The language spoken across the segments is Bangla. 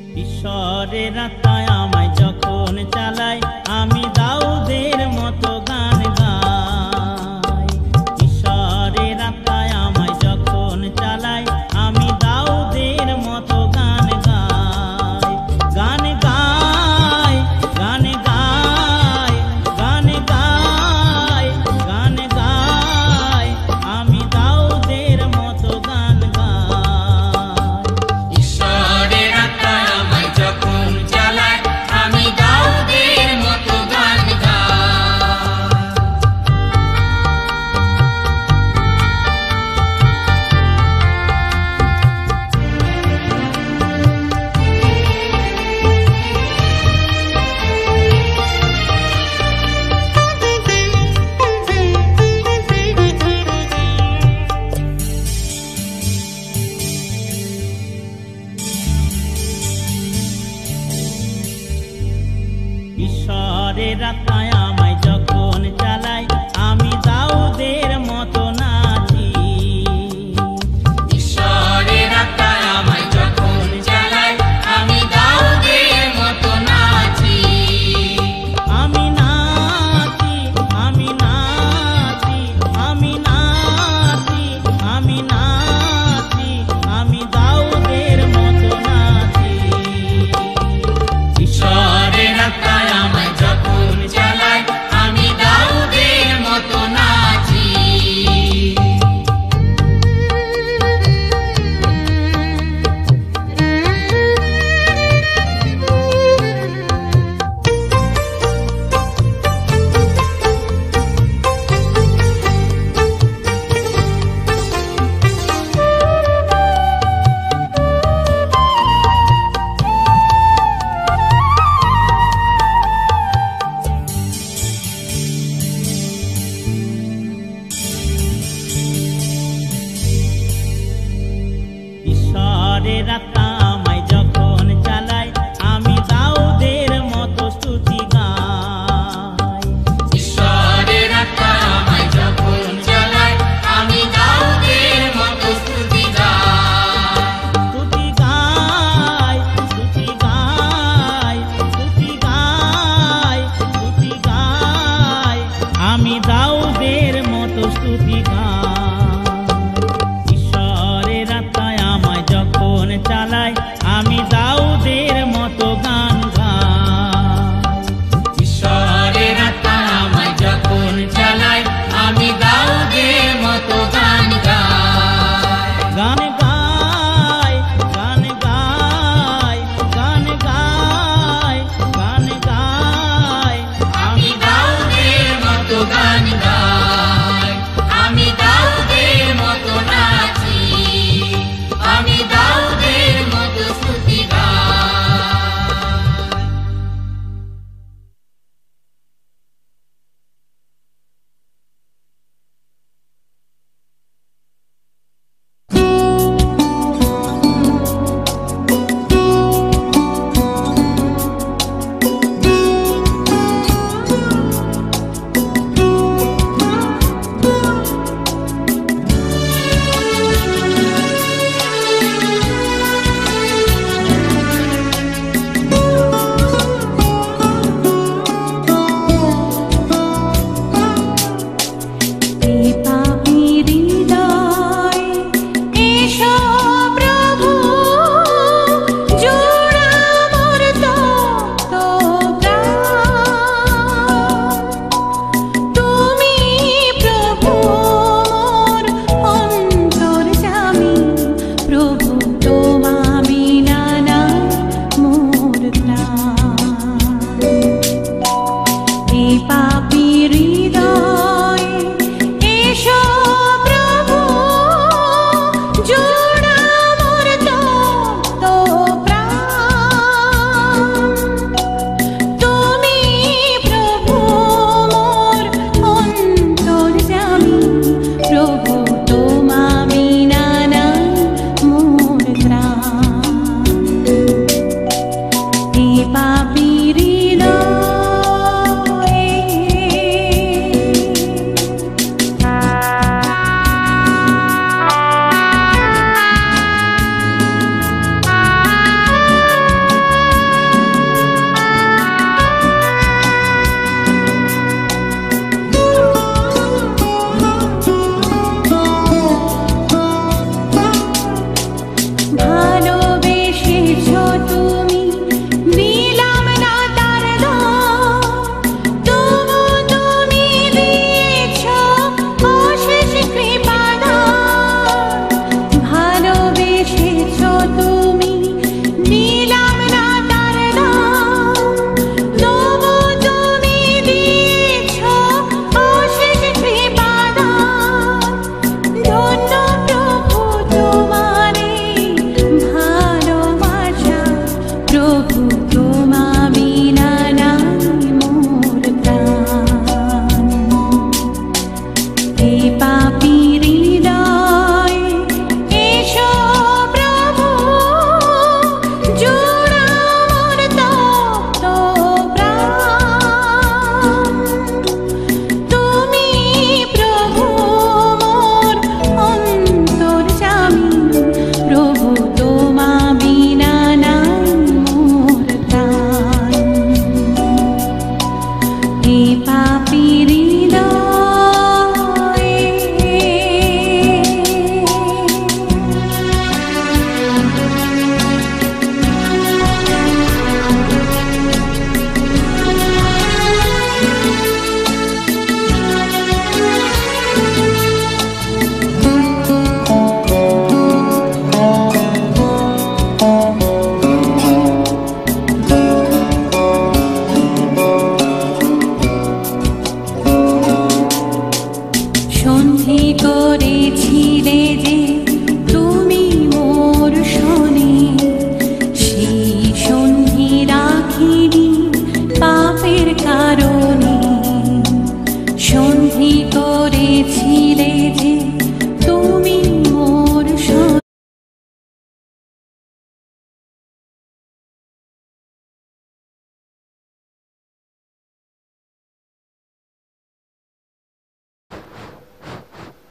ঈশ্বরের আত্মায় আমায় যখন চালায় আমি দাউদের মতো গান গাই। ঈশ্বরের আত্মায় আমায় যখন চালায় আমি দাউদের মতো গান গাই। গান গাই গান গাই গান গাই গান গাই আমি দাউদের মতো গান গাই। ঈশ্বরের আত্মায় আমায় যখন চালায় আমি দাউদের মতো গান ঈশ্বরের আত্মায় আমায় যখন চালায় আমি দাউদের মতো নাচি। ঈশ্বরের আত্মায় আমায় যখন চালায় আমি দাউদের মতো নাচি। আমি নাচি আমি নাচি আমি নাচি আমি নাচি আমি দাউদের মতো নাচি। ঈশ্বরের আত্মায় আমায় যখন চালায়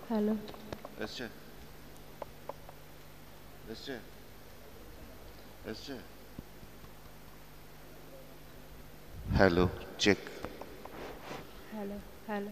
হ্যালো এসছে এসছে এসছে হ্যালো চেক হ্যালো হ্যালো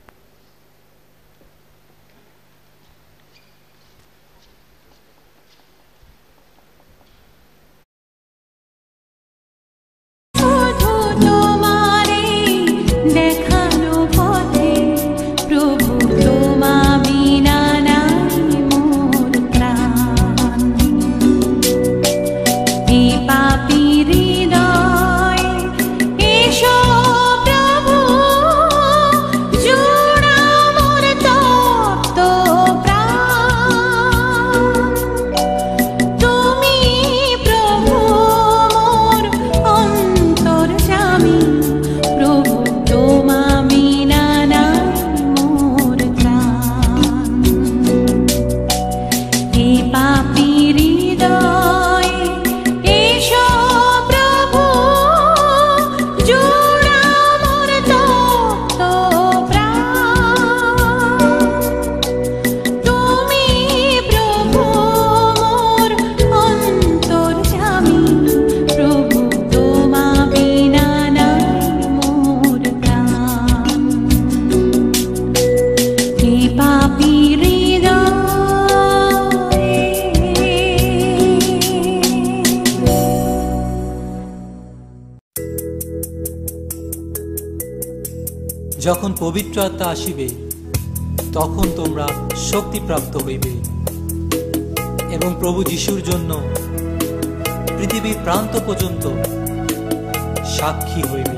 যখন পবিত্র আত্মা আসিবে তখন তোমরা শক্তিপ্রাপ্ত হইবে এবং প্রভু যিশুর জন্য পৃথিবীর প্রান্ত পর্যন্ত সাক্ষী হইবে।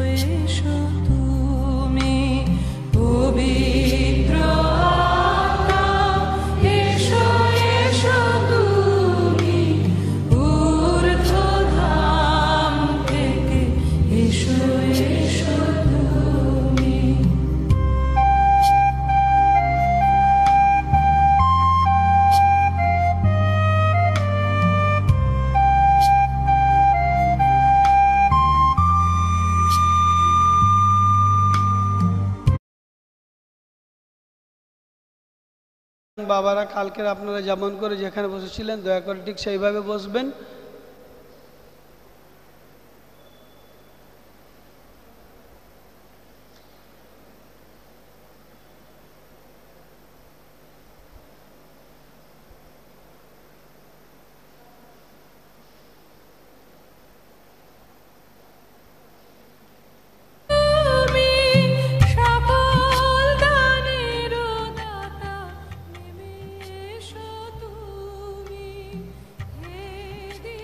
এসো তুমি পবিত্র আত্মা, এসো এসো তুমি ঊর্ধ্বধাম থেকে, এসো এসো তুমি। বাবারা, কালকের আপনারা যেমন করে যেখানে বসেছিলেন দয়া করে ঠিক সেইভাবে বসবেন। এসো তুমি, হে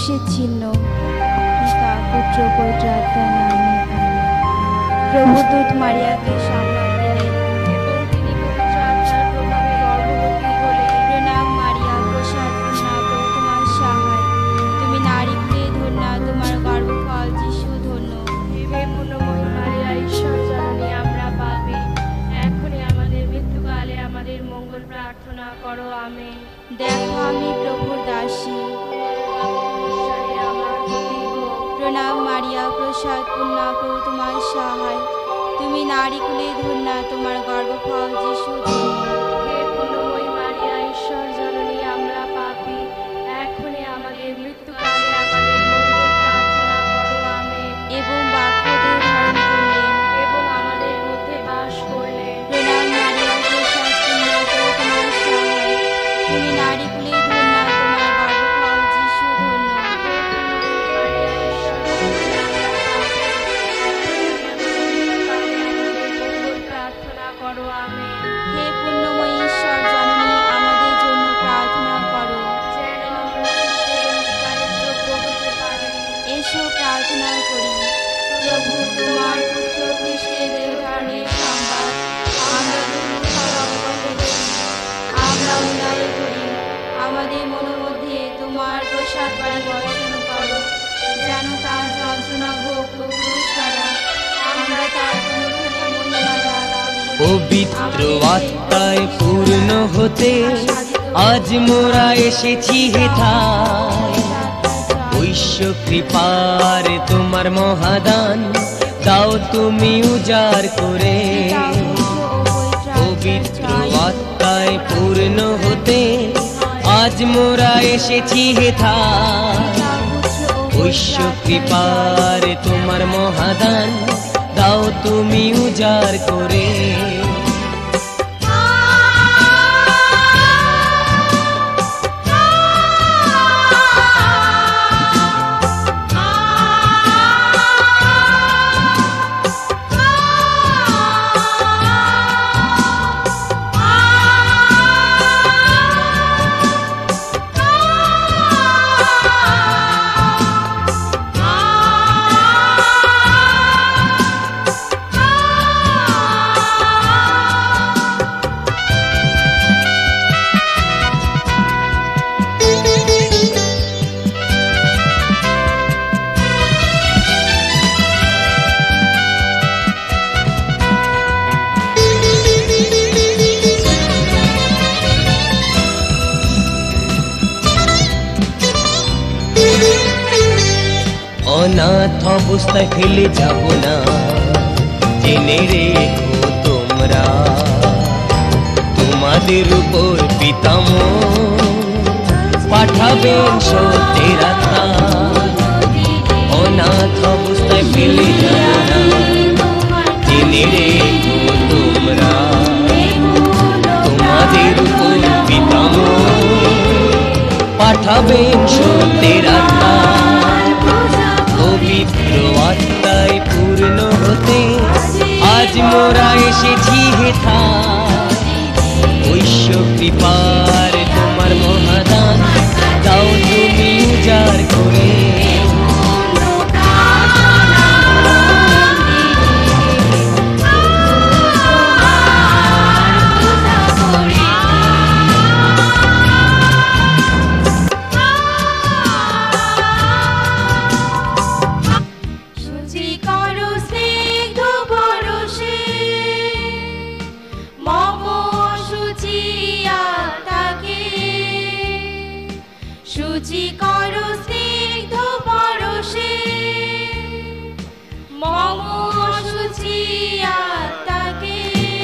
ক্রুশের চিহ্ন। পিতা পুত্র পবিত্র আত্মার নামে আমেন। প্রভু দূত মারিয়াকে সামলান দিলেন এবং তিনি পবিত্র আত্মার প্রভাবে গর্ভবতী হলেন। প্রণাম মারিয়া, প্রসাদ পূর্ণা, প্রভু তোমার সহায়। তুমি নারীকুলে ধন্যা, তোমার গর্ভফল যিশু ধন্য। হে পূর্ণময়ী মারিয়া, ঈশ্বর জননী, আমরা পাপী, এখনই আমাদের মৃত্যুকালে আমাদের মঙ্গল প্রার্থনা করো। আমেন। দেখো আমি প্রভুর দাসী। ঈশ্বরে আমার প্রতি হোক। প্রণাম মারিয়া, প্রসাদ পূর্ণা, প্রভু তোমার সহায়। তুমি নারীকুলে ধন্যা, তোমার গর্ভফল যিশু ধন্য। হে পূর্ণময়ী মারিয়া, ঈশ্বর জননী, আমরা পাপী, এখনই আমাদের মৃত্যুকালে আমাদের মঙ্গল প্রার্থনা করো। আমেন। এবং বাক্যদেহ ধারণ করলেন এবং আমাদের মধ্যে বাস করলেন। প্রণাম মারিয়া, প্রসাদ পূর্ণা, প্রভু তোমার সহায়। তুমি নারীকুলে ধন্যা, তোমার গর্ভফল যিশু ধন্য। হে পূর্ণময়ী মারিয়া, ঈশ্বর জননী, আমরা পাপী, এখনই আমাদের মৃত্যুকালে আমাদের মঙ্গল প্রার্থনা করো। আমেন। হে পূর্ণময়ী ঈশ্বর জননী, আমাদের জন্য প্রার্থনা করো। যেন আমরা খ্রিস্টের অঙ্গীকারের যোগ্য হতে পারি। এসো প্রার্থনা করি। প্রভু, তোমার পুত্র খ্রিস্টের দেহধারণের সংবাদ আমরা দুর্বল অবগত হই। আমরা উন্নয় করি। আমাদের মনোমধ্যে তোমার প্রসাদ বাড়ি বর্ষণ করো, যেন তার যন্ত্রণা ভোগ ও ক্রুশ দ্বারা আমরা তার পুনরুত্থান মহিমা লাভ করি। পবিত্র আত্মায় পূর্ণ হতে আজ মোরা এসেছি হেথায়। ঐশ্য কৃপার তোমার মহাদান দাও তুমি উজাড় করে। পবিত্র আত্মায় পূর্ণ হতে আজ মোরা এসেছি হেথায়। ঐশ্য কৃপার তোমার মহাদান দাও তুমি উজাড় করে। অনাথ অবস্থায় ফেলে যাব না, জেনে রেখো তোমরা তোমাদের উপর পিতাম পাঠাবেন সত্যের আত্মা। অনাথ অবস্থায় ফেলে যাব না, জেনে রেখো তোমরা তোমাদের উপর পিতাম পাঠাবেন সত্যের আত্মা। পবিত্র আত্মায় পূর্ণ হতে আজ মোরা এসেছি হেথায়। ঐশ্য কৃপার তোমার মহাদান দাও তুমি উজাড় করে। শুচি করো স্নিগ্ধ পরশে মম শুচি আত্মাকে। শুচি করো স্নিগ্ধ পরশে মম শুচি আত্মাকে।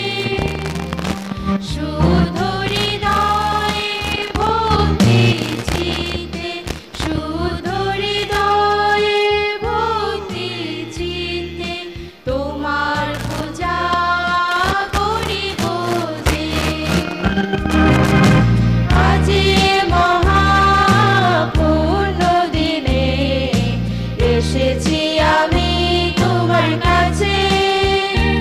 শুদ্ধ হৃদয়ে ভক্তি চিত্তে, শুদ্ধ হৃদয়ে ভক্তি চিত্তে তোমার পূজা করিব যে। আজি মহাপূর্ণ দিনে এসেছি আমি তোমার কাছে।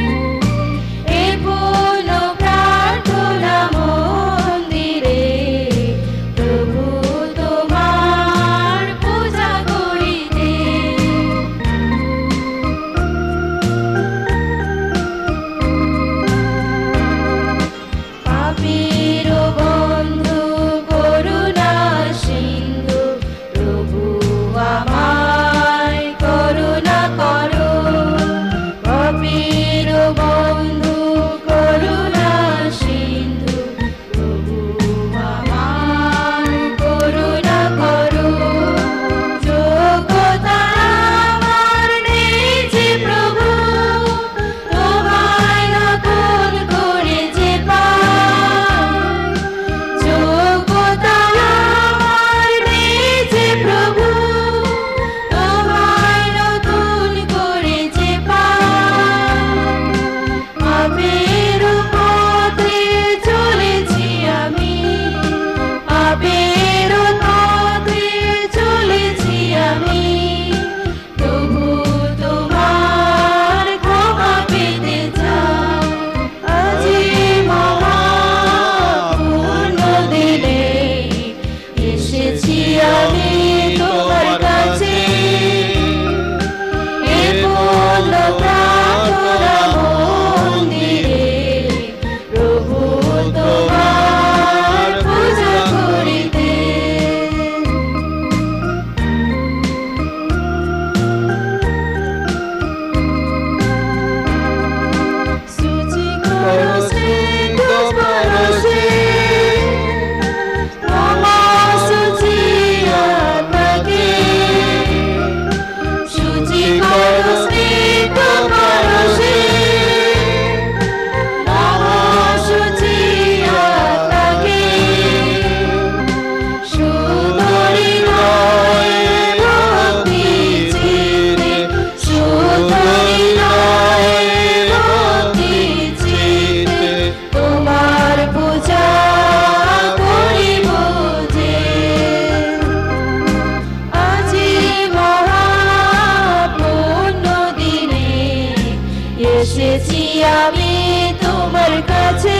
এসেছি আমি তোমার কাছে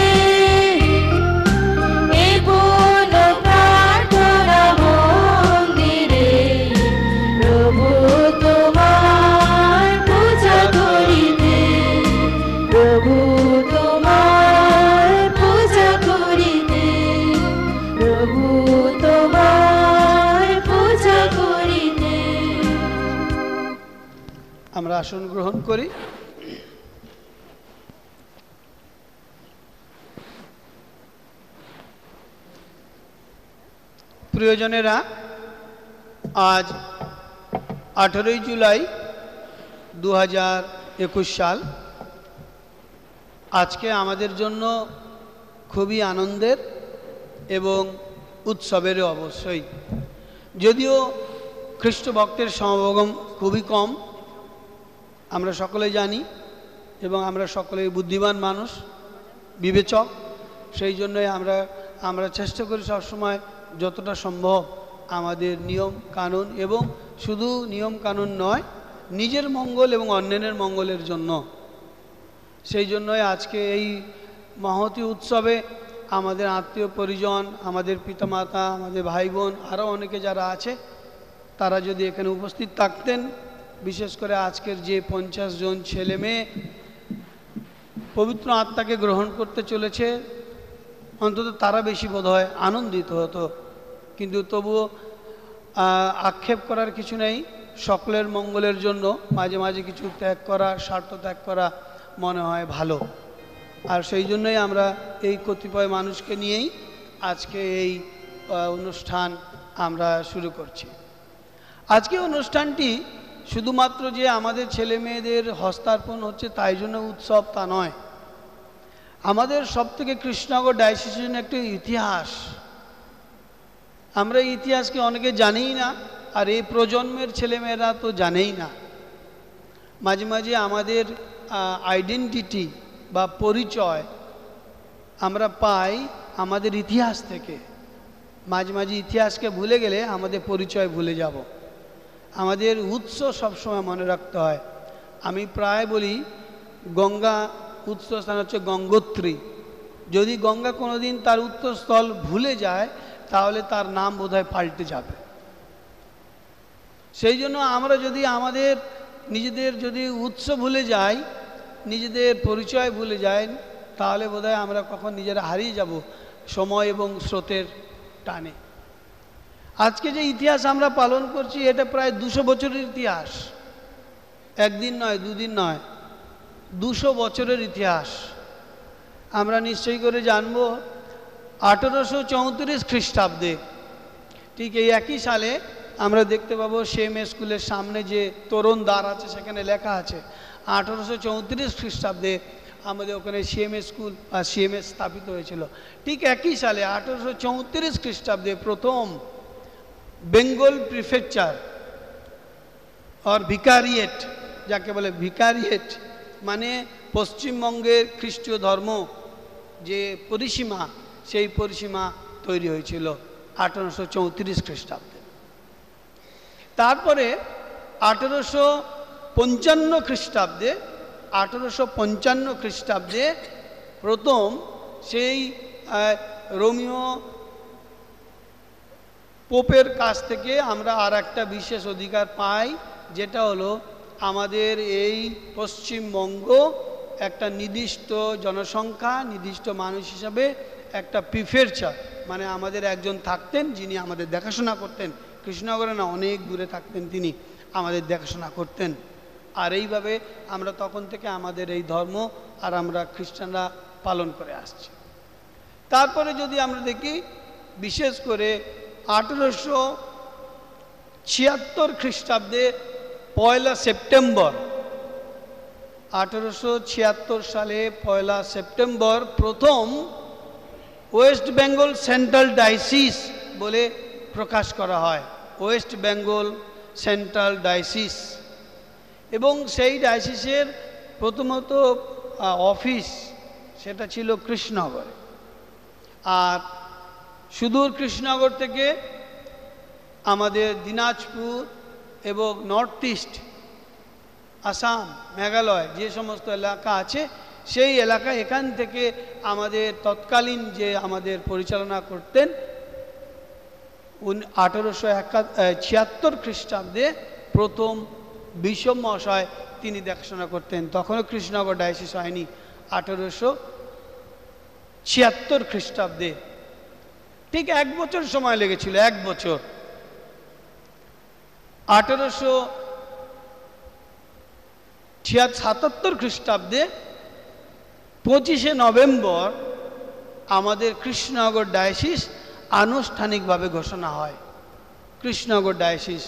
এই পূর্ণ প্রার্থনা মন্দিরে প্রভু তোমার পূজা করিতে প্রভু তোমার পূজা করিতে প্রভু তোমার পূজা করিতে। আমরা আসন গ্রহণ করি। প্রিয়জনেরা, আজ 18 জুলাই 2021 সাল। আজকে আমাদের জন্য খুবই আনন্দের এবং উৎসবেরও অবশ্যই। যদিও খ্রিস্ট ভক্তের সমাগম খুবই কম, আমরা সকলে জানি, এবং আমরা সকলেই বুদ্ধিমান মানুষ, বিবেচক। সেই জন্যই আমরা চেষ্টা করি সবসময় যতটা সম্ভব আমাদের নিয়ম কানুন, এবং শুধু নিয়ম কানুন নয়, নিজের মঙ্গল এবং অন্যান্যের মঙ্গলের জন্য। সেই জন্যই আজকে এই মহতী উৎসবে আমাদের আত্মীয় পরিজন, আমাদের পিতামাতা, আমাদের ভাই বোন, আরও অনেকে যারা আছে, তারা যদি এখানে উপস্থিত থাকতেন, বিশেষ করে আজকের যে 50 জন ছেলে মেয়ে পবিত্র আত্মাকে গ্রহণ করতে চলেছে, অন্তত তারা বেশি বোধহয় আনন্দিত হতো। কিন্তু তবুও আক্ষেপ করার কিছু নেই। সকলের মঙ্গলের জন্য মাঝে মাঝে কিছু ত্যাগ করা, স্বার্থ ত্যাগ করা মনে হয় ভালো। আর সেই জন্যই আমরা এই কতিপয় মানুষকে নিয়েই আজকে এই অনুষ্ঠান আমরা শুরু করছি। আজকে অনুষ্ঠানটি শুধুমাত্র যে আমাদের ছেলে মেয়েদের হস্তার্পণ হচ্ছে তাই জন্য উৎসব, তা নয়। আমাদের সবথেকে কৃষ্ণনগর ডায়োসিসের জন্য একটা ইতিহাস। আমরা এই ইতিহাসকে অনেকে জানিই না, আর এই প্রজন্মের ছেলেমেয়েরা তো জানেই না। মাঝে মাঝে আমাদের আইডেন্টিটি বা পরিচয় আমরা পাই আমাদের ইতিহাস থেকে। মাঝে মাঝে ইতিহাসকে ভুলে গেলে আমাদের পরিচয় ভুলে যাব। আমাদের উৎস সবসময় মনে রাখতে হয়। আমি প্রায় বলি, গঙ্গা উৎসস্থান হচ্ছে গঙ্গোত্রী। যদি গঙ্গা কোনোদিন তার উৎসস্থল ভুলে যায়, তাহলে তার নাম বোধহয় পাল্টে যাবে। সেই জন্য আমরা যদি আমাদের নিজেদের যদি উৎস ভুলে যাই, নিজেদের পরিচয় ভুলে যাই, তাহলে বোধহয় আমরা কখন নিজেরা হারিয়ে যাব সময় এবং স্রোতের টানে। আজকে যে ইতিহাস আমরা পালন করছি, এটা প্রায় 200 বছরের ইতিহাস। একদিন নয়, দুদিন নয়, 200 বছরের ইতিহাস। আমরা নিশ্চয়ই করে জানব 1834 খ্রিস্টাব্দে, ঠিক এই একই সালে আমরা দেখতে পাবো সেম স্কুলের সামনে যে তোরণ দ্বার আছে, সেখানে লেখা আছে 1834 খ্রিস্টাব্দে আমাদের ওখানে সিএমএস স্কুল বা সিএমএস স্থাপিত হয়েছিল। ঠিক একই সালে 1834 খ্রিস্টাব্দে প্রথম বেঙ্গল প্রিফেকচার আর ভিকারিয়েট, যাকে বলে ভিকারিয়েট, মানে পশ্চিমবঙ্গের খ্রিস্টীয় ধর্ম যে পরিসীমা, সেই পরিসীমা তৈরি হয়েছিল 1834 খ্রিস্টাব্দে। তারপরে 1855 খ্রিস্টাব্দে 1855 খ্রিস্টাব্দে প্রথম সেই রোমিও পোপের কাছ থেকে আমরা আর একটা বিশেষ অধিকার পাই, যেটা হলো আমাদের এই পশ্চিমবঙ্গ একটা নির্দিষ্ট জনসংখ্যা, নির্দিষ্ট মানুষ হিসাবে একটা প্রিফেকচার, মানে আমাদের একজন থাকতেন যিনি আমাদের দেখাশোনা করতেন। কৃষ্ণনগরে না, অনেক দূরে থাকতেন তিনি, আমাদের দেখাশোনা করতেন। আর এইভাবে আমরা তখন থেকে আমাদের এই ধর্ম আর আমরা খ্রিস্টানরা পালন করে আসছি। তারপরে যদি আমরা দেখি, বিশেষ করে 1876 খ্রিস্টাব্দে 1 সেপ্টেম্বর, 1876 সালে 1 সেপ্টেম্বর প্রথম ওয়েস্ট বেঙ্গল সেন্ট্রাল ডায়োসিস বলে প্রকাশ করা হয়। ওয়েস্ট বেঙ্গল সেন্ট্রাল ডায়োসিস, এবং সেই ডায়োসিসের প্রথমত অফিস সেটা ছিল কৃষ্ণনগরে। আর সুদূর কৃষ্ণনগর থেকে আমাদের দিনাজপুর এবং নর্থ ইস্ট আসাম, মেঘালয় যে সমস্ত এলাকা আছে, সেই এলাকা এখান থেকে আমাদের তৎকালীন যে আমাদের পরিচালনা করতেন 1876 খ্রিস্টাব্দে প্রথম বিশপ মহাশয় তিনি দেখাশোনা করতেন। তখনও কৃষ্ণনগর ডায়োসিস হয়নি, 1876 খ্রিস্টাব্দে। ঠিক 1 বছর সময় লেগেছিল, 1 বছর। 1877 খ্রিস্টাব্দে 25শে নভেম্বর আমাদের কৃষ্ণনগর ডায়োসিস আনুষ্ঠানিকভাবে ঘোষণা হয়। কৃষ্ণনগর ডায়োসিস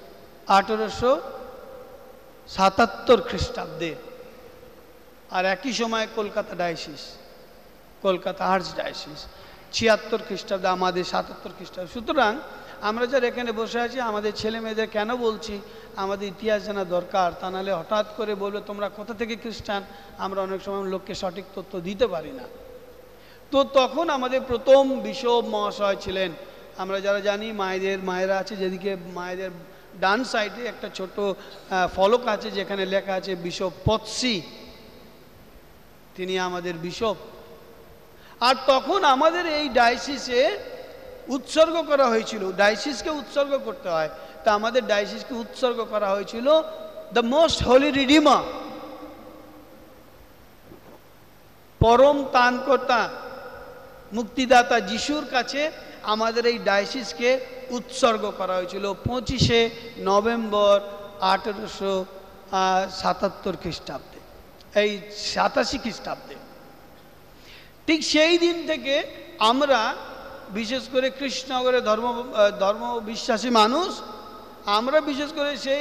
1877 খ্রিস্টাব্দে। আর একই সময় Kolkata diocese, Kolkata archdiocese 76 খ্রিস্টাব্দে, আমাদের 77 খ্রিস্টাব্দে। সুতরাং আমরা যারা এখানে বসে আছি, আমাদের ছেলে মেয়েদের কেন বলছি আমাদের ইতিহাস জানা দরকার, তা নাহলে হঠাৎ করে বলবে তোমরা কোথা থেকে খ্রিস্টান, আমরা অনেক সময় লোককে সঠিক তথ্য দিতে পারি না। তো তখন আমাদের প্রথম বিশপ মহাশয় ছিলেন, আমরা যারা জানি মায়েরা আছে, যেদিকে মায়েদের ডান সাইডে একটা ছোট ফলক আছে যেখানে লেখা আছে বিশপ পৎসি, তিনি আমাদের বিশপ। আর তখন আমাদের এই ডায়োসিসে উৎসর্গ করা হয়েছিল, ডায়োসিসকে উৎসর্গ করতে হয়, তা আমাদের ডায়োসিসকে উৎসর্গ করা হয়েছিল দ্য মোস্ট হোলি রিডিমার, পরম ত্রাণকর্তা মুক্তিদাতা যিশুর কাছে আমাদের এই ডায়োসিসকে উৎসর্গ করা হয়েছিল 25শে নভেম্বর 1877 খ্রিস্টাব্দে, এই 87 খ্রিস্টাব্দে। ঠিক সেই দিন থেকে আমরা বিশেষ করে কৃষ্ণনগরে ধর্ম বিশ্বাসী মানুষ, আমরা বিশেষ করে সেই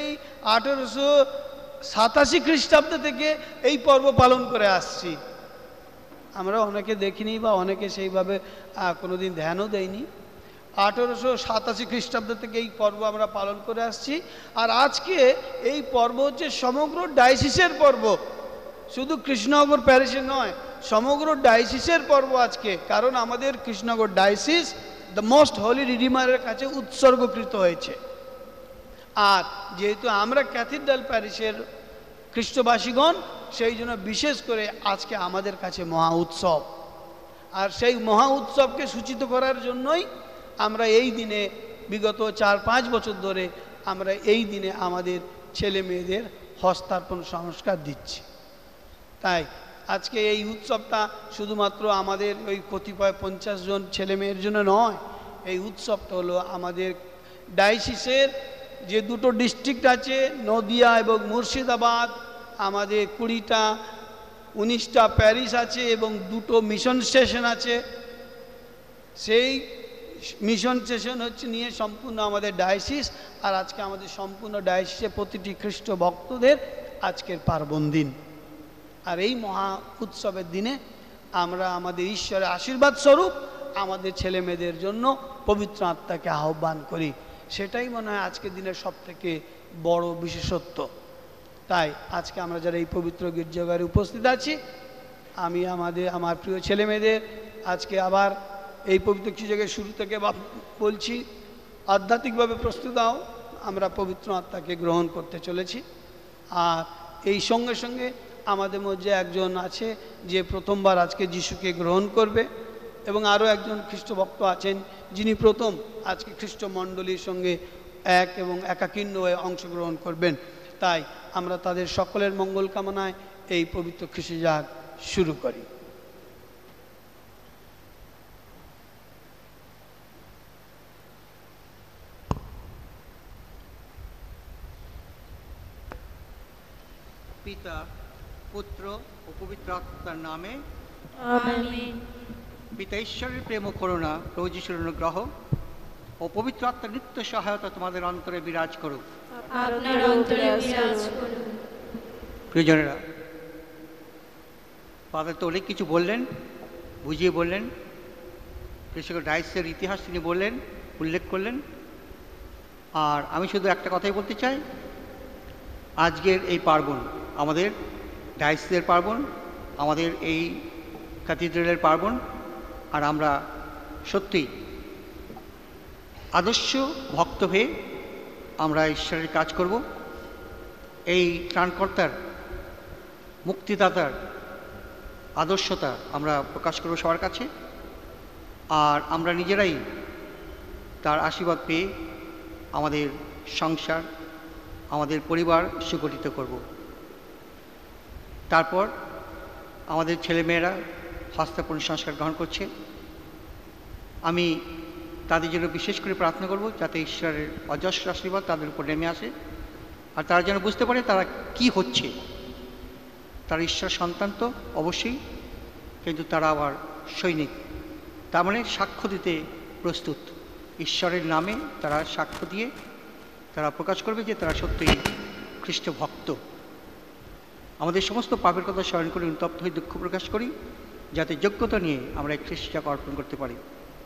1887 খ্রিস্টাব্দ থেকে এই পর্ব পালন করে আসছি। আমরা অনেকে দেখিনি বা অনেকে সেইভাবে কোনোদিন ধ্যানও দেয়নি। 1887 খ্রিস্টাব্দ থেকে এই পর্ব আমরা পালন করে আসছি। আর আজকে এই পর্ব হচ্ছে সমগ্র ডায়োসিসের পর্ব, শুধু কৃষ্ণনগর প্যারিসের নয়, সমগ্র ডায়োসিসের পর্ব আজকে। কারণ আমাদের Krishnanagar diocese the most holy রিডিমারের কাছে উৎসর্গকৃত হয়েছে। আর যেহেতু আমরা ক্যাথিড্রাল প্যারিসের খ্রিস্টবাসীগণ, সেই জন্য বিশেষ করে আজকে আমাদের কাছে মহা উৎসব। আর সেই মহা উৎসবকে সূচিত করার জন্যই আমরা এই দিনে বিগত 4-5 বছর ধরে আমরা এই দিনে আমাদের ছেলে মেয়েদের হস্তার্পণ সংস্কার দিচ্ছি। তাই আজকে এই উৎসবটা শুধুমাত্র আমাদের ওই কতিপয় 50 জন ছেলে মেয়ের জন্য নয়, এই উৎসবটা হলো আমাদের ডায়োসিসের যে দুটো ডিস্ট্রিক্ট আছে, নদিয়া এবং মুর্শিদাবাদ, আমাদের 20টা 19টা প্যারিস আছে এবং 2টো মিশন স্টেশন আছে। সেই মিশন স্টেশন হচ্ছে নিয়ে সম্পূর্ণ আমাদের ডায়োসিস। আর আজকে আমাদের সম্পূর্ণ ডায়োসিসে প্রতিটি খ্রিস্ট ভক্তদের আজকের পার্বণ দিন। আর এই মহা উৎসবের দিনে আমরা আমাদের ঈশ্বরের আশীর্বাদ স্বরূপ আমাদের ছেলে মেয়েদের জন্য পবিত্র আত্মাকে আহ্বান করি। সেটাই মনে হয় আজকের দিনের সবথেকে বড় বিশেষত্ব। তাই আজকে আমরা যারা এই পবিত্র গির্জাঘরে উপস্থিত আছি, আমি আমার প্রিয় ছেলে মেয়েদের আজকে আবার এই পবিত্র গির্জাঘরে শুরু থেকে বলছি, আধ্যাত্মিকভাবে প্রস্তুত হও, আমরা পবিত্র আত্মাকে গ্রহণ করতে চলেছি। আর এই সঙ্গে সঙ্গে আমাদের মধ্যে একজন আছে যে প্রথমবার আজকে যিশুকে গ্রহণ করবে, এবং আরও একজন খ্রিস্টভক্ত আছেন যিনি প্রথম আজকে খ্রিস্ট মণ্ডলীর সঙ্গে এক এবং একাকীর্ণ হয়ে অংশগ্রহণ করবেন। তাই আমরা তাদের সকলের মঙ্গল কামনায় এই পবিত্র খ্রিস্টজাগ শুরু করি। পিতা, পুত্র ও পবিত্র আত্মার নামে আমেন। পিতা ঈশ্বরের প্রেম ও করুণা, প্রভু যিশুর অনুগ্রহ ও পবিত্র আত্মার নিত্য সহায়তা তোমাদের অন্তরে বিরাজ করুক। আপনার অন্তরে বিরাজ করুন। প্রিয়জনেরা, ফাদার তো অনেক কিছু বললেন, বুঝিয়ে বললেন, কৃষ্ণনগর ডায়োসিসের ইতিহাস তিনি বললেন, উল্লেখ করলেন। আর আমি শুধু একটা কথাই বলতে চাই, আজকের এই পার্বণ আমাদের ডায়োসিসের পার্বণ, আমাদের এই ক্যাথিড্রালের পার্বণ। আর আমরা সত্যি আদর্শ ভক্ত হয়ে আমরা ঈশ্বরের কাজ করব। এই ত্রাণকর্তার মুক্তিদাতার আদর্শতা আমরা প্রকাশ করব সবার কাছে, আর আমরা নিজেরাই তার আশীর্বাদ পেয়ে আমাদের সংসার, আমাদের পরিবার সুগঠিত করব। তারপর আমাদের ছেলেমেয়েরা হস্তাপন সংস্কার গ্রহণ করছে, আমি তাদের জন্য বিশেষ করে প্রার্থনা করব যাতে ঈশ্বরের অজস্র আশীর্বাদ তাদের উপর নেমে আসে, আর তারা যেন বুঝতে পারে তারা কি হচ্ছে। তারা ঈশ্বর সন্তান তো অবশ্যই, কিন্তু তারা আবার সৈনিক, তার মানে সাক্ষ্য দিতে প্রস্তুত। ঈশ্বরের নামে তারা সাক্ষ্য দিয়ে তারা প্রকাশ করবে যে তারা সত্যিই খ্রিস্ট ভক্ত। আমাদের সমস্ত পাপের কথা স্মরণ করে উত্তপ্ত হয়ে দুঃখ প্রকাশ করি, যাতে যোগ্যতা নিয়ে আমরা এই খ্রিস্টটাকে অর্পণ করতে পারি।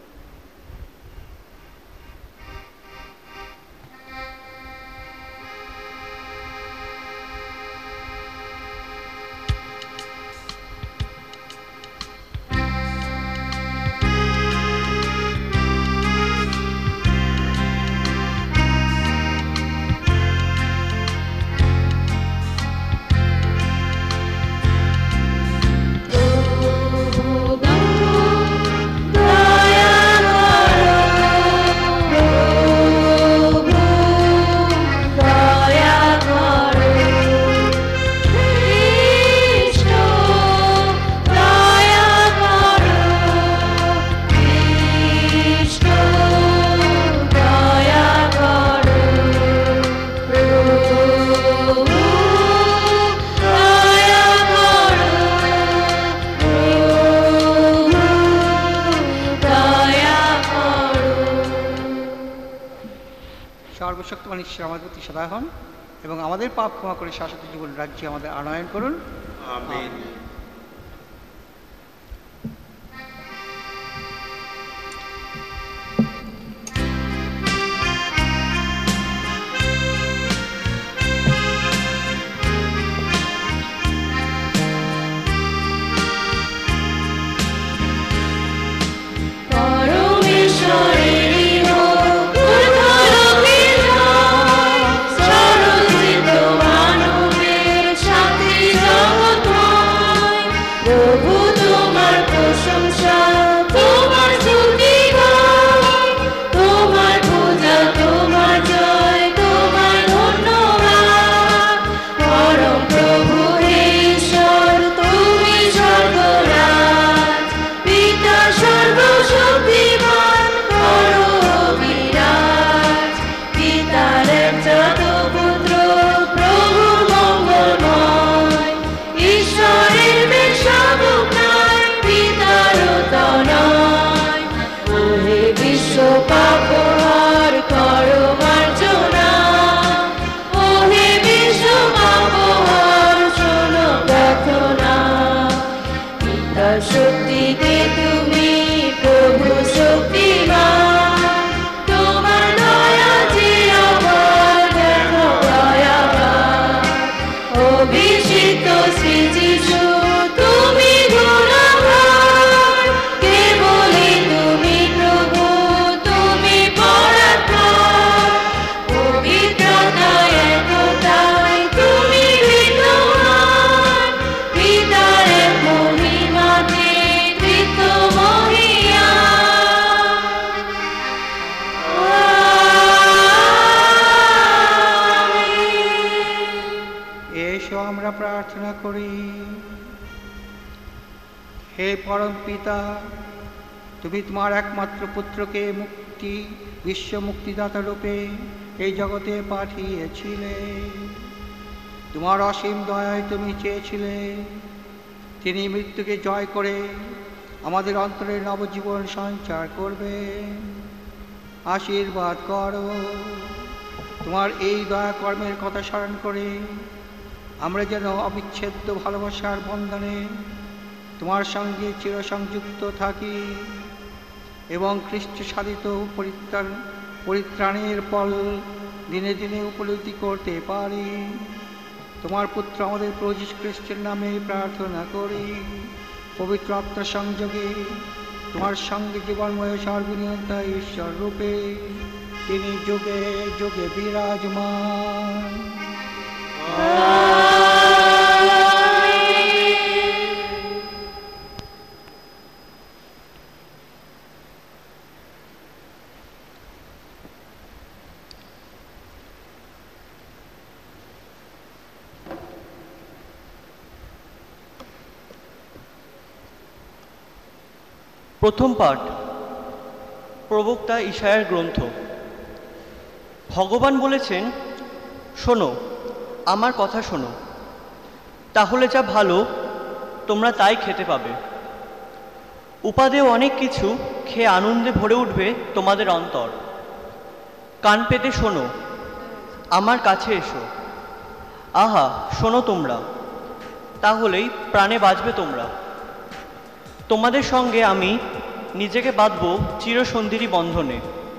সর্বশক্তিমান ঈশ্বর আমাদের প্রতি সদয় হন এবং আমাদের পাপ ক্ষমা করে শাশ্বত জীবন রাজ্যে আমাদের আনয়ন করুন। আমিন। প্রার্থনা করি। হে পরম পিতা, তুমি তোমার একমাত্র পুত্রকে বিশ্ব মুক্তিদাতা রূপে এই জগতে পাঠিয়েছিলে। তোমার অসীম দয়ায় তুমি চেয়েছিলে তিনি মৃত্যুকে জয় করে আমাদের অন্তরে নবজীবন সঞ্চার করবে। আশীর্বাদ করো। তোমার এই দয়া কর্মের কথা স্মরণ করে আমরা যেন অবিচ্ছেদ্য ভালোবাসার বন্ধনে তোমার সঙ্গে চিরসংযুক্ত থাকি এবং খ্রিস্ট সাধিত পরিত্রাণের ফল দিনে দিনে উপলব্ধি করতে পারি। তোমার পুত্র আমাদের প্রভু যীশু খ্রিস্টের নামে প্রার্থনা করি। পবিত্র আত্মার সংযোগে তোমার সঙ্গে জীবনময় সর্বনিয়ন্তা ঈশ্বর রূপে তিনি যুগে যুগে বিরাজমান। প্রথম পাঠ প্রবক্তা ইশায়ার গ্রন্থ। ভগবান বলেছেন, শোনো, আমার কথা শোনো, তাহলে যা ভালো তোমরা তাই খেতে পাবে। উপাদেয় অনেক কিছু খেয়ে আনন্দে ভরে উঠবে তোমাদের অন্তর। কান পেতে শোনো, আমার কাছে এসো। আহা, শোনো তোমরা, তাহলেই প্রাণে বাঁচবে তোমরা। তোমাদের সঙ্গে আমি নিজেকে বাঁধব চিরসন্ধিনী বন্ধনে।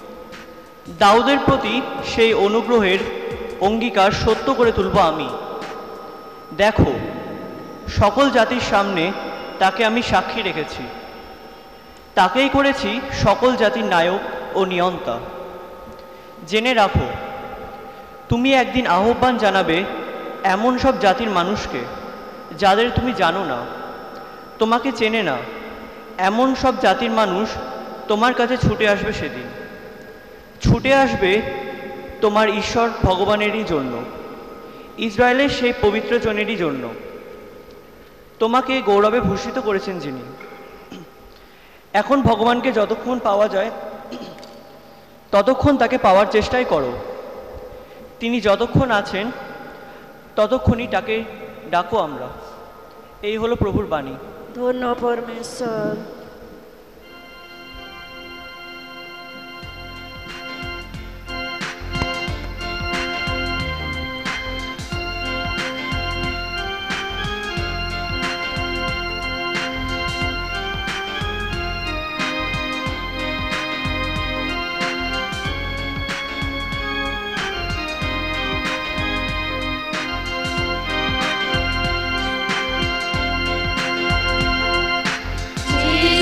দাউদের প্রতি সেই অনুগ্রহের অঙ্গীকার সত্য করে তুলব আমি। দেখো, সকল জাতির সামনে তাকে আমি সাক্ষী রেখেছি। তাকেই করেছি সকল জাতির নায়ক ও নিয়ন্তা। জেনে রাখো, তুমি একদিন আহ্বান জানাবে এমন সব জাতির মানুষকে যাদের তুমি জানো না, তোমাকে চেনে না। এমন সব জাতির মানুষ তোমার কাছে ছুটে আসবে সেদিন। ছুটে আসবে তোমার ঈশ্বর ভগবানেরই জন্য, ইসরায়েলের সেই পবিত্র জনেরই জন্য। তোমাকে গৌরবে ভূষিত করেছেন যিনি। এখন ভগবানকে যতক্ষণ পাওয়া যায় ততক্ষণ তাকে পাওয়ার চেষ্টাই করো। তিনি যতক্ষণ আছেন ততক্ষণই তাকে ডাকো আমরা। এই হলো প্রভুর বাণী। ধন্য পরমেশ্বর। Jesus.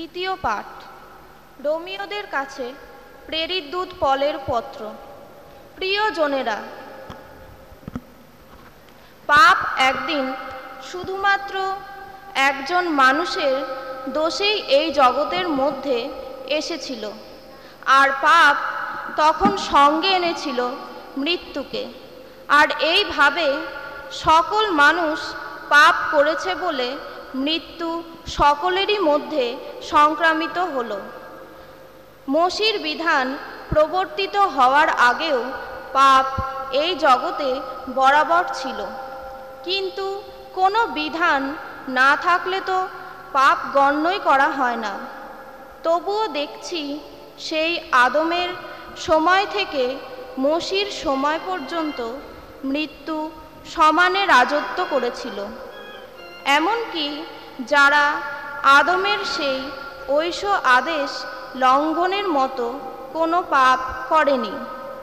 তৃতীয় পাঠ। রোমীয়দের কাছে প্রেরিত দূত পলের পত্র। প্রিয়জনেরা, পাপ একদিন শুধুমাত্র একজন মানুষের দোষেই এই জগতের মধ্যে এসেছিল, আর পাপ তখন সঙ্গে এনেছিল মৃত্যুকে। আর এইভাবে সকল মানুষ পাপ করেছে বলে মৃত্যু সকলেরই মধ্যে সংক্রামিত হলো। মোশির বিধান প্রবর্তিত হওয়ার আগেও পাপ এই জগতে বরাবর ছিল, কিন্তু কোনো বিধান না থাকলে তো পাপ গণ্যই করা হয় না। তবুও দেখছি সেই আদমের সময় থেকে মোশির সময় পর্যন্ত মৃত্যু সমানে রাজত্ব করেছিল। এমনকি যারা আদমের সেই ঐশ আদেশ লঙ্ঘনের মতো কোনো পাপ করেনি,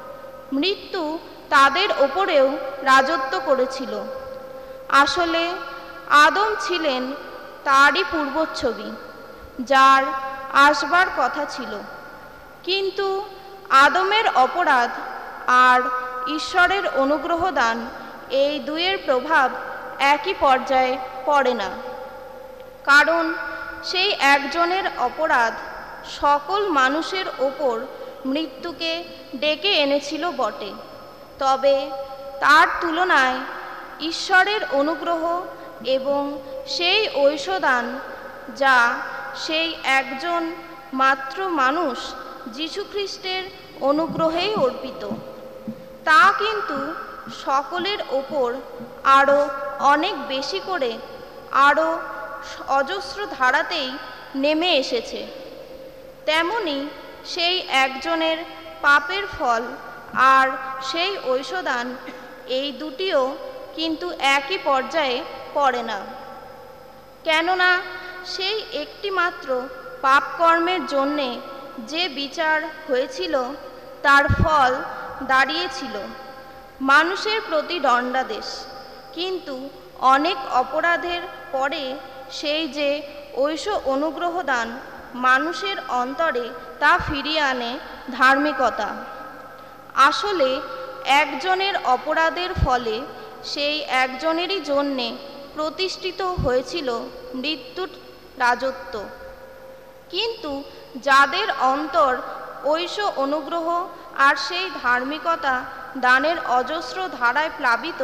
মৃত্যু তাদের ওপরেও রাজত্ব করেছিল। আসলে আদম ছিলেন তারই পূর্বচ্ছবি, যার আসবার কথা ছিল, কিন্তু আদমের অপরাধ আর ঈশ্বরের অনুগ্রহ দান এই দুয়ের প্রভাব একই পর্যায়ে পড়ে না। কারণ সেই একজনের অপরাধ সকল মানুষের ওপর মৃত্যুকে ডেকে এনেছিল বটে, তবে তার তুলনায় ঈশ্বরের অনুগ্রহ এবং সেই ঐশদান, যা সেই একজন মাত্র মানুষ যীশুখ্রিস্টের অনুগ্রহেই অর্পিত, তা কিন্তু সকলের ওপর আরও অনেক বেশি করে আরও অজস্র ধারাতেই নেমে এসেছে। তেমনি সেই একজনের পাপের ফল আর সেই ঐশদান, এই দুটিও কিন্তু একই পর্যায়ে পড়ে না। কেননা সেই একটি মাত্র পাপকর্মের জন্যে যে বিচার হয়েছিল, তার ফল দাঁড়িয়েছিল মানুষের প্রতি দণ্ডাদেশ। কিন্তু অনেক অপরাধের পরে সেই যে ঐশ অনুগ্রহ দান মানুষের অন্তরে, তা ফিরিয়ে আনে ধার্মিকতা। আসলে একজনের অপরাধের ফলে সেই একজনেরই জন্যে প্রতিষ্ঠিত হয়েছিল মৃত্যুর রাজত্ব, কিন্তু যাদের অন্তর ঐশ অনুগ্রহ আর সেই ধার্মিকতা দানের অজস্র ধারায় প্লাবিত,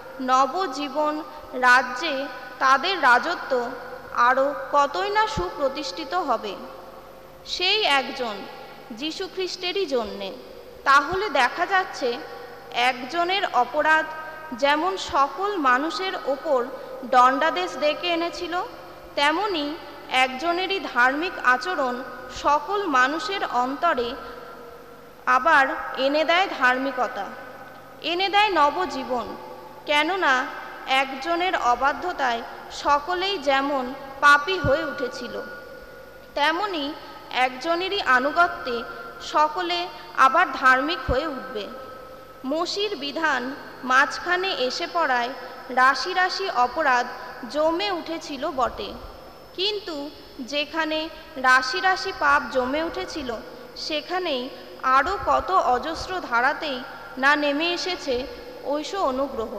নবজীবন রাজ্যে তাদের রাজত্ব আরও কতই না সুপ্রতিষ্ঠিত হবে সেই একজন যীশুখ্রিস্টেরই জন্যে। তাহলে দেখা যাচ্ছে একজনের অপরাধ যেমন সকল মানুষের ওপর দণ্ডাদেশ ডেকে এনেছিল, তেমনি একজনেরই ধার্মিক আচরণ সকল মানুষের অন্তরে আবার এনে দেয় ধার্মিকতা, এনে দেয় নবজীবন। কেননা একজনের অবাধ্যতায় সকলেই যেমন পাপী হয়ে উঠেছিল, তেমনি একজনেরই আনুগত্যে সকলে আবার ধার্মিক হয়ে উঠবে। মোশির বিধান মাঝখানে এসে পড়ায় রাশি রাশি অপরাধ জমে উঠেছিল বটে, কিন্তু যেখানে রাশি রাশি পাপ জমে উঠেছিল, সেখানেই আরও কত অজস্র ধারাতেই না নেমে এসেছে ঐশ অনুগ্রহ।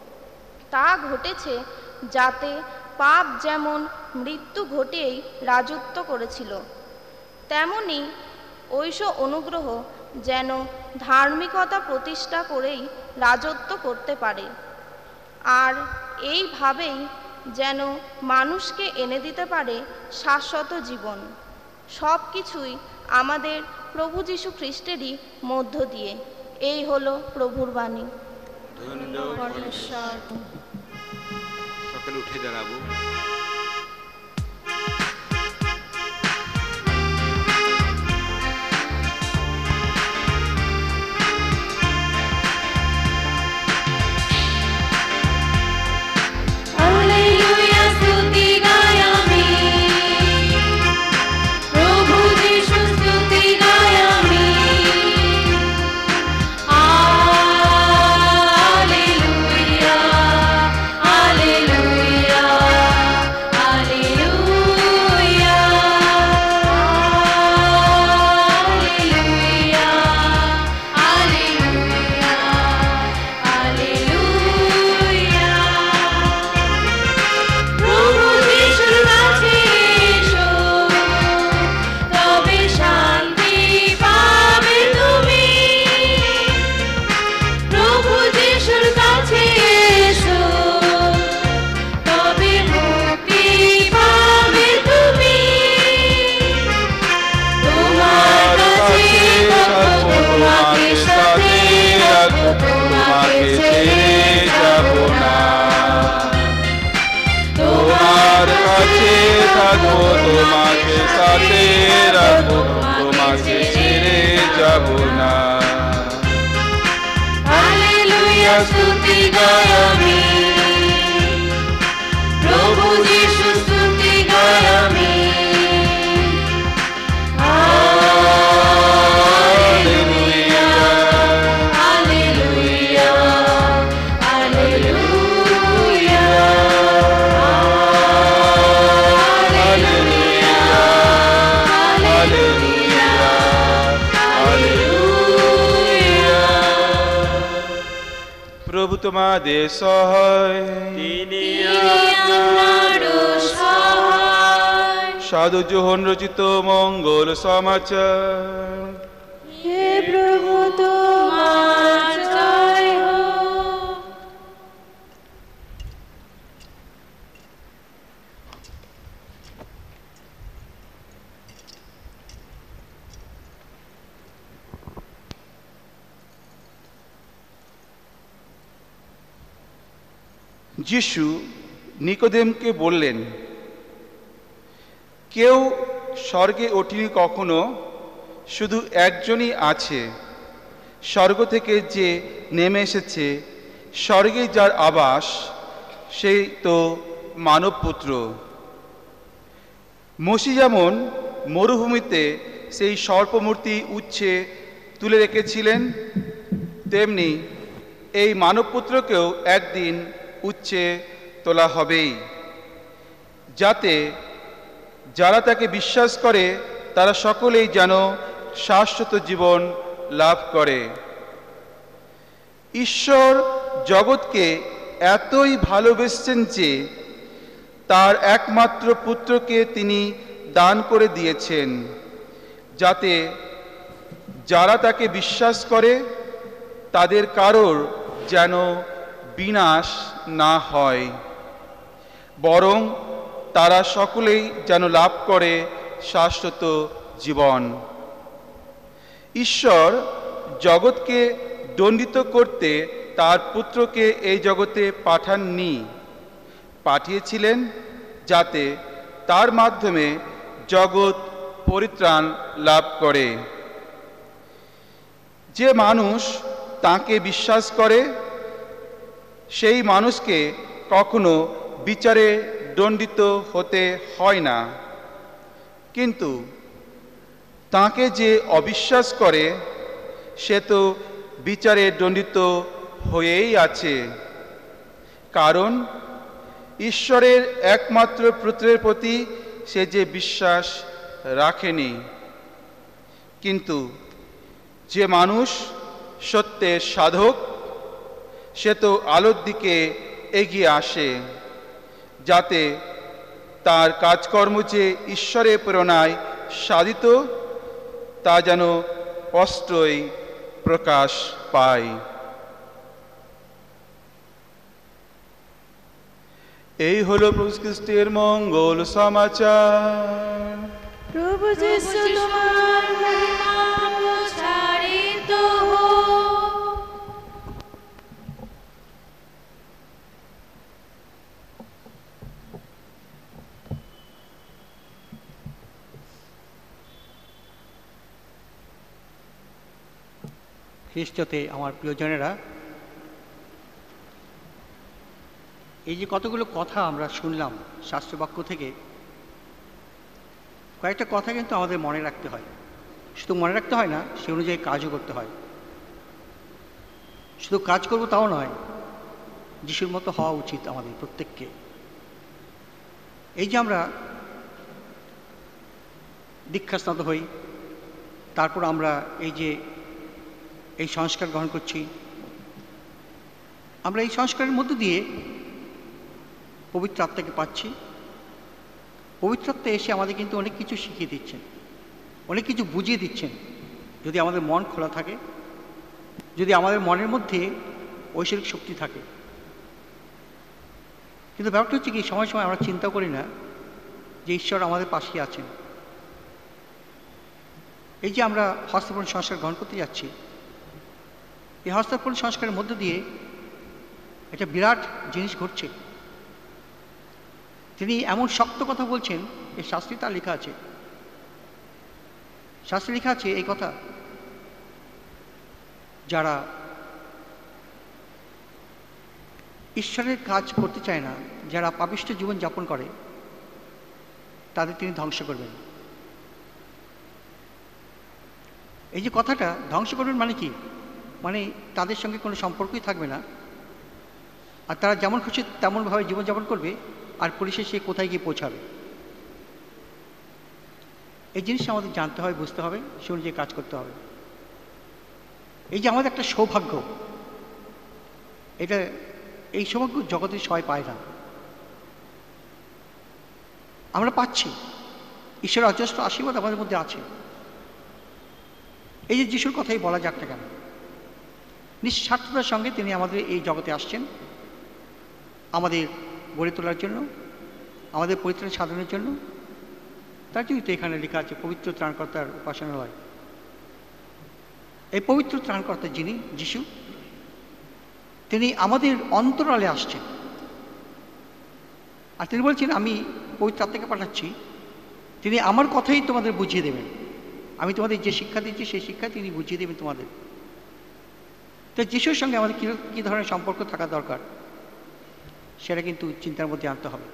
তা ঘটেছে যাতে পাপ যেমন মৃত্যু ঘটিয়েই রাজত্ব করেছিল, তেমনি ঐশ অনুগ্রহ যেন ধার্মিকতা প্রতিষ্ঠা করেই রাজত্ব করতে পারে, আর এইভাবেই যেন মানুষকে এনে দিতে পারে শাশ্বত জীবন। সব কিছুই আমাদের প্রভু যীশু খ্রিস্টেরই মধ্য দিয়ে। এই হলো প্রভুর বাণী। সকালে উঠে দাঁড়াবো। Alleluia, সাথে রাখবো, তোমাকে ছেড়ে যাব না। হালেলুয়া স্তুতি গাই আমি, প্রভু যিশু স্তুতি গাই আমি। Hallelujah hallelujah hallelujah hallelujah hallelujah hallelujah. প্রভু তোমাদের সহায়, তিনি আমারও সহায়। সাধু যোহন রচিত মঙ্গল সমাচার। হে প্রভু তোমার জয় হোক। যিশু নিকোদেমকে বললেন, কেউ স্বর্গে ওঠেনি কখনো, শুধু একজনই আছে, স্বর্গ থেকে যে নেমে এসেছে, স্বর্গে যার আবাস, সেই তো মানবপুত্র। মসি যেমন মরুভূমিতে সেই সর্পমূর্তি উচ্ছে তুলে রেখেছিলেন, তেমনি এই মানবপুত্রকেও একদিন উচ্ছে তোলা হবেই, যাতে যারা তাকে বিশ্বাস করে তারা সকলেই যেন শাশ্বত জীবন লাভ করে। ঈশ্বর জগৎকে এতই ভালোবেসেছেন যে তার একমাত্র পুত্রকে তিনি দান করে দিয়েছেন, যাতে যারা তাকে বিশ্বাস করে তাদের কারোর যেন বিনাশ না হয়, বরং তারা সকলেই যেন লাভ করে শাশ্বত জীবন। ঈশ্বর জগৎকে দণ্ডিত করতে তার পুত্রকে এই জগতে পাঠাননি, পাঠিয়েছিলেন যাতে তার মাধ্যমে জগৎ পরিত্রাণ লাভ করে। যে মানুষ তাকে বিশ্বাস করে সেই মানুষকে কখনো বিচারে দণ্ডিত হতে হয় না, কিন্তু তাকে যে অবিশ্বাস করে সে তো বিচারে দণ্ডিত হয়েই আছে, কারণ ঈশ্বরের একমাত্র পুত্রের প্রতি সে যে বিশ্বাস রাখেনি। কিন্তু যে মানুষ সত্যের সাধক সে তো আলোর দিকে এগিয়ে আসে, যাতে তার কাজকর্ম যে ঈশ্বরের প্রেরণায় সাধিত তা যেন স্পষ্টই প্রকাশ পায়। এই হলো প্রভু খ্রিস্টের মঙ্গল সমাচার। প্রভু যিশু তোমার নাম উচ্চারিত হোক। খ্রিস্টতে আমার প্রিয়জনেরা, এই যে কতগুলো কথা আমরা শুনলাম শাস্ত্রবাক্য থেকে, কয়েকটা কথা কিন্তু আমাদের মনে রাখতে হয়। শুধু মনে রাখতে হয় না, সে অনুযায়ী কাজও করতে হয়। শুধু কাজ করব তাও নয়, যিশুর মতো হওয়া উচিত আমাদের প্রত্যেককে। এই যে আমরা দীক্ষাস্নাত হই, তারপর আমরা এই সংস্কার গ্রহণ করছি, আমরা এই সংস্কারের মধ্য দিয়ে পবিত্র আত্মাকে পাচ্ছি। পবিত্র আত্মা এসে আমাদের কিন্তু অনেক কিছু শিখিয়ে দিচ্ছেন, অনেক কিছু বুঝিয়ে দিচ্ছেন, যদি আমাদের মন খোলা থাকে, যদি আমাদের মনের মধ্যে ঐশ্বরিক শক্তি থাকে। কিন্তু ব্যাপারটা হচ্ছে কি, সময় সময় আমরা চিন্তা করি না যে ঈশ্বর আমাদের পাশেই আছেন। এই যে আমরা হস্তপূর্ণ সংস্কার গ্রহণ করতে যাচ্ছি, এই হস্তপূর্ণ সংস্কারের মধ্য দিয়ে একটা বিরাট জিনিস ঘটছে। তিনি এমন শক্ত কথা বলছেন, এই শাস্ত্রে তা লেখা আছে শাস্ত্রে লেখা আছে এই কথা, যারা ঈশ্বরের কাজ করতে চায় না, যারা পাপিষ্ঠ জীবন যাপন করে, তাদের তিনি ধ্বংস করবেন। এই যে কথাটা ধ্বংস করবেন মানে কি, মানে তাদের সঙ্গে কোনো সম্পর্কই থাকবে না, আর তারা যেমন খুশি তেমনভাবে জীবনযাপন করবে, আর পরিশেষে কোথায় গিয়ে পৌঁছাবে। এই জিনিসটা আমাদের জানতে হবে, বুঝতে হবে, সে অনুযায়ী কাজ করতে হবে। এই যে আমাদের একটা সৌভাগ্য, এটা এই সৌভাগ্য জগতের সবাই পায় না, আমরা পাচ্ছি। ঈশ্বরের অজস্র আশীর্বাদ আমাদের মধ্যে আছে। এই যে যিশুর কথাই বলা যাক না কেন, নিঃস্বার্থতার সঙ্গে তিনি আমাদের এই জগতে আসছেন আমাদের গড়ে তোলার জন্য, আমাদের পরিত্রাণ সাধনের জন্য। তার জন্যই তো এখানে লেখা আছে পবিত্র ত্রাণকর্তার উপাসনালয়। এই পবিত্র ত্রাণকর্তা যিনি যিশু, তিনি আমাদের অন্তরালে আসছেন, আর তিনি বলছেন আমি পবিত্র আত্মাকে পাঠাচ্ছি, তিনি আমার কথাই তোমাদের বুঝিয়ে দেবেন। আমি তোমাদের যে শিক্ষা দিচ্ছি সেই শিক্ষা তিনি বুঝিয়ে দেবেন তোমাদের। তো যিশুর সঙ্গে আমাদের কী ধরনের সম্পর্ক থাকা দরকার সেটা কিন্তু চিন্তার মধ্যে আনতে হবে।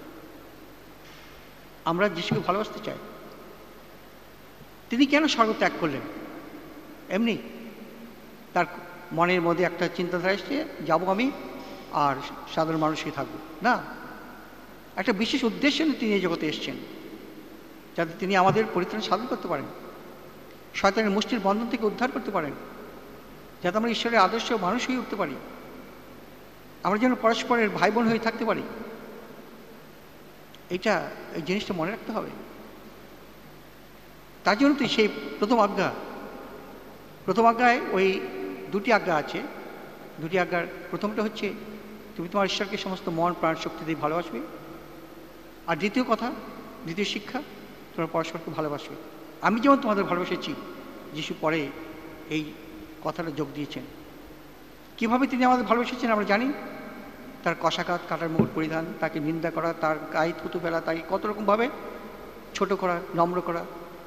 আমরা যিশুকে ভালোবাসতে চাই। তিনি কেন স্বর্গ ত্যাগ করলেন? এমনি তার মনের মধ্যে একটা চিন্তাধারা এসছে যাবো আমি আর সাধারণ মানুষই থাকবো না, একটা বিশেষ উদ্দেশ্য নিয়ে তিনি এই জগতে এসছেন, যাতে তিনি আমাদের পরিত্রাণ সাধন করতে পারেন, শয়তানের মুষ্টির বন্ধন থেকে উদ্ধার করতে পারেন, যাতে আমরা ঈশ্বরের আদর্শ মানুষ হয়ে উঠতে পারি, আমরা যেন পরস্পরের ভাই বোন হয়ে থাকতে পারি। এই জিনিসটা মনে রাখতে হবে। তার জন্য তো সেই প্রথম আজ্ঞায় ওই দুটি আজ্ঞা আছে। দুটি আজ্ঞার প্রথমটা হচ্ছে তুমি তোমার ঈশ্বরকে সমস্ত মন প্রাণ শক্তি দিয়ে ভালোবাসবে, আর দ্বিতীয় শিক্ষা তোমরা পরস্পরকে ভালোবাসবে আমি যেমন তোমাদের ভালোবেসেছি। যিশু পরে এই কথাটা যোগ দিয়েছেন। কিভাবে তিনি আমাদের ভালোবেসেছেন আমরা জানি। তার কষাঘাত, কাটার মুকুট পরিধান, তাকে নিন্দা করা, তার গায়ে থুতু ফেলা, তাকে কত রকমভাবে ছোট করা, নম্র করা।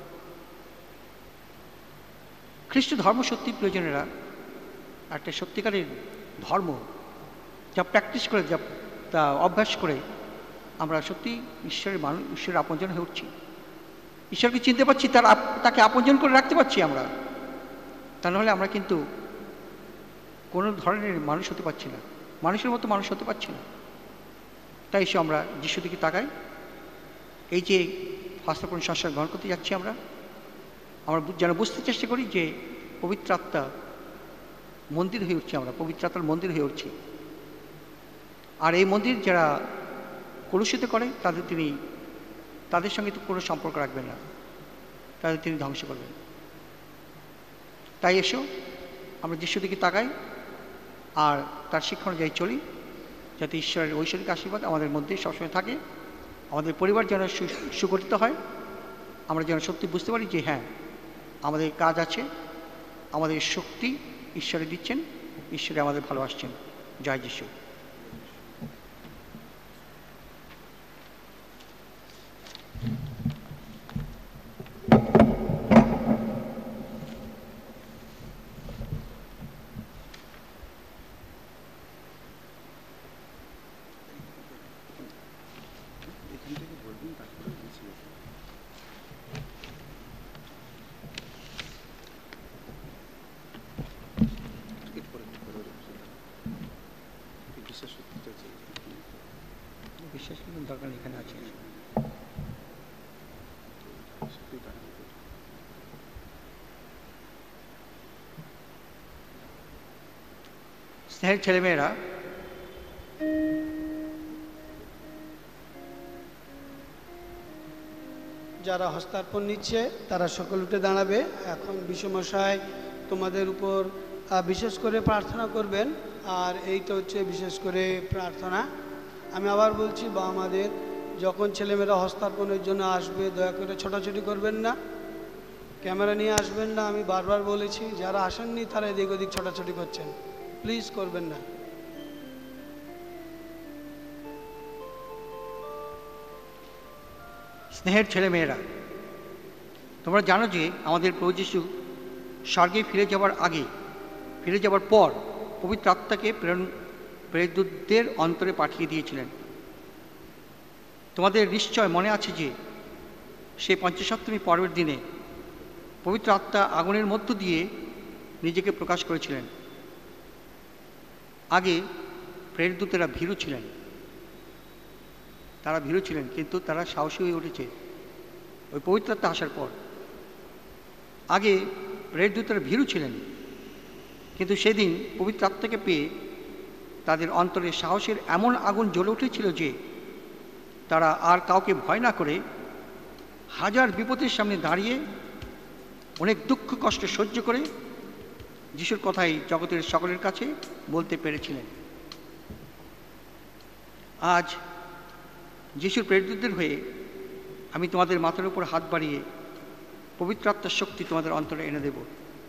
খ্রিস্ট ধর্ম সত্যি প্রয়োজনেরা একটা সত্যিকারের ধর্ম, যা প্র্যাকটিস করে, যা তা অভ্যাস করে আমরা সত্যি ঈশ্বরের আপনজন হয়ে উঠছি, ঈশ্বরকে চিনতে পারছি, তাকে আপনজন করে রাখতে পারছি আমরা। তা নাহলে আমরা কিন্তু কোনো ধরনের মানুষ হতে পারছি না, মানুষের মতো মানুষ হতে পারছি না। তাই এসে আমরা যিশুর দিকে তাকাই। এই যে হস্তাপন সংস্কার গ্রহণ করতে যাচ্ছি আমরা যেন বুঝতে চেষ্টা করি যে পবিত্র আত্মা মন্দির হয়ে উঠছে, আমরা পবিত্র আত্মার মন্দির হয়ে উঠছি। আর এই মন্দির যারা কলুষিত করে তাদের সঙ্গে তো কোনো সম্পর্ক রাখবেন না, তাদের তিনি ধ্বংস করবেন। তাই এসো আমরা যিশুর দিকে তাকাই আর তার শিক্ষা অনুযায়ী চলি, যাতে ঈশ্বরের ঐশ্বরিক আশীর্বাদ আমাদের মধ্যে সবসময় থাকে, আমাদের পরিবার যেন সুগঠিত হয়, আমরা যেন সত্যি বুঝতে পারি যে হ্যাঁ আমাদের কাজ আছে, আমাদের শক্তি ঈশ্বরে দিচ্ছেন, ঈশ্বরে আমাদের ভালোবাসছেন। জয় যিশু। বিশ্বাস করুন দরকার এখানে আছে। স্নেহের ছেলেমেয়েরা, যারা হস্তার্পণ নিচ্ছে তারা সকল উঠে দাঁড়াবে। এখন বিশ্বমশাই তোমাদের উপর বিশেষ করে প্রার্থনা করবেন, আর এইটা হচ্ছে বিশেষ করে প্রার্থনা। আমি আবার বলছি, বা আমাদের যখন ছেলেমেয়েরা হস্তার্পণের জন্য আসবে দয়া করে ছোটাছুটি করবেন না, ক্যামেরা নিয়ে আসবেন না। আমি বারবার বলেছি, যারা আসেননি তারা এদিক ওদিক ছোটাছুটি করছেন, প্লিজ করবেন না। স্নেহের ছেলেমেয়েরা, তোমরা জানো যে আমাদের প্রভু যীশু স্বর্গে ফিরে যাওয়ার আগে, ফিরে যাওয়ার পর পবিত্র আত্মাকে প্রেরিতদের অন্তরে পাঠিয়ে দিয়েছিলেন। তোমাদের নিশ্চয় মনে আছে যে সেই পঞ্চসপ্তমী পর্বের দিনে পবিত্র আত্মা আগুনের মধ্য দিয়ে নিজেকে প্রকাশ করেছিলেন। আগে প্রেরিতরা ভীরু ছিলেন, তারা ভীরু ছিলেন, কিন্তু তারা সাহসী হয়ে উঠেছে ওই পবিত্র আত্মা আসার পর। আগে প্রেরিতরা ভীরু ছিলেন, কিন্তু সেদিন পবিত্র আত্মাকে পেয়ে তাদের অন্তরে সাহসের এমন আগুন জ্বলে উঠেছিল যে তারা আর কাউকে ভয় না করে হাজার বিপদের সামনে দাঁড়িয়ে অনেক দুঃখ কষ্ট সহ্য করে যিশুর কথাই জগতের সকলের কাছে বলতে পেরেছিলেন। আজ যিশুর প্রেরিতদের হয়ে আমি তোমাদের মাথার উপর হাত বাড়িয়ে পবিত্র আত্মার শক্তি তোমাদের অন্তরে এনে দেব।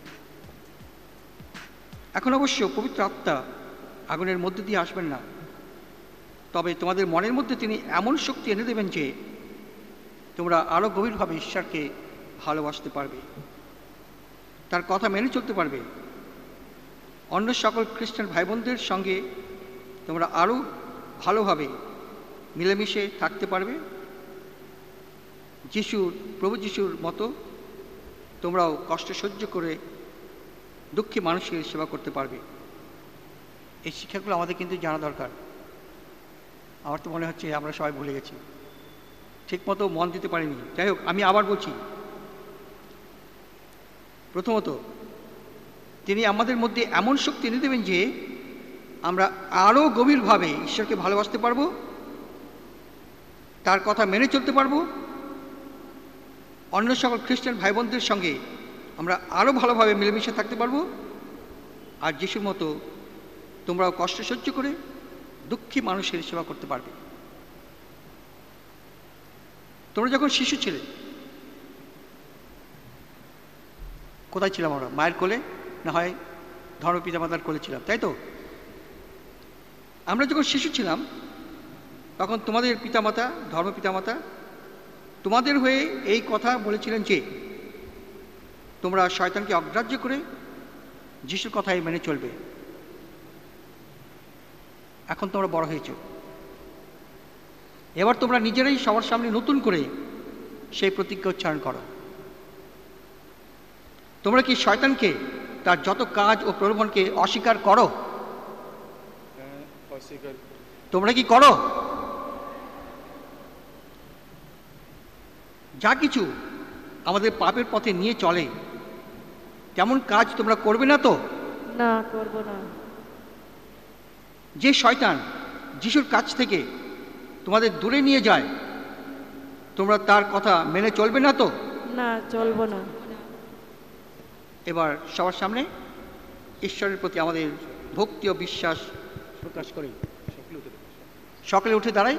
এখন অবশ্য পবিত্র আত্মা আগুনের মধ্যে দিয়ে আসবেন না, তবে তোমাদের মনের মধ্যে তিনি এমন শক্তি এনে দেবেন যে তোমরা আরও গভীরভাবে ঈশ্বরকে ভালোবাসতে পারবে, তার কথা মেনে চলতে পারবে, অন্য সকল খ্রিস্টান ভাই বোনদের সঙ্গে তোমরা আরও ভালোভাবে মিলেমিশে থাকতে পারবে। প্রভু যিশুর মতো তোমরাও কষ্ট সহ্য করে দুঃখী মানুষের সেবা করতে পারবে। এই শিক্ষাগুলো আমাদের কিন্তু জানা দরকার। আমার তো মনে হচ্ছে আমরা সবাই ভুলে গেছি, ঠিকমতো মন দিতে পারিনি। যাই হোক, আমি আবার বলছি, প্রথমত তিনি আমাদের মধ্যে এমন শক্তি এনে দেবেন যে আমরা আরও গভীরভাবে ঈশ্বরকে ভালোবাসতে পারবো, তার কথা মেনে চলতে পারবো, অন্য সকল খ্রিস্টান ভাই বোনদের সঙ্গে আমরা আরও ভালোভাবে মিলেমিশে থাকতে পারবো। আর যিশুর মতো তোমরাও কষ্ট সহ্য করে দুঃখী মানুষের সেবা করতে পারবে। তোমরা যখন শিশু ছিলে, কোথায় ছিলাম আমরা? মায়ের কোলে, না হয় ধর্ম পিতামাতার কোলে ছিলাম, তাই তো? আমরা যখন শিশু ছিলাম তখন তোমাদের পিতামাতা, ধর্ম পিতামাতা তোমাদের হয়ে এই কথা বলেছিলেন যে তোমরা শয়তানকে অগ্রাহ্য করে যিশুর কথাই মেনে চলবে। এখন তোমরা বড় হয়েছ, এবার তোমরা নিজেরাই সবার সামনে নতুন করে সেই প্রতিজ্ঞা উচ্চারণ করো। তোমরা কি শয়তানকে, তার যত কাজ ও প্রলোভনকে অস্বীকার করো? তোমরা কি করো? যা কিছু আমাদের পাপের পথে নিয়ে চলে তেমন কাজ তোমরা করবে না তো? না, করব না। যে শয়তান যিশুর কাছ থেকে তোমাদের দূরে নিয়ে যায়, তোমরা তার কথা মেনে চলবে না তো? না, চলব না। এবার সবার সামনে ঈশ্বরের প্রতি আমাদের ভক্তি ও বিশ্বাস প্রকাশ করি। সকলে উঠে দাঁড়াই।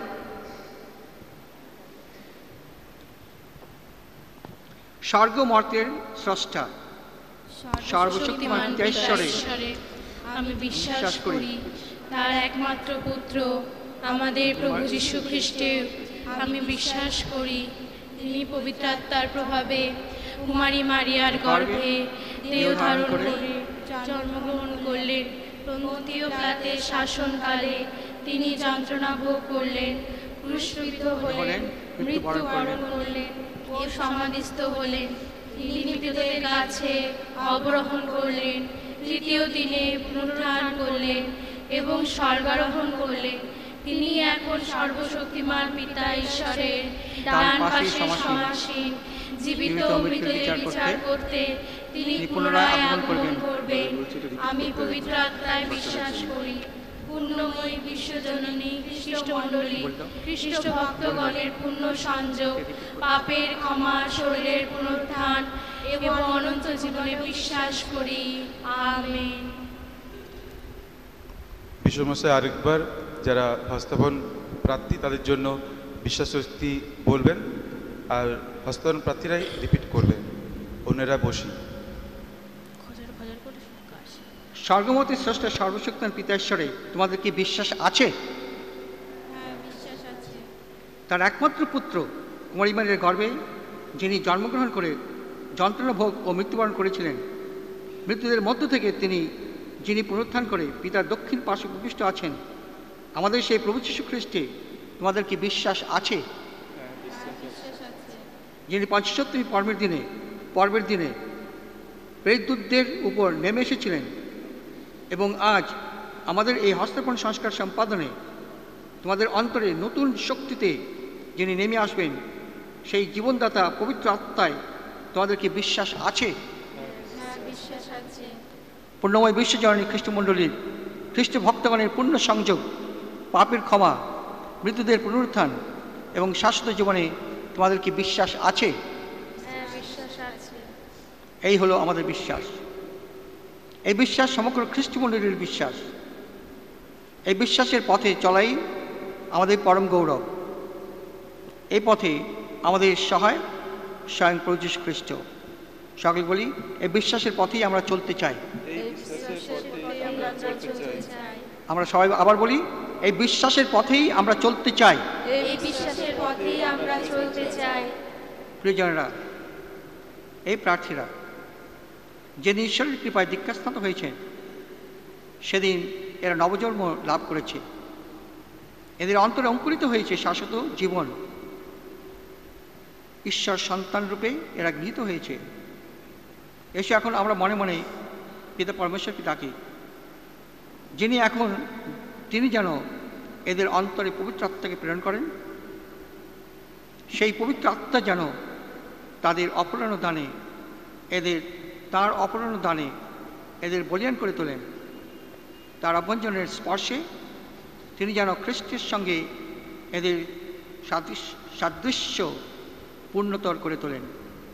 স্বর্গ মর্তের স্রষ্টা সর্বশক্তিমান ঈশ্বরে আমি বিশ্বাস করি, তার একমাত্র পুত্র আমাদের প্রভু যীশু খ্রিস্টে আমি বিশ্বাস করি। তিনি পবিত্র আত্মার প্রভাবে কুমারী মারিয়ার গর্ভে দেহ ধারণ করে জন্মগ্রহণ করলেন। পন্তীয় পিলাতের শাসনকালে তিনি যন্ত্রণা ভোগ করলেন, ক্রুশবিদ্ধ হলেন, মৃত্যুবরণ করলেন ও সমাধিস্থ হলেন। তিনি মৃতদের কাছে অবরোহণ করলেন, তৃতীয় দিনে পুনরুত্থান করলেন এবং স্বর্গারোহণ করলেন। তিনি এখন সর্বশক্তিমান পিতা ঈশ্বরের ডান পাশে সমাসীন। জীবিত ও মৃতদের বিচার করতে তিনি পুনরায় আগমন করবেন। আমি পবিত্র আত্মায় বিশ্বাস করি, পুণ্যময়ী বিশ্বজননী খ্রিস্টমণ্ডলী, খ্রিস্ট ভক্তগণের পুণ্য সংযোগ, পাপের ক্ষমা, শরীরের পুনরুত্থান এবং অনন্ত জীবনে বিশ্বাস করি। আমেন। বিশ্বমশাই আরেকবার যারা হস্তাবন প্রার্থী তাদের জন্য বিশ্বাস শক্তি বলবেন, আর হস্তাবন প্রার্থীরাই রিপিট করবেন, অন্যরা বসি। স্বর্গমতের স্রষ্টা সর্বশক্তিমান পিতা ঈশ্বরে তোমাদের কি বিশ্বাস আছে? হ্যাঁ, বিশ্বাস আছে। তার একমাত্র পুত্র কুমারী মারিয়ার গর্ভে যিনি জন্মগ্রহণ করে যন্ত্রণা ভোগ ও মৃত্যুবরণ করেছিলেন। মৃত্যুদের মধ্য থেকে তিনি যিনি পুনরুত্থান করে পিতার দক্ষিণ পার্শ্বে উপবিষ্ট আছেন, আমাদের সেই প্রভু যীশু খ্রিস্টে তোমাদের কি বিশ্বাস আছে? যিনি পঞ্চসপ্তমী পর্বের দিনে প্রেতদূতদের উপর নেমে এসেছিলেন এবং আজ আমাদের এই হস্তার্পণ সংস্কার সম্পাদনে তোমাদের অন্তরে নতুন শক্তিতে যিনি নেমে আসবেন, সেই জীবনদাতা পবিত্র আত্মায় তোমাদের কি বিশ্বাস আছে? পূর্ণময় বিশ্বজননী খ্রিস্টমণ্ডলীর খ্রিস্ট ভক্তগণের পূর্ণ সংযোগ, পাপের ক্ষমা, মৃত্যুদের পুনরুত্থান এবং শাশ্বত জীবনে তোমাদের কি বিশ্বাস আছে? এই হলো আমাদের বিশ্বাস। এই বিশ্বাস সমগ্র খ্রিস্টমণ্ডলীর বিশ্বাস। এই বিশ্বাসের পথে চলাই আমাদের পরম গৌরব। এই পথে আমাদের সহায় স্বয়ং প্রভু যীশু খ্রিস্ট। সকলে বলি, এই বিশ্বাসের পথেই আমরা চলতে চাই। আমরা সবাই আবার বলি, এই বিশ্বাসের পথেই আমরা চলতে চাই। প্রিয়জনেরা, এই প্রার্থীরা যেদিন ঈশ্বরের কৃপায় দীক্ষাস্থান হয়েছে, সেদিন এরা নবজন্ম লাভ করেছে। এদের অন্তরে অঙ্কুরিত হয়েছে শাশ্বত জীবন। ঈশ্বর সন্তান রূপে এরা গৃহীত হয়েছে। এসে এখন আমরা মনে মনে পিতা পরমেশ্বরকে ডাকি, তিনি যেন এদের অন্তরে পবিত্র আত্মাকে প্রেরণ করেন। সেই পবিত্র আত্মা যেন তার অপরাহ্ন দানে এদের বলিয়ান করে তোলেন। তার অভ্যঞ্জনের স্পর্শে তিনি যেন খ্রিস্টের সঙ্গে এদের সাদৃশ্য পূর্ণতর করে তোলেন।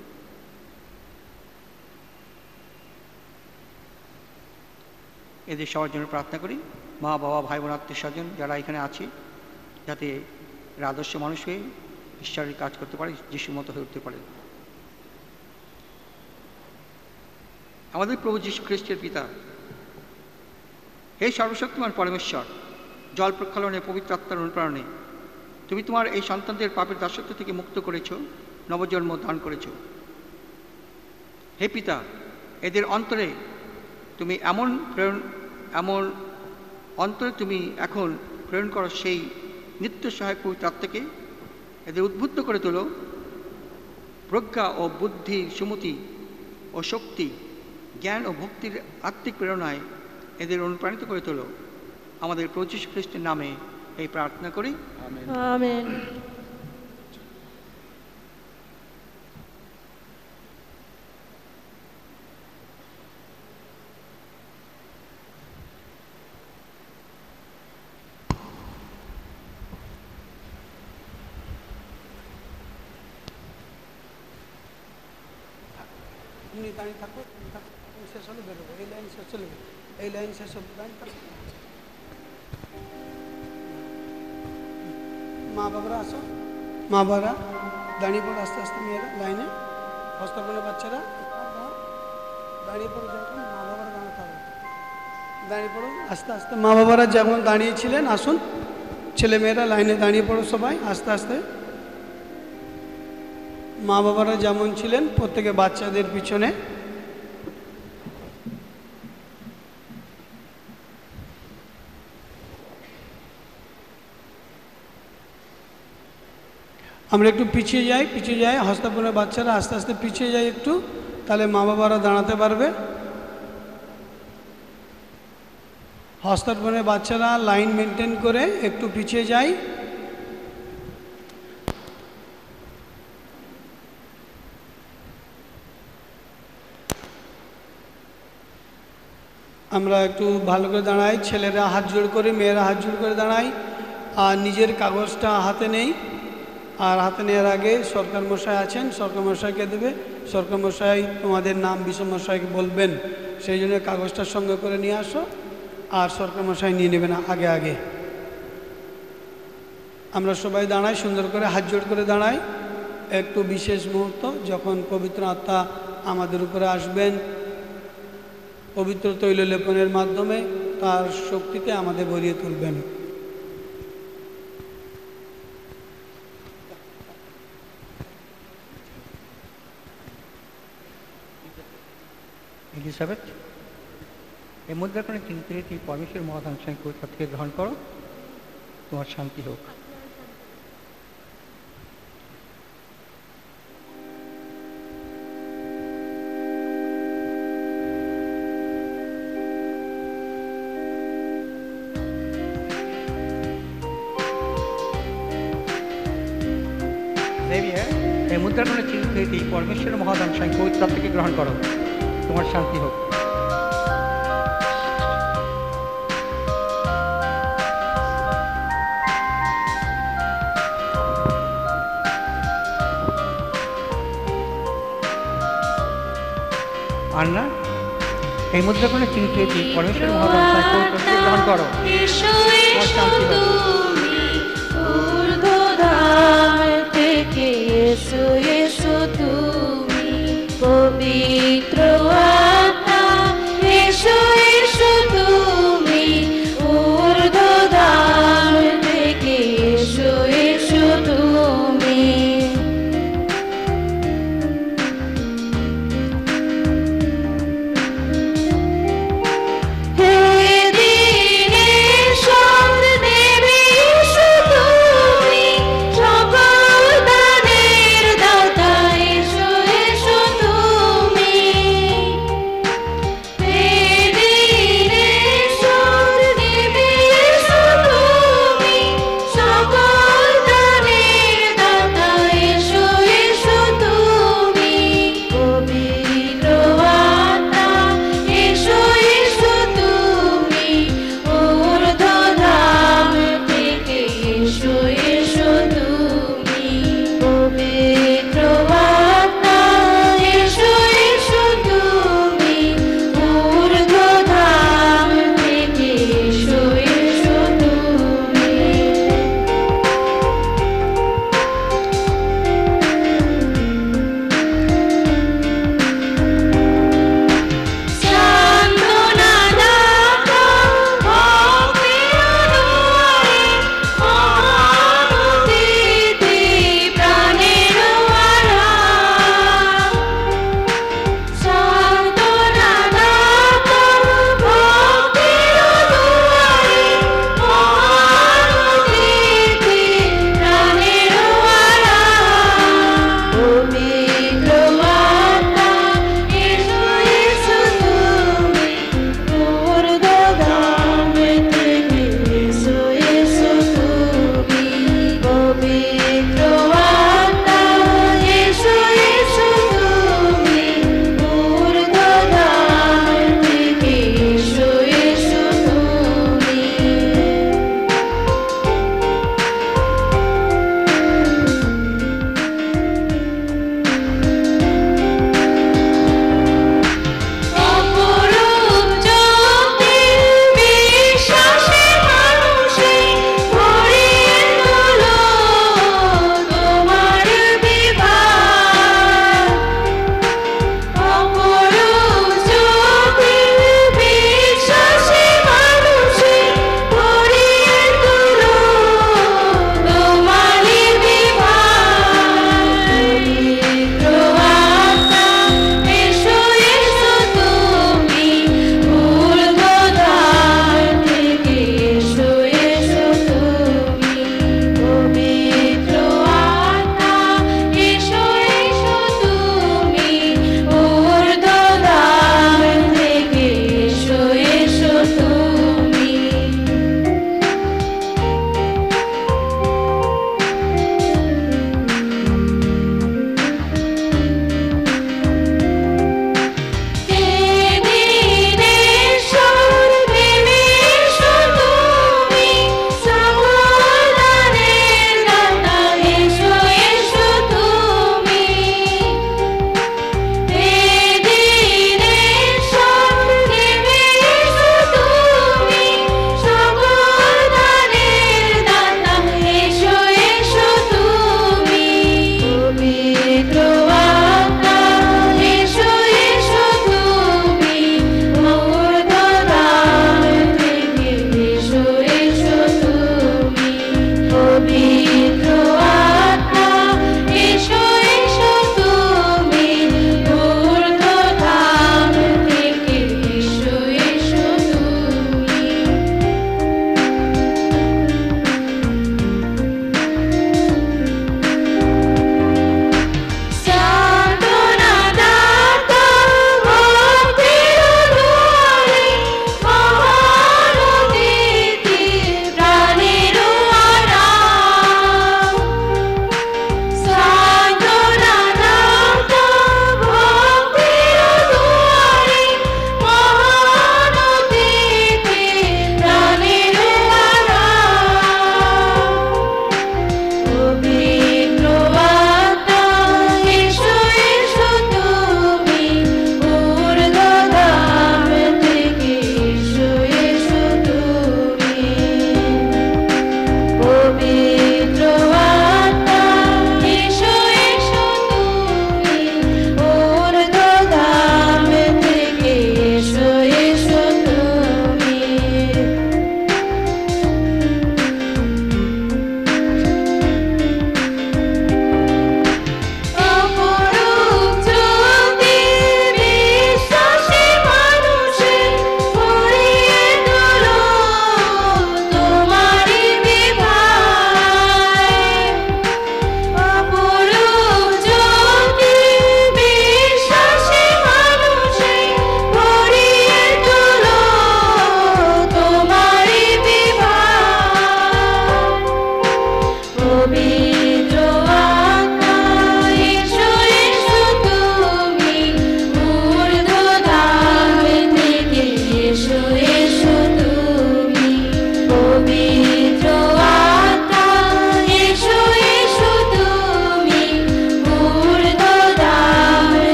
এদের সবার জন্য প্রার্থনা করি। মা বাবা, ভাই বোন, আত্মীয় স্বজন যারা এখানে আছে, যাতে এরা আদর্শ মানুষ হয়ে ঈশ্বরের কাজ করতে পারে, যিশুর মতো হয়ে উঠতে পারে। আমাদের প্রভু যীশু খ্রিস্টের পিতা, হে সর্বশক্তিমান পরমেশ্বর, জল প্রক্ষালনে পবিত্র আত্মার অনুপ্রেরণে তুমি তোমার এই সন্তানদের পাপের দাসত্ব থেকে মুক্ত করেছ, নবজন্ম দান করেছ। হে পিতা, এদের অন্তরে তুমি তুমি এখন প্রেরণ করো সেই নিত্য সহায়ক পবিত্র আত্মাকে। এদের উদ্বুদ্ধ করে তোলো, প্রজ্ঞা ও বুদ্ধির সুমতি ও শক্তি, জ্ঞান ও ভক্তির আত্মিক প্রেরণায় এদের অনুপ্রাণিত করে তোলো। আমাদের প্রভু যীশু খ্রিস্টের নামে এই প্রার্থনা করি, আমেন। দাঁড়িয়ে থাকো, শেষ হলে বেরোবো। এই লাইন শেষ হলে, এই লাইন শেষ হবে, দাঁড়িয়ে থাকো। মা বাবারা আসো, মা বাবারা দাঁড়িয়ে পড়ো আস্তে আস্তে। মেয়েরা লাইনে, হস্তপূর্ণ বাচ্চারা দাঁড়িয়ে পড়ো। যখন মা বাবারা দাঁড়াতে হবে, দাঁড়িয়ে পড়ো আস্তে আস্তে। মা বাবারা যেমন দাঁড়িয়েছিলেন আসুন, ছেলেমেয়েরা লাইনে দাঁড়িয়ে পড়ো সবাই আস্তে আস্তে। মা বাবারা যেমন ছিলেন প্রত্যেকে বাচ্চাদের পিছনে। আমরা একটু পিছিয়ে যাই, হস্তাপূর্ণ বাচ্চারা আস্তে আস্তে পিছিয়ে যায় একটু, তাহলে মা বাবারা দাঁড়াতে পারবে। হস্তাপূর্ণ বাচ্চারা লাইন মেনটেন করে একটু পিছিয়ে যায়। আমরা একটু ভালো করে দাঁড়াই, ছেলেরা হাত জোড় করে, মেয়েরা হাত জোড় করে দাঁড়াই। আর নিজের কাগজটা হাতে নেই, আর হাতে নেওয়ার আগে সরকার মশাই আছেন, সরকার মশাইকে দেবে। সরকার মশাই তোমাদের নাম বিষম মশাইকে বলবেন, সেই জন্য কাগজটা সঙ্গে করে নিয়ে আসো, আর সরকার মশাই নিয়ে নেবেন আগে আগে। আমরা সবাই দাঁড়াই, সুন্দর করে হাত জোড় করে দাঁড়াই। একটু বিশেষ মুহূর্ত, যখন পবিত্র আত্মা আমাদের উপরে আসবেন, পবিত্র তৈল লেপনের মাধ্যমে তার শক্তিতে আমাদের ভরিয়ে তুলবেন। এলিজাবেথ, এই মুদ্রাকণে চিনতে তুমি পরমেশ্বর মহাদানসায় পবিত্র থেকে গ্রহণ করো, তোমার শান্তি হোক। এই মুদ্রাকণে চিনতে তুমি পরমেশ্বর মহাদানসায় পবিত্র থেকে গ্রহণ করো, তোমার শান্তি হোক। আন্না, এই মুদ্রাকণে চিনতে তুমি পরমেশ্বর মহাদানসায় পবিত্র থেকে গ্রহণ করো, তোমার শান্তি হোক। এসো এসো তুমি পবিত্র আত্মা, এসো এসো তুমি ঊর্ধ্বধাম থেকে, এসো এসো তুমি। হে দিনের সন্দেহ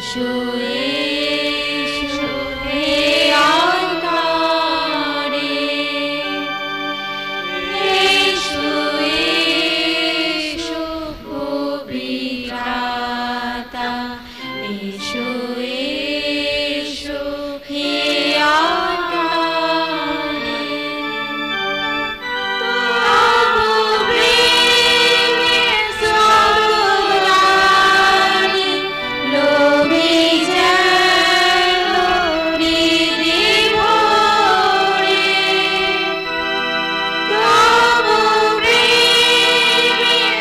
এসো এসো হে অন্তরে এসো এসো পবিত্র আত্মা এসো এসো হে অন্তরে তবু প্রেমের স্বরূপদানি লোভে যেন হৃদে ভরে তবু প্রেমের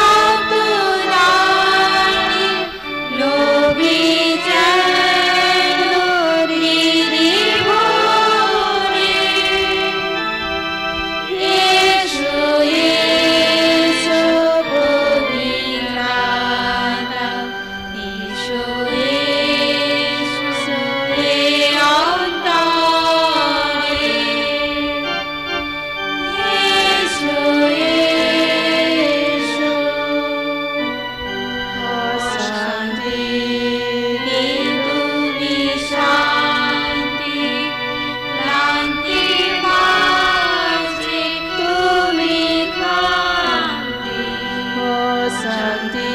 স্বরূপদানি লোভে যেন হৃদে ভরে এসো এসো পবিত্র আত্মা এসো এসো হে অন্তরে এসো এসো অশান্তি তুমি শান্তি ক্লান্তি মাঝে তুমি ক্লান্তি অশান্তি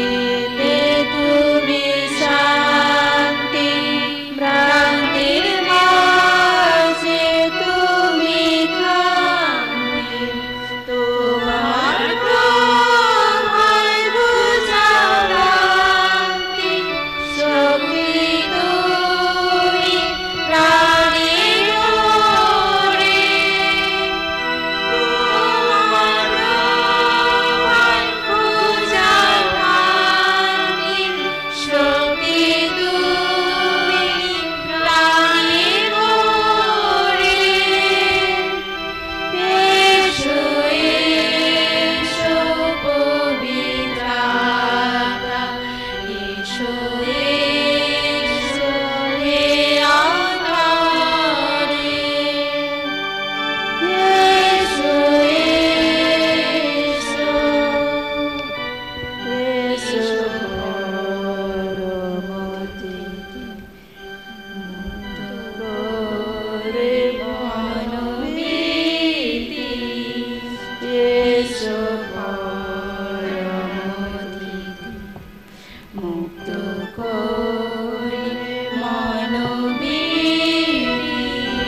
তুমি শান্তি ক্লান্তির মাঝে তুমি ক্লান্তি তোমার প্রভায় বুঝালান্তি শক্তি তুমি প্রাণের ওরে তোমার প্রভায় বুঝালান্তি শক্তি তুমি প্রাণের ওরে এসো এসো পবিত্র আত্মা এসো এসো হে অন্তরে এসো এসো এসো পরমতি করে মনোবৃত্তি এসো পরমতি মুক্ত করে মনোবৃত্তি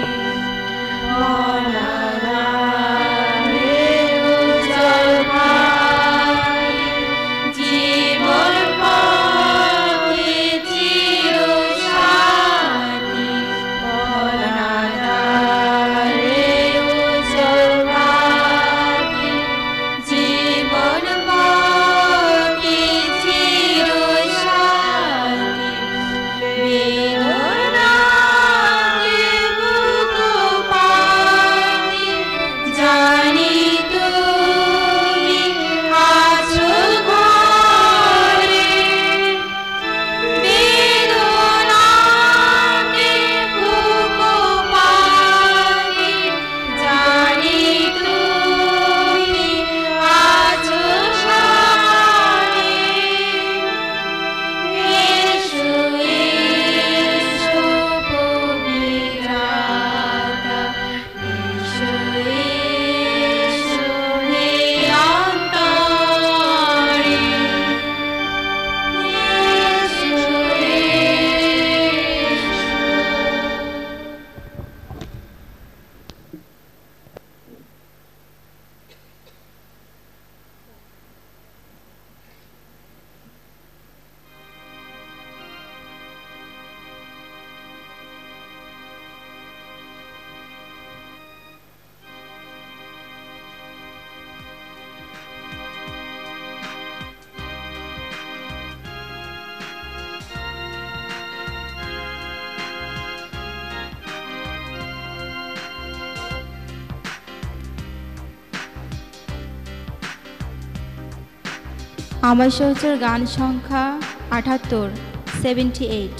মনাদারে উজ্জ্বল ভাই জীবন পথে চির শান্তি মনাদারে উজ্জ্বল ভাই জীবন পথে চির শান্তি বেদনাতে বুক পাতি জানি তুমি আছো ঘরে বেদনাতে বুক পাতি জানি তুমি আছো সারে এসো এসো পবিত্র আত্মা এসো এসো হে অন্তরে এসো আমার সহচর গান সংখ্যা ৭৮ 78।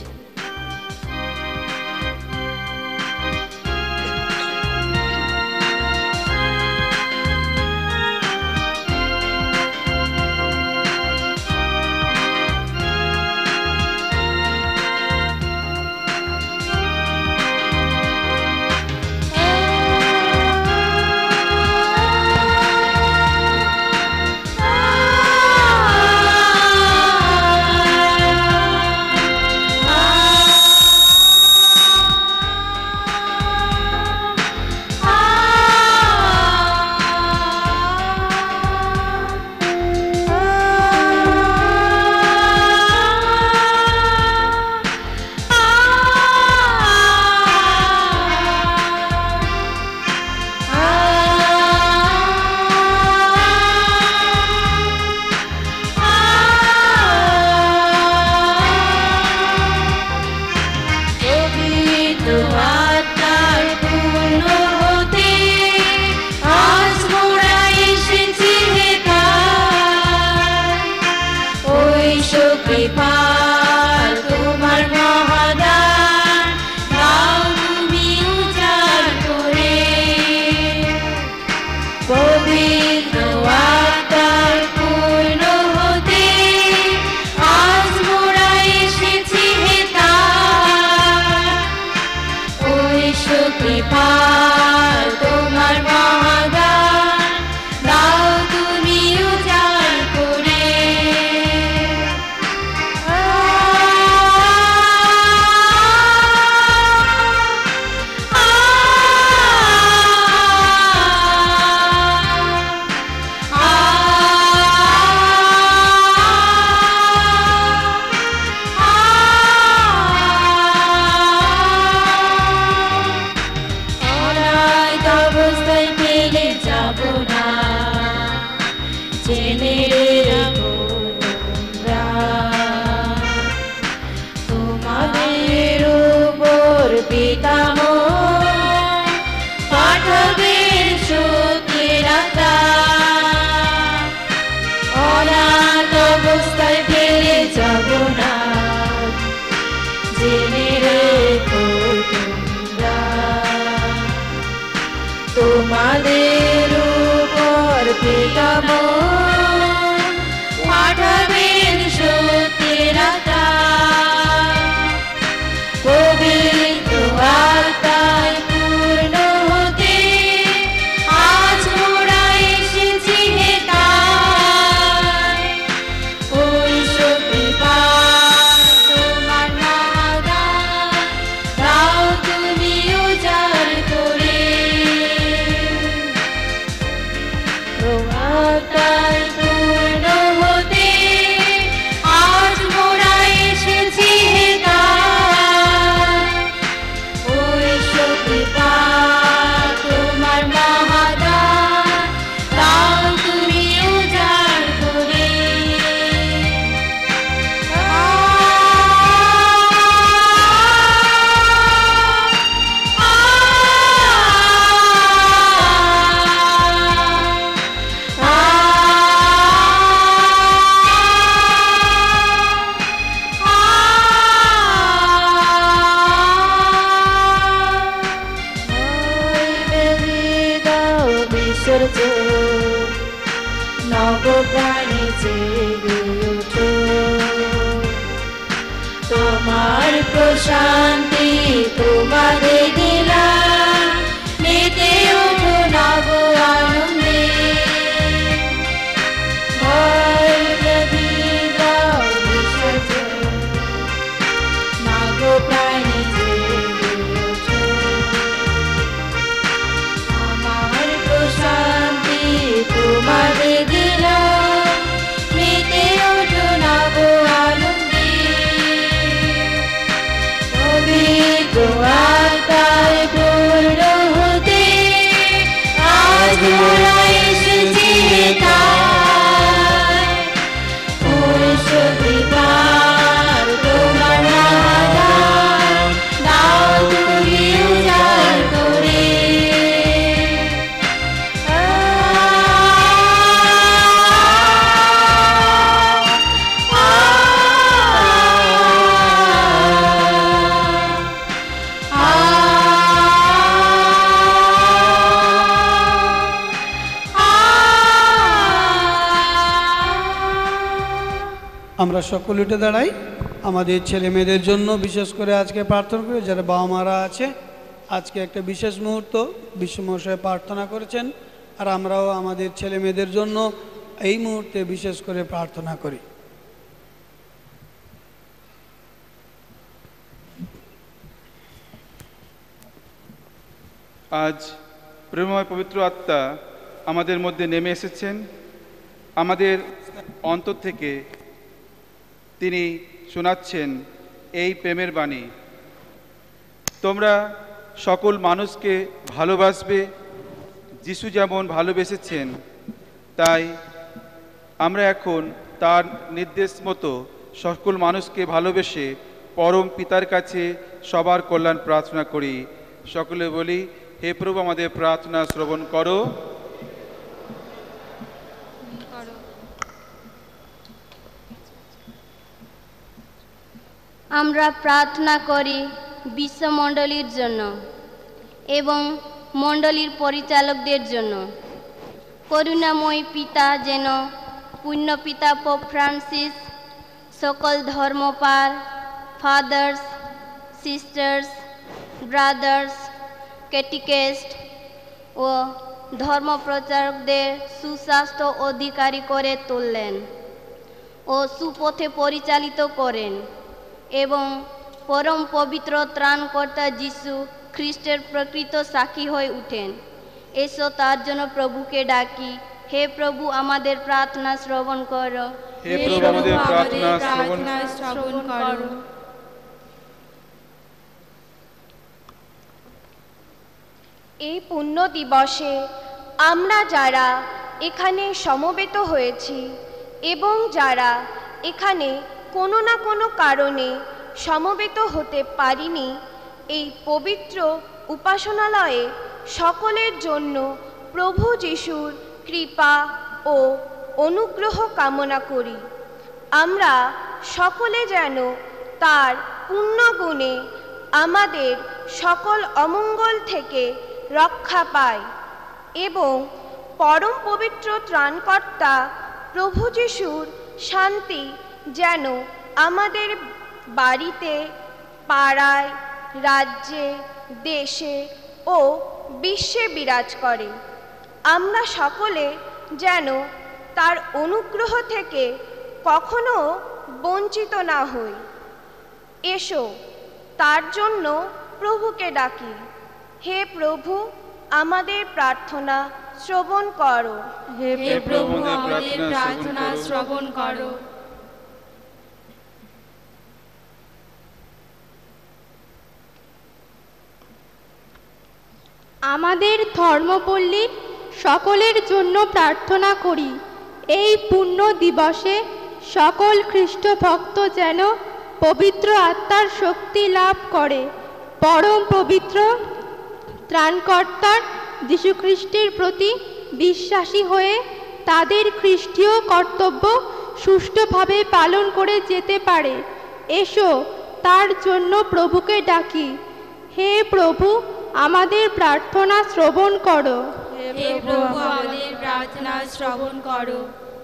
এসেছো, নবপ্রাণে জেগে ওঠো। তোমার প্রশান্তি তোমাদের দিলাম, মেতে ওঠো নব আনন্দে। ভয় প্রদীপ দাও বিসর্জন, নবপ্রাণে জেগে ওঠো। আমার প্রশান্তি তোমাদের দিলাম, মেতে ওঠো নব আনন্দে। পবিত্র আত্মায় পূর্ণ হতে আজ মোরা এসেছি তাই। পরশু কৃপার তোমার মহাদান, দাও তুমি উজাড় করে। আমরা সকল উঠে দাঁড়াই, আমাদের ছেলে মেয়েদের জন্য বিশেষ করে আজকে প্রার্থনা করি। যারা বাবা মারা আছে, আজকে একটা বিশেষ মুহূর্ত, বিশ্বমশায় প্রার্থনা করেছেন, আর আমরাও আমাদের ছেলে মেয়েদের জন্য এই মুহূর্তে বিশেষ করে প্রার্থনা করি। আজ প্রেমময় পবিত্র আত্মা আমাদের মধ্যে নেমে এসেছেন। আমাদের অন্তর থেকে তিনি শোনাচ্ছেন এই প্রেমের বাণী। তোমরা সকল মানুষকে ভালোবাসবে, যিশু যেমন ভালোবেসেছেন, তাই আমরা এখন তার নির্দেশ মতো সকল মানুষকে ভালোবেসে পরম পিতার কাছে সবার কল্যাণ প্রার্থনা করি। সকলে বলি, হে প্রভু, আমাদের প্রার্থনা শ্রবণ করো। আমরা প্রার্থনা করি বিশ্বমণ্ডলীর জন্য এবং মণ্ডলীর পরিচালকদের জন্য। করুণাময় পিতা যেন পুণ্যপিতা পোপ ফ্রান্সিস, সকল ধর্মপাল, ফাদার্স, সিস্টার্স, ব্রাদার্স, ক্যাটিকেস্ট ও ধর্মপ্রচারকদের সুস্বাস্থ্য অধিকারী করে তুললেন ও সুপথে পরিচালিত করেন এবং পরম পবিত্র ত্রাণকর্তা যিশু খ্রিস্টের প্রকৃত সাক্ষী হয়ে উঠেন। এসো তার জন্য প্রভুকে ডাকি। হে প্রভু, আমাদের প্রার্থনা শ্রবণ করো। হে প্রভু, আমাদের প্রার্থনা শ্রবণ করো। এই পুণ্য দিবসে আমরা যারা এখানে সমবেত হয়েছি এবং যারা এখানে কোনো না কোনো কারণে সমবেত হতে পারিনি, এই পবিত্র উপাসনালয়ে সকলের জন্য প্রভু যিশুর কৃপা ও অনুগ্রহ কামনা করি। আমরা সকলে যেন তার পুণ্যগুণে আমাদের সকল অমঙ্গল থেকে রক্ষা পায় এবং পরম পবিত্র ত্রাণকর্তা প্রভু যিশুর শান্তি যেন আমাদের বাড়িতে, পাড়ায়, রাজ্যে, দেশে ও বিশ্বে বিরাজ করে। আমরা সকলে যেন তার অনুগ্রহ থেকে কখনো বঞ্চিত না হই। এসো তার জন্য প্রভুকে ডাকি। হে প্রভু, আমাদের প্রার্থনা শ্রবণ করো। হে প্রভু, আমাদের প্রার্থনা শ্রবণ করো। আমাদের ধর্মপল্লীর সকলের জন্য প্রার্থনা করি। এই পুণ্য দিবসে সকল খ্রিস্ট ভক্ত যেন পবিত্র আত্মার শক্তি লাভ করে, পরম পবিত্র ত্রাণকর্তার যীশুখ্রিস্টের প্রতি বিশ্বাসী হয়ে তাদের খ্রিস্টীয় কর্তব্য সুষ্ঠুভাবে পালন করে যেতে পারে। এসো তার জন্য প্রভুকে ডাকি। হে প্রভু, আমাদের প্রার্থনা শ্রবণ করো। হে হে প্রভু আমাদের প্রার্থনা শ্রবণ করো।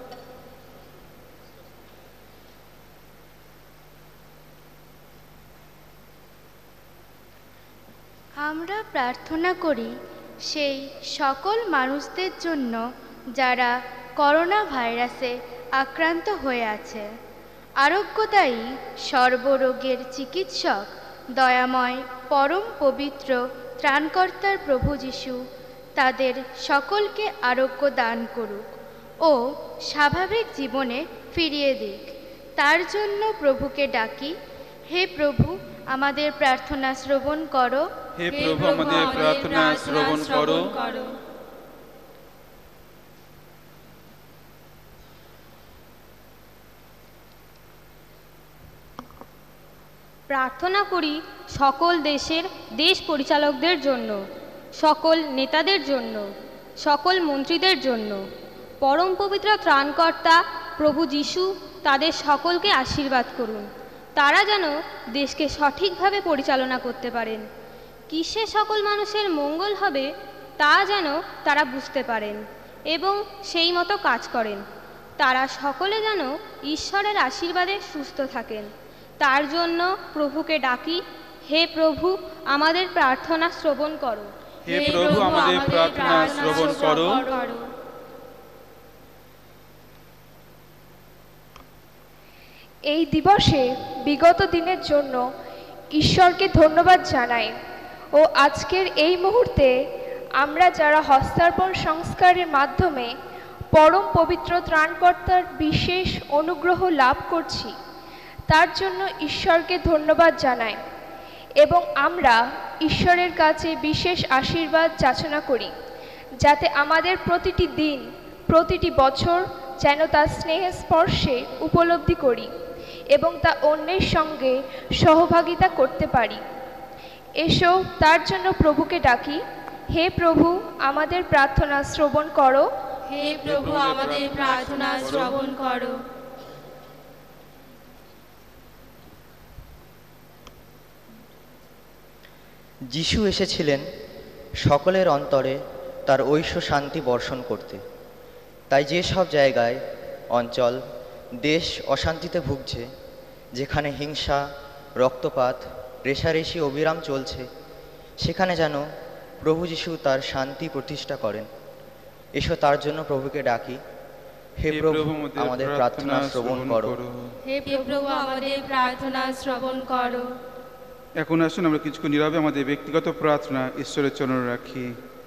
আমরা প্রার্থনা করি সেই সকল মানুষদের জন্য যারা করোনা ভাইরাসে আক্রান্ত হয়ে আছে। আরোগ্যদায়ী সর্বরোগের চিকিৎসক দয়াময় পরম পবিত্র ত্রাণকর্তার প্রভু যিশু তাদের সকলকে আরোগ্য দান করুক ও স্বাভাবিক জীবনে ফিরিয়ে দিক। তার জন্য প্রভুকে ডাকি, হে প্রভু আমাদের প্রার্থনা শ্রবণ করো। হে প্রভু আমাদের প্রার্থনা শ্রবণ করো। প্রার্থনা করি সকল দেশের দেশ পরিচালকদের জন্য, সকল নেতাদের জন্য, সকল মন্ত্রীদের জন্য। পরম পবিত্র ত্রাণকর্তা প্রভু যিশু তাদের সকলকে আশীর্বাদ করুন। তারা যেন দেশকে সঠিকভাবে পরিচালনা করতে পারেন। কিসে সকল মানুষের মঙ্গল হবে তা যেন তারা বুঝতে পারেন এবং সেই মতো কাজ করেন। তারা সকলে যেন ঈশ্বরের আশীর্বাদে সুস্থ থাকেন। তার জন্য প্রভুকে ডাকি, হে প্রভু আমাদের প্রার্থনা শ্রবণ করো। হে প্রভু আমাদের প্রার্থনা শ্রবণ করো। এই দিবসে বিগত দিনের জন্য ঈশ্বরকে ধন্যবাদ জানাই ও আজকের এই মুহূর্তে আমরা যারা হস্তার্পণ সংস্কারের মাধ্যমে পরম পবিত্র ত্রাণকর্তার বিশেষ অনুগ্রহ লাভ করছি তার জন্য ঈশ্বরকে ধন্যবাদ জানাই এবং আমরা ঈশ্বরের কাছে বিশেষ আশীর্বাদ যাচনা করি যাতে আমাদের প্রতিটি দিন প্রতিটি বছর যেন তার স্নেহের স্পর্শে উপলব্ধি করি এবং তা অন্যের সঙ্গে সহভাগিতা করতে পারি। এসো তার জন্য প্রভুকে ডাকি, হে প্রভু আমাদের প্রার্থনা শ্রবণ করো। হে প্রভু আমাদের প্রার্থনা শ্রবণ করো। যিশু এসেছিলেন সকলের অন্তরে তার ঐশ্য শান্তি বর্ষণ করতে। তাই যে সব জায়গায় অঞ্চল দেশ অশান্তিতে ভুগছে, যেখানে হিংসা রক্তপাত রেষারেষি অবিরাম চলছে, সেখানে যেন প্রভু যিশু তার শান্তি প্রতিষ্ঠা করেন। এসো তার জন্য প্রভুকে ডাকি, হে প্রভু আমাদের প্রার্থনা শ্রবণ করো। হে প্রভু আমাদের প্রার্থনা শ্রবণ করো। এখন আসুন আমরা কিছুক্ষণ নীরবে আমাদের ব্যক্তিগত প্রার্থনা ঈশ্বরের চরণে রাখি।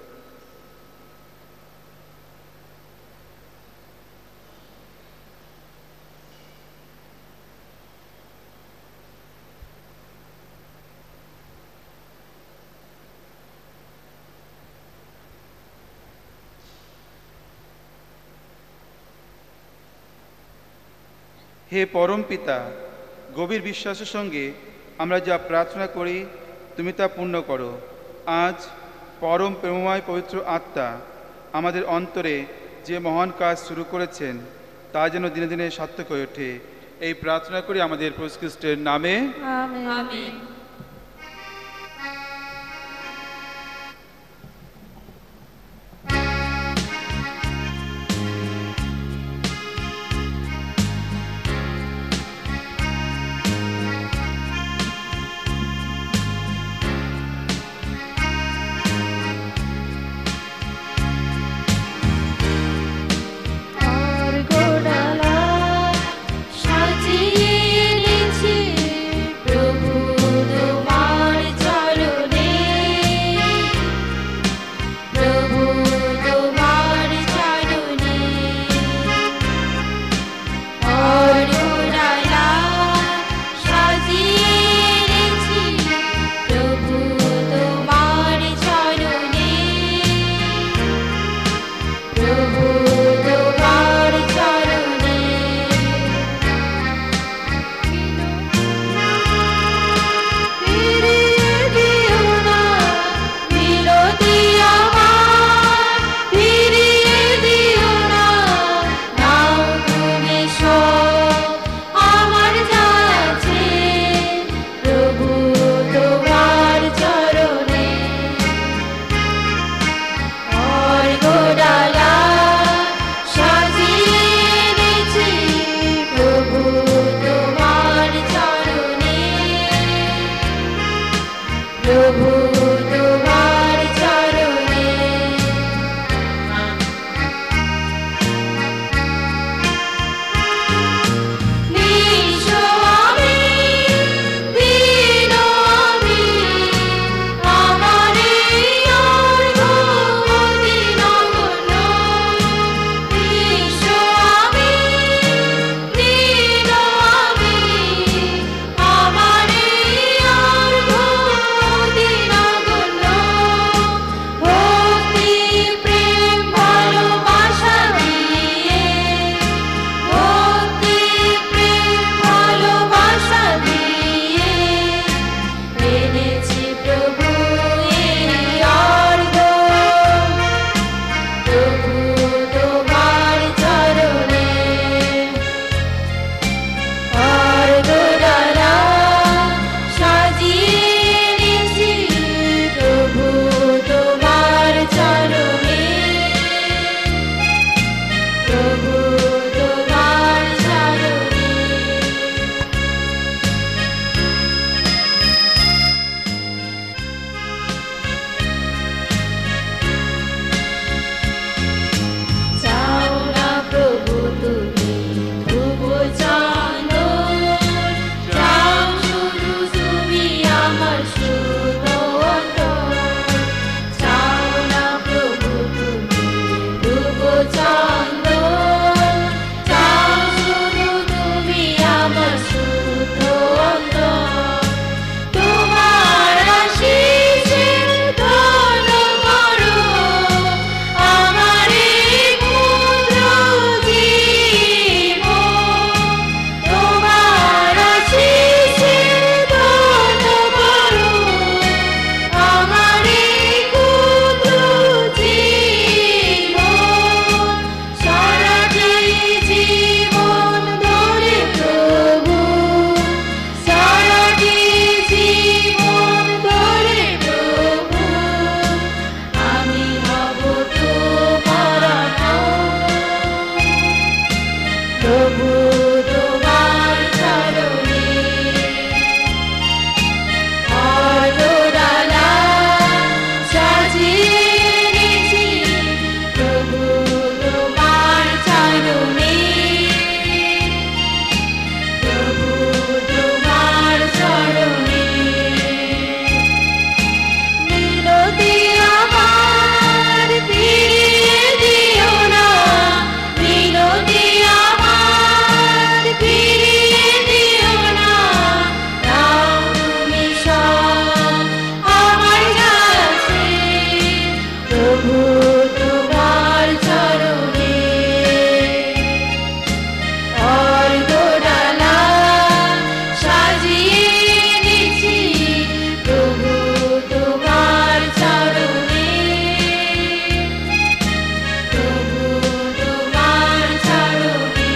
হে পরম পিতা, গভীর বিশ্বাসের সঙ্গে আমরা যা প্রার্থনা করি তুমি তা পূর্ণ করো। আজ পরম প্রেমময় পবিত্র আত্মা আমাদের অন্তরে যে মহান কাজ শুরু করেছেন তা যেন দিনে দিনে সার্থক হয়ে ওঠে। এই প্রার্থনা করি আমাদের প্রভু খ্রিস্টের নামে, আমেন। সাজিয়ে এনেছে প্রভু। প্রভু তোমার চরণে নিঃস্ব আমি, দীন আমি, আমার এই অর্ঘ অতি নগণ্য। নিঃস্ব আমি, দীন আমি, আমার এই অর্ঘ অতি নগণ্য। ভক্তি প্রেম ভালোবাসা দিয়ে, ভক্তি প্রেম ভালোবাসা দিয়ে এনেছি প্রভু এই অর্ঘ। প্রভু তোমার চরণে অর্ঘ্যডালা সাজিয়ে এনেছি প্রভু তোমার চরণে। প্রভু তোমার চরণে চাও না প্রভু তুমি ধূপ চন্দন, চাও শুধু তুমি আমার শুদ্ধ অন্তর। চাও না প্রভু তুমি ধূপ চন্দন, চাও শুধু তুমি আমার শুদ্ধ অন্তর। তোমার আশীষে ধন্য করো আমার এই ক্ষুদ্র জীবন। তোমার আশীষে ধন্য করো আমার এই ক্ষুদ্র জীবন। সারাটি জীবন ধরে প্রভু, সারাটি জীবন ধরে প্রভু আমি হব তোমার প্রভু তোমার চরণে অর্ঘ্যডালা সাজিয়ে এনেছি প্রভু তোমার চরণে। প্রভু তোমার চরণে মিনতি আমার ফিরিয়ে দিও না, মিনতি আমার ফিরিয়ে দিও না। নাও তুমি সব আমার কাছে প্রভু তোমার চরণে অর্ঘ্যডালা সাজিয়ে এনেছি প্রভু তোমার চরণে। প্রভু তোমার চরণে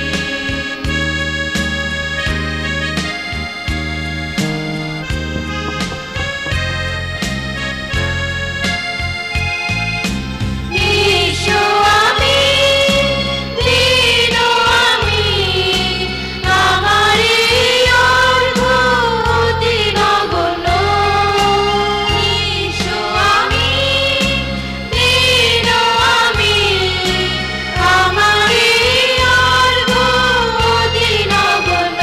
নিঃস্ব আমি, দীন আমি, আমার এই অর্ঘ্য অতি নগণ্য। নিঃস্ব আমি, দীন আমি, আমার এই অর্ঘ্য অতি নগণ্য।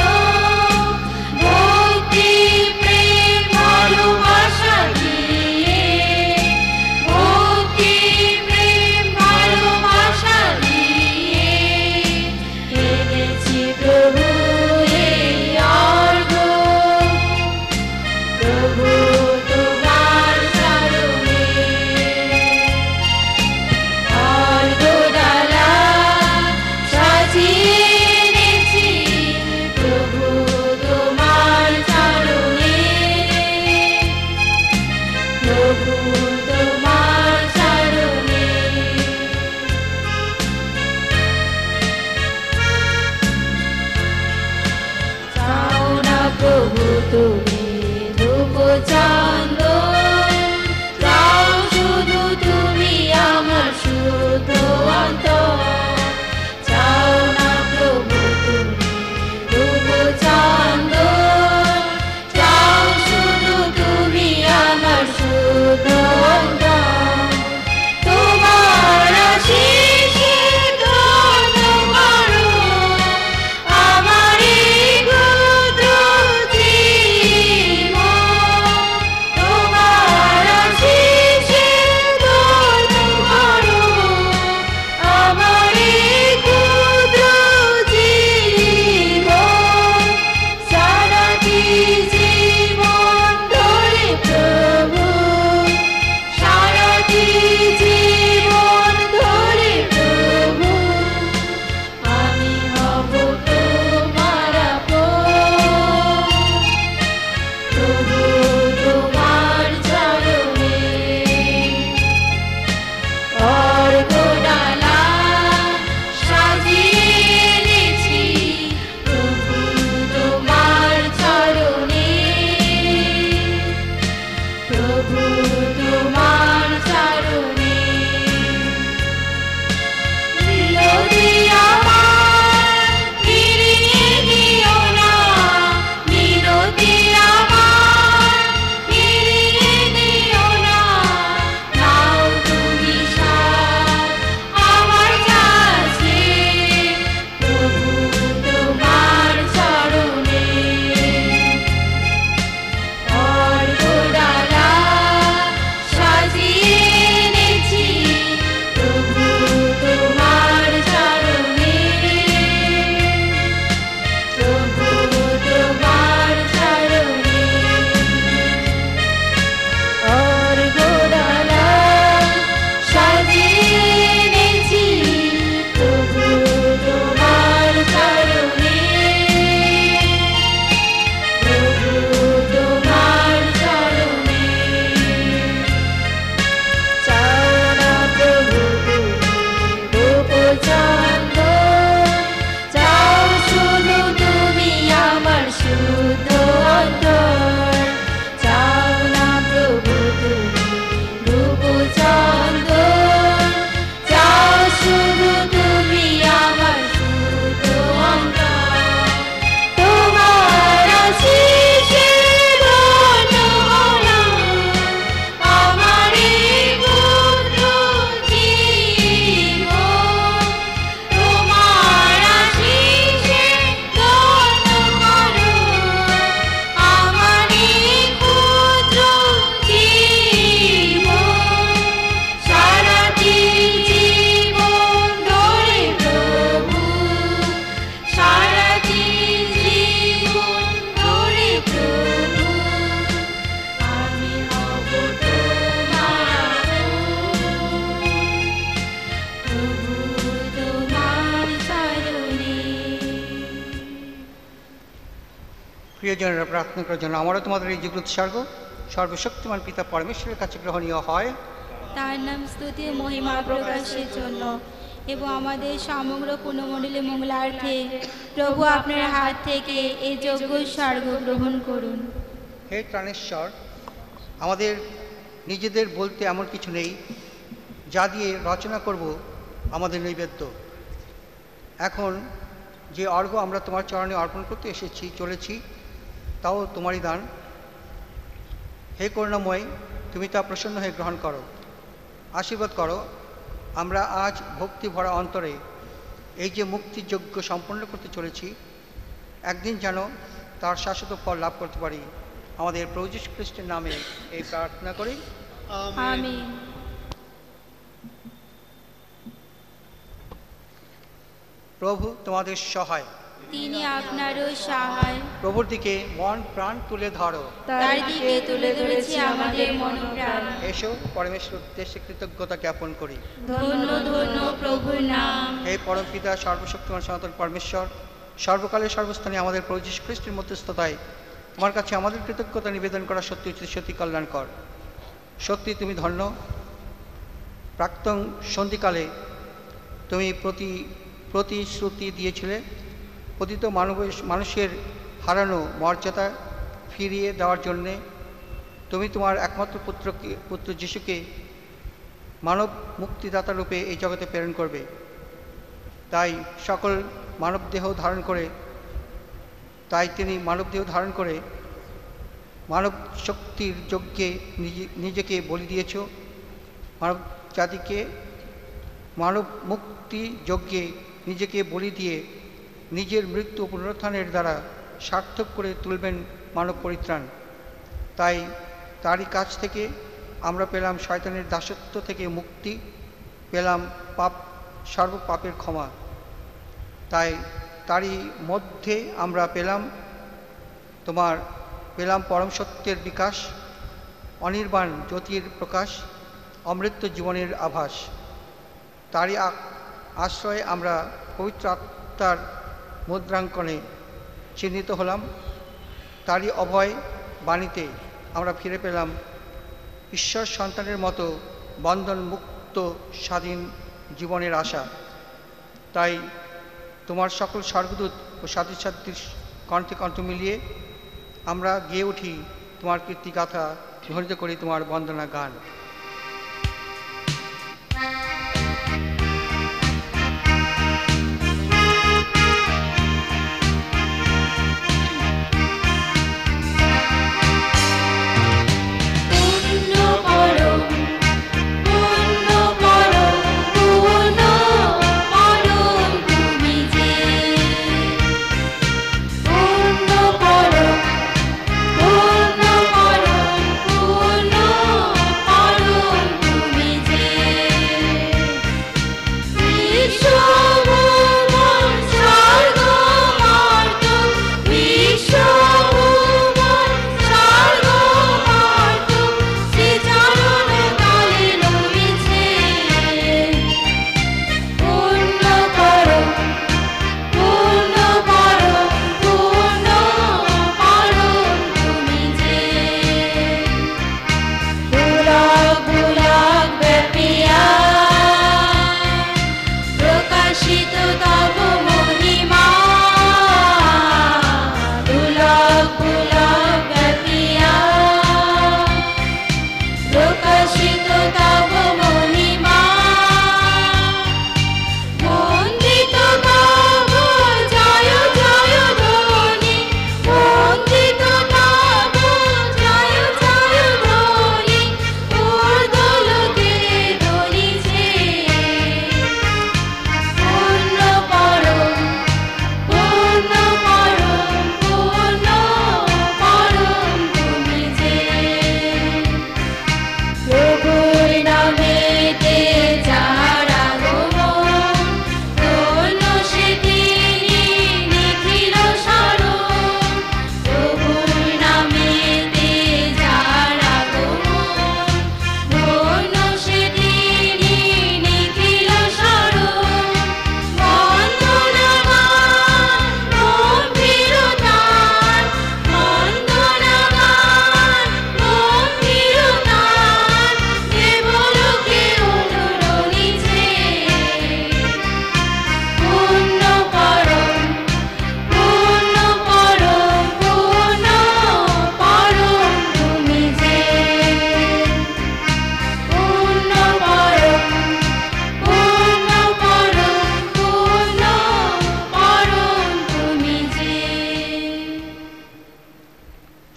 ভক্তি প্রেম ভালোবাসা দিয়ে, ভক্তি প্রেম ভালোবাসা দিয়ে এনেছি প্রভু এই অর্ঘ্য। প্রভু তোমার চরণে অর্ঘ্যডালা সাজিয়ে এনেছি প্রভু তোমার চরণে। প্রভু তোমার চরণে চাও না প্রভু তুমি ধূপ চন্দন, চাও শুধু তুমি আমার শুদ্ধ অন্তর। চাও না প্রভু তুমি ধূপ চন্দন, চাও শুধু তুমি প্রিয়জনেরা প্রার্থনা করার জন্য আমারও তোমাদের এই যুগ উৎসর্গ সর্বশক্তিমান পিতা পরমেশ্বরের কাছে গ্রহণীয় হয়। তার নাম স্তুতি মহিমা প্রকাশের জন্য এবং আমাদের সমগ্র পুণ্যমণ্ডলী মঙ্গলার্থে প্রভু আপনার হাত থেকে এই যজ্ঞ উৎসর্গ গ্রহণ করুন। হে প্রাণেশ্বর, আমাদের নিজেদের বলতে এমন কিছু নেই যা দিয়ে রচনা করব আমাদের নৈবেদ্য। এখন যে অর্ঘ্য আমরা তোমার চরণে অর্পণ করতে চলেছি তাও তোমারই দান। হে করুণাময়, তুমি তা প্রসন্ন হয়ে গ্রহণ করো, আশীর্বাদ করো। আমরা আজ ভক্তি ভরা অন্তরে এই যে মুক্তিযজ্ঞ সম্পন্ন করতে চলেছি, একদিন যেন তার শাশ্বত ফল লাভ করতে পারি। আমাদের প্রভু যীশু খ্রিস্টের নামে এই প্রার্থনা করি, আমিন। প্রভু তোমাদের সহায়, তিনি আপনারও সহায়। প্রভুর দিকে মন প্রাণ তুলে ধরো, তার দিকে তুলে ধরেছি আমাদের মন প্রাণ। এসো পরমেশ্বর উদ্দেশ্যে কৃতজ্ঞতা জ্ঞাপন করি। ধন্য ধন্য প্রভুর নাম। হে পরমপিতা সর্বশক্তিমান সনাতন পরমেশ্বর, সর্বকালে সর্বস্থানে আমাদের প্রভু যীশু খ্রিস্টের মধ্যস্থতায় তোমার কাছে আমাদের কৃতজ্ঞতা নিবেদন করা সত্যি উচিত, সত্যি কল্যাণকর। সত্যি তুমি ধন্য। প্রাক্তন সন্ধিকালে তুমি প্রতিশ্রুতি দিয়েছিলে পতিত মানুষের হারানো মর্যাদা ফিরিয়ে দেওয়ার জন্যে তুমি তোমার একমাত্র পুত্র যিশুকে মানব মুক্তিদাতা রূপে এই জগতে প্রেরণ করবে। তাই তিনি মানবদেহ ধারণ করে মানব শক্তির যজ্ঞে নিজেকে বলি দিয়েছ। মানব জাতিকে মানব মুক্তি যজ্ঞে নিজেকে বলি দিয়ে নিজের মৃত্যু পুনরুত্থানের দ্বারা সার্থক করে তুলবেন মানব পরিত্রাণ। তাই তারই কাছ থেকে আমরা পেলাম শয়তানের দাসত্ব থেকে মুক্তি, পেলাম সর্বপাপের ক্ষমা। তাই তারই মধ্যে আমরা পেলাম পরম সত্যের বিকাশ, অনির্বাণ জ্যোতির প্রকাশ, অমৃত জীবনের আভাস। তারই আশ্রয়ে আমরা পবিত্র আত্মার মুদ্রাঙ্কনে চিহ্নিত হলাম। তারই অভয় বাণীতে আমরা ফিরে পেলাম ঈশ্বর সন্তানের মতো বন্ধন মুক্ত স্বাধীন জীবনের আশা। তাই তোমার সকল স্বর্গদূত ও সাথী সাথীর কণ্ঠে কণ্ঠ মিলিয়ে আমরা গেয়ে উঠি তোমার কীর্তিগাথা, ধ্বনিত করি তোমার বন্দনা গান। পূর্ণ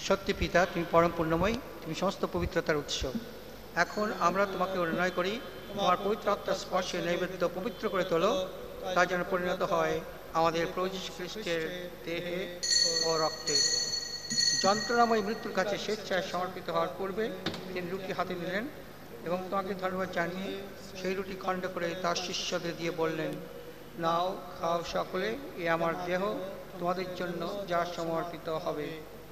সত্যি পিতা, তুমি পরম পূর্ণময়, তুমি সমস্ত পবিত্রতার উৎস। এখন আমরা তোমাকে অনুনয় করি, তোমার পবিত্র আত্মার স্পর্শে নৈবেদ্য পবিত্র করে তোলো, তা যেন পরিণত হয় আমাদের প্রভু যীশু খ্রিস্টের দেহে ও রক্তে। যন্ত্রণাময় মৃত্যুর কাছে স্বেচ্ছায় সমর্পিত হওয়ার পূর্বে তিনি রুটি হাতে নিলেন এবং তোমাকে ধন্যবাদ জানিয়ে সেই রুটি খণ্ড করে তার শিষ্যদের দিয়ে বললেন, নাও, খাও সকলে, এ আমার দেহ তোমাদের জন্য যা সমর্পিত হবে।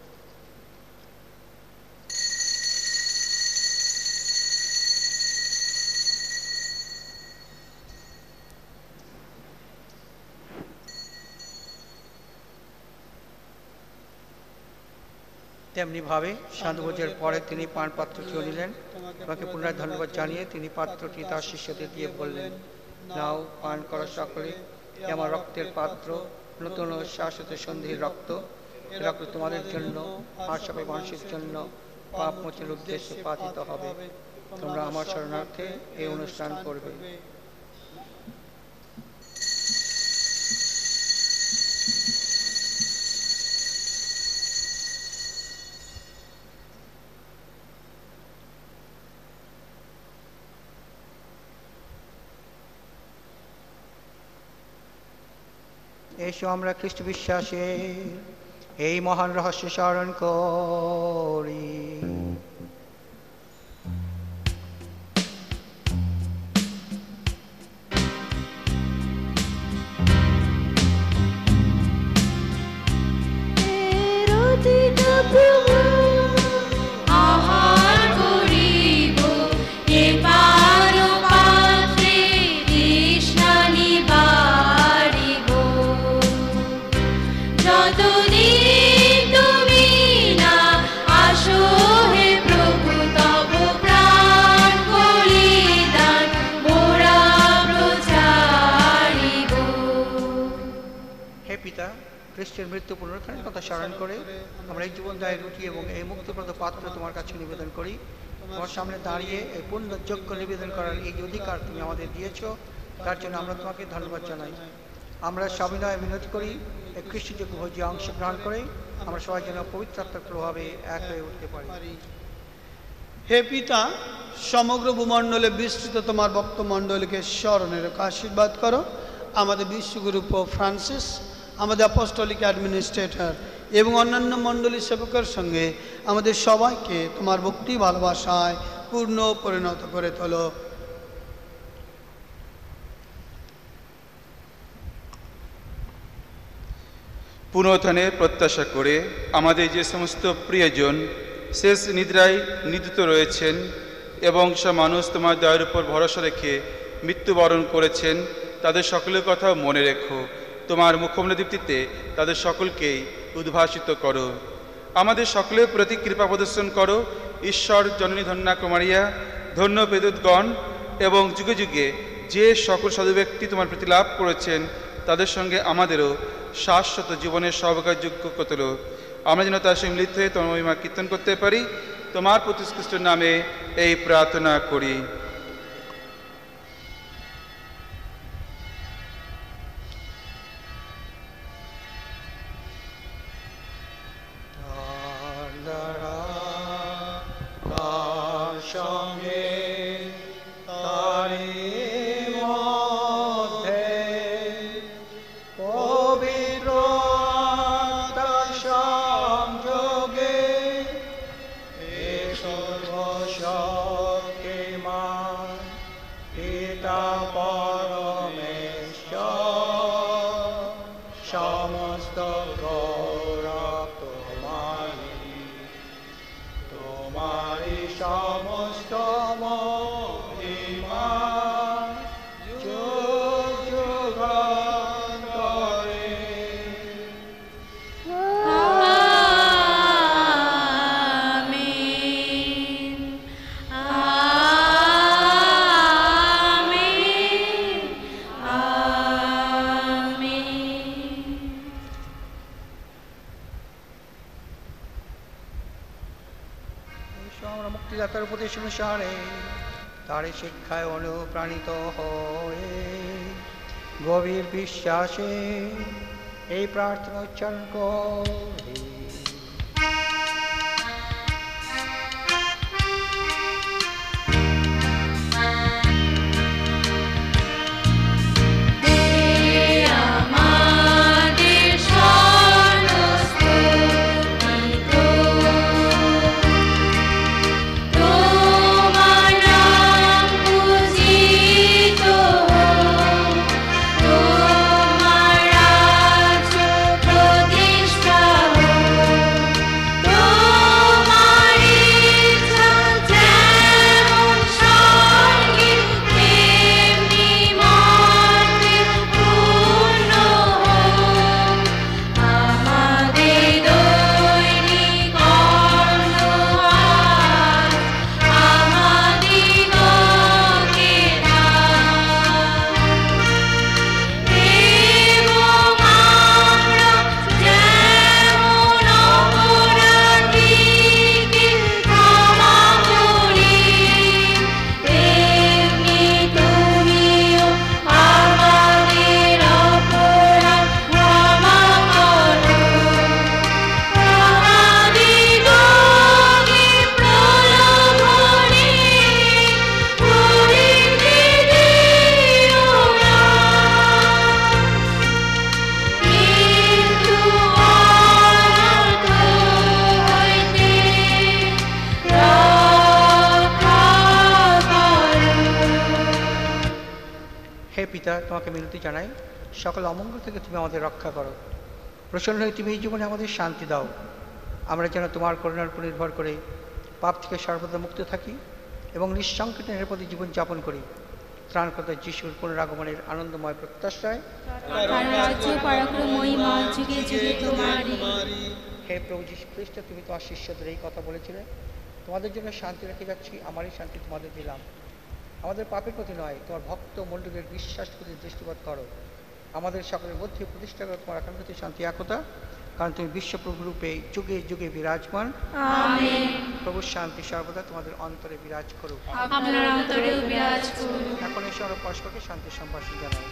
তেমনিভাবে সান্ধ্যভোজের পরে তিনি পান পাত্রটিও নিলেন, তোমাকে পুনরায় ধন্যবাদ জানিয়ে তিনি পাত্রটি তার শিষ্যদের দিয়ে বললেন, নাও, পান করো সকলে, এ আমার রক্তের পাত্র, নতুন ও শাশ্বত সন্ধির রক্ত। এ রক্ত তোমাদের জন্য আর সবাই মানুষের জন্য পাপ মোচনের উদ্দেশ্যে পাতিত হবে। তোমরা আমার শরণার্থে এই অনুষ্ঠান করবে। এসো আমরা খ্রিস্ট বিশ্বাসে এই মহান রহস্য স্মরণ করি। আহার করিব এ পার পাত্রে, তৃষ্ণা নিবারিব। যতদিন তুমি না আসো হে প্রভু, তব প্রাণ বলিদান মোরা প্রচারিব। হে পিতা, খ্রিস্টের মৃত্যু পুনরুত্থানের কথা স্মরণ করে আমরা এই জীবনদায়ী রুটি এবং এই মুক্তিপ্রদ পাত্র তোমার কাছে নিবেদন করি। তোমার সামনে দাঁড়িয়ে এই পুণ্যযোগ্য নিবেদন করার এই অধিকার তুমি আমাদের দিয়েছ, তার জন্য আমরা তোমাকে ধন্যবাদ জানাই। আমরা সবিনয়ে মিনতি করি, এই খ্রিস্টযোগ্য ভোজে অংশগ্রহণ করে আমরা সবাই যেন পবিত্র আত্মার প্রভাবে এক হয়ে উঠতে পারি। হে পিতা, সমগ্র ভূমণ্ডলে বিস্তৃত তোমার ভক্তমণ্ডলীকে স্মরণে রেখে আশীর্বাদ করো। আমাদের বিশ্বগুরু পোপ ফ্রান্সিস, আমাদের অ্যাপোস্টলিক অ্যাডমিনিস্ট্রেটর এবং অন্যান্য মণ্ডলী সেবকের সঙ্গে আমাদের সবাইকে তোমার ভক্তি ভালোবাসায় পূর্ণ পরিণত করে তোলো। পুনরুত্থানের প্রত্যাশা করে আমাদের যে সমস্ত প্রিয়জন শেষ নিদ্রায় নিদ্রিত রয়েছেন এবং সব মানুষ তোমার দয়ার উপর ভরসা রেখে মৃত্যুবরণ করেছেন, তাদের সকলের কথা মনে রেখো। তোমার মুখমণ্ডল দীপ্তিতে তাদের সকলকেই উদ্ভাসিত করো। আমাদের সকলের প্রতি কৃপা প্রদর্শন করো। ঈশ্বর জননী ধন্যা কুমারিয়া, ধন্য বেদুৎগণ এবং যুগে যুগে যে সকল সাধু ব্যক্তি তোমার প্রতি লাভ করেছেন, তাদের সঙ্গে আমাদেরও শাশ্বত জীবনের সহভাগযোগ্য কতল। আমরা যেন তার সঙ্গে মিলিত হয়ে তোমার মহিমা কীর্তন করতে পারি। তোমার প্রতিষ্ঠিত নামে এই প্রার্থনা করি। সঙ্গে তারি মধ্যে পবিত্র আত্মার সংযোগে এ সর্বশক্তিমান পিতা পরমেশ্বর, সমস্ত গৌরব তোমারি, সমস্ত মহিমা যুগ যুগান্তরে। Amen, amen, amen. আমরা মুক্তিদাতার উপদেশ অনুসারে তার শিক্ষায় অনুপ্রাণিত হয়ে গভীর বিশ্বাসে এই প্রার্থনা উচ্চারণ করি। তোমাকে মিনতি জানাই, সকল অমঙ্গল থেকে তুমি আমাদের রক্ষা করো। প্রসন্ন হয়ে তুমি এই জীবনে আমাদের শান্তি দাও। আমরা যেন তোমার করুণার উপর নির্ভর করে পাপ থেকে সর্বদা মুক্ত থাকি এবং নিঃসংকটে নিরাপদে জীবনযাপন করি। ত্রাণকর্তা যিশুর পুনরাগমনের আনন্দময় প্রত্যাশায় হে প্রভু যীশু খ্রিস্ট, তুমি তোমার শিষ্যদের এই কথা বলেছিলে, তোমাদের জন্য শান্তি রেখে যাচ্ছি, আমারই শান্তি তোমাদের দিলাম। আমাদের পাপের প্রতি নয়, তোমার ভক্ত মণ্ডলীর বিশ্বাস প্রতি দৃষ্টিপাত করো। আমাদের সকলের মধ্যে প্রতিষ্ঠা করো তোমার আকাঙ্ক্ষিত শান্তি একতা, কারণ তুমি বিশ্বপ্রভু রূপে যুগে যুগে বিরাজমান। আমেন। প্রভুর শান্তি সর্বদা তোমাদের অন্তরে বিরাজ করুক। আপনার অন্তরেও বিরাজ করুক। এখন এসে আমরা পরস্পরকে শান্তি সম্ভাষণ জানাই।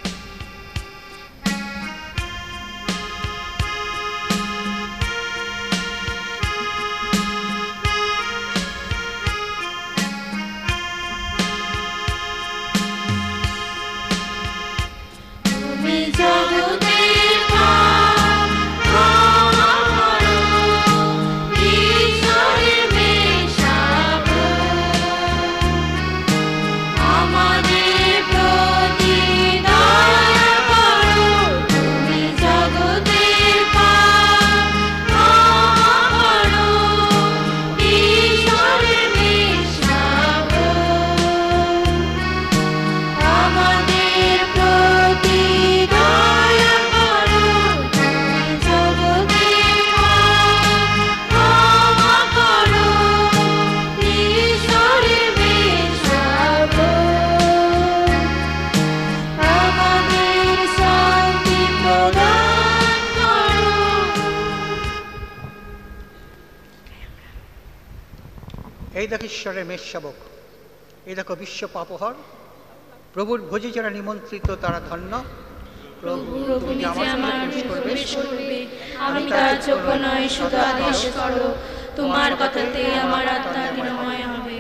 এই দেখো ঈশ্বরের মেষশাবক, এই দেখো বিশ্ব পাপহর, প্রভুর ভোজে যারা নিমন্ত্রিত তারা ধন্য। প্রভু তুমি যে আমার মধ্যে প্রবেশ করবে, আমি তার যোগ্য নই, শুধু আদেশ করো, তোমার কথাতে আমার আত্মা নিরাময় হবে।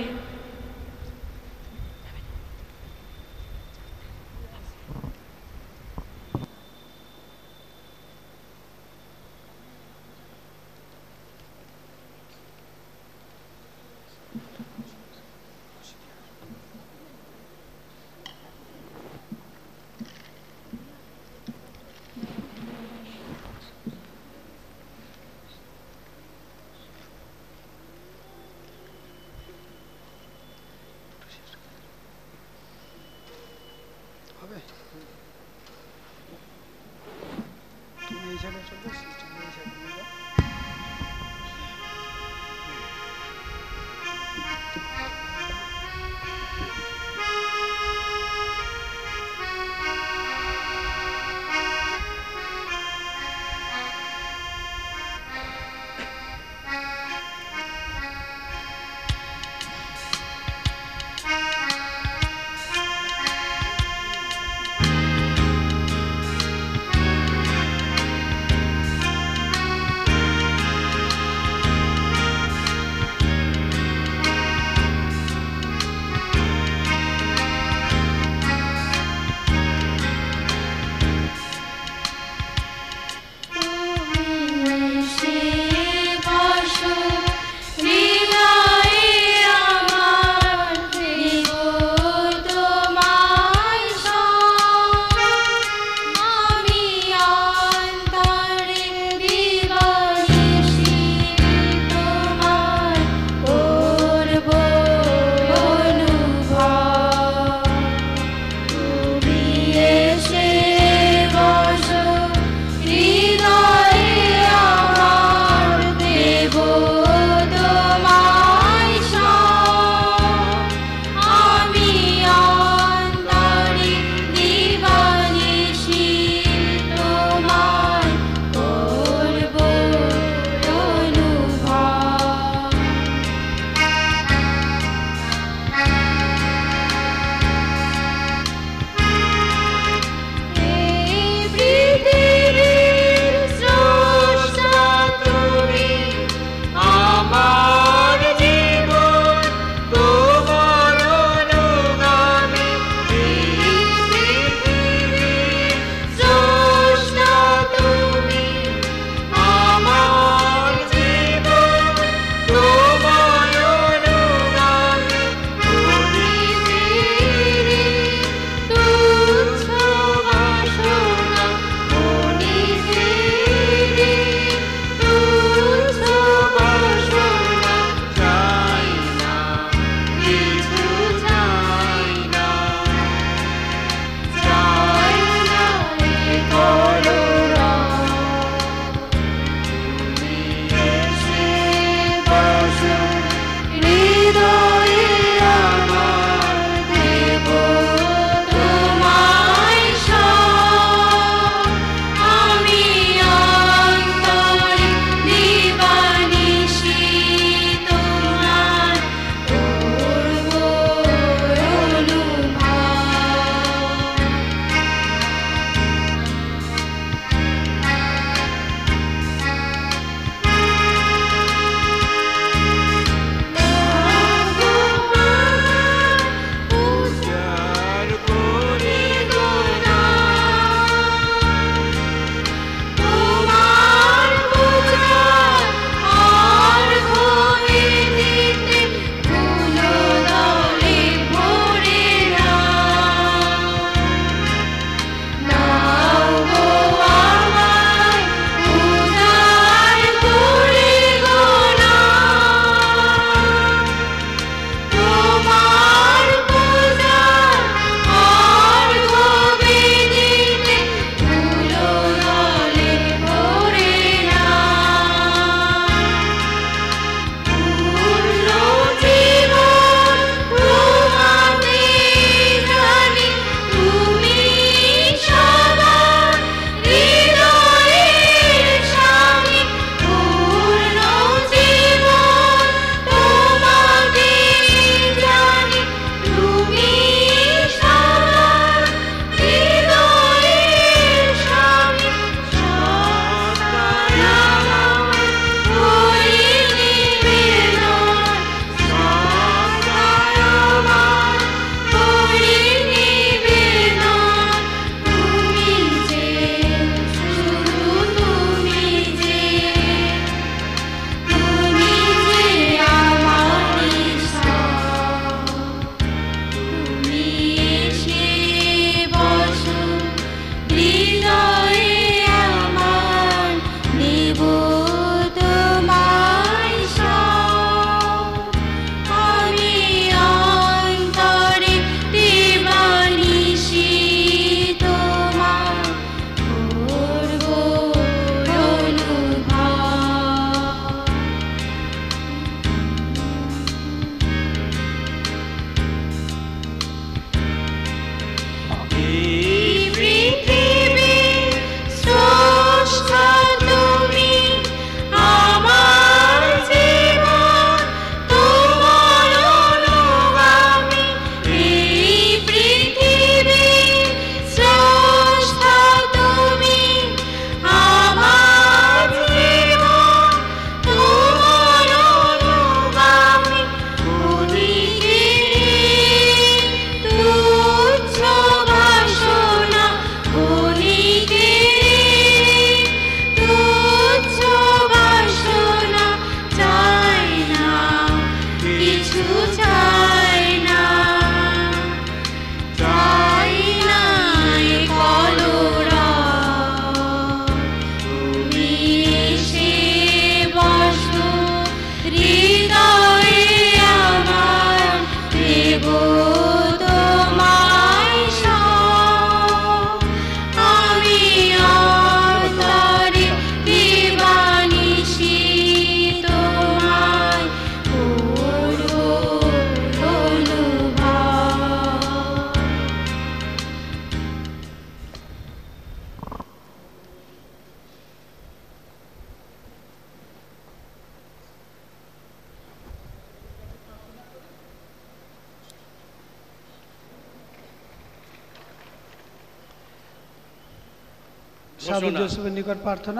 সাধু জোসেফের নিকট প্রার্থনা।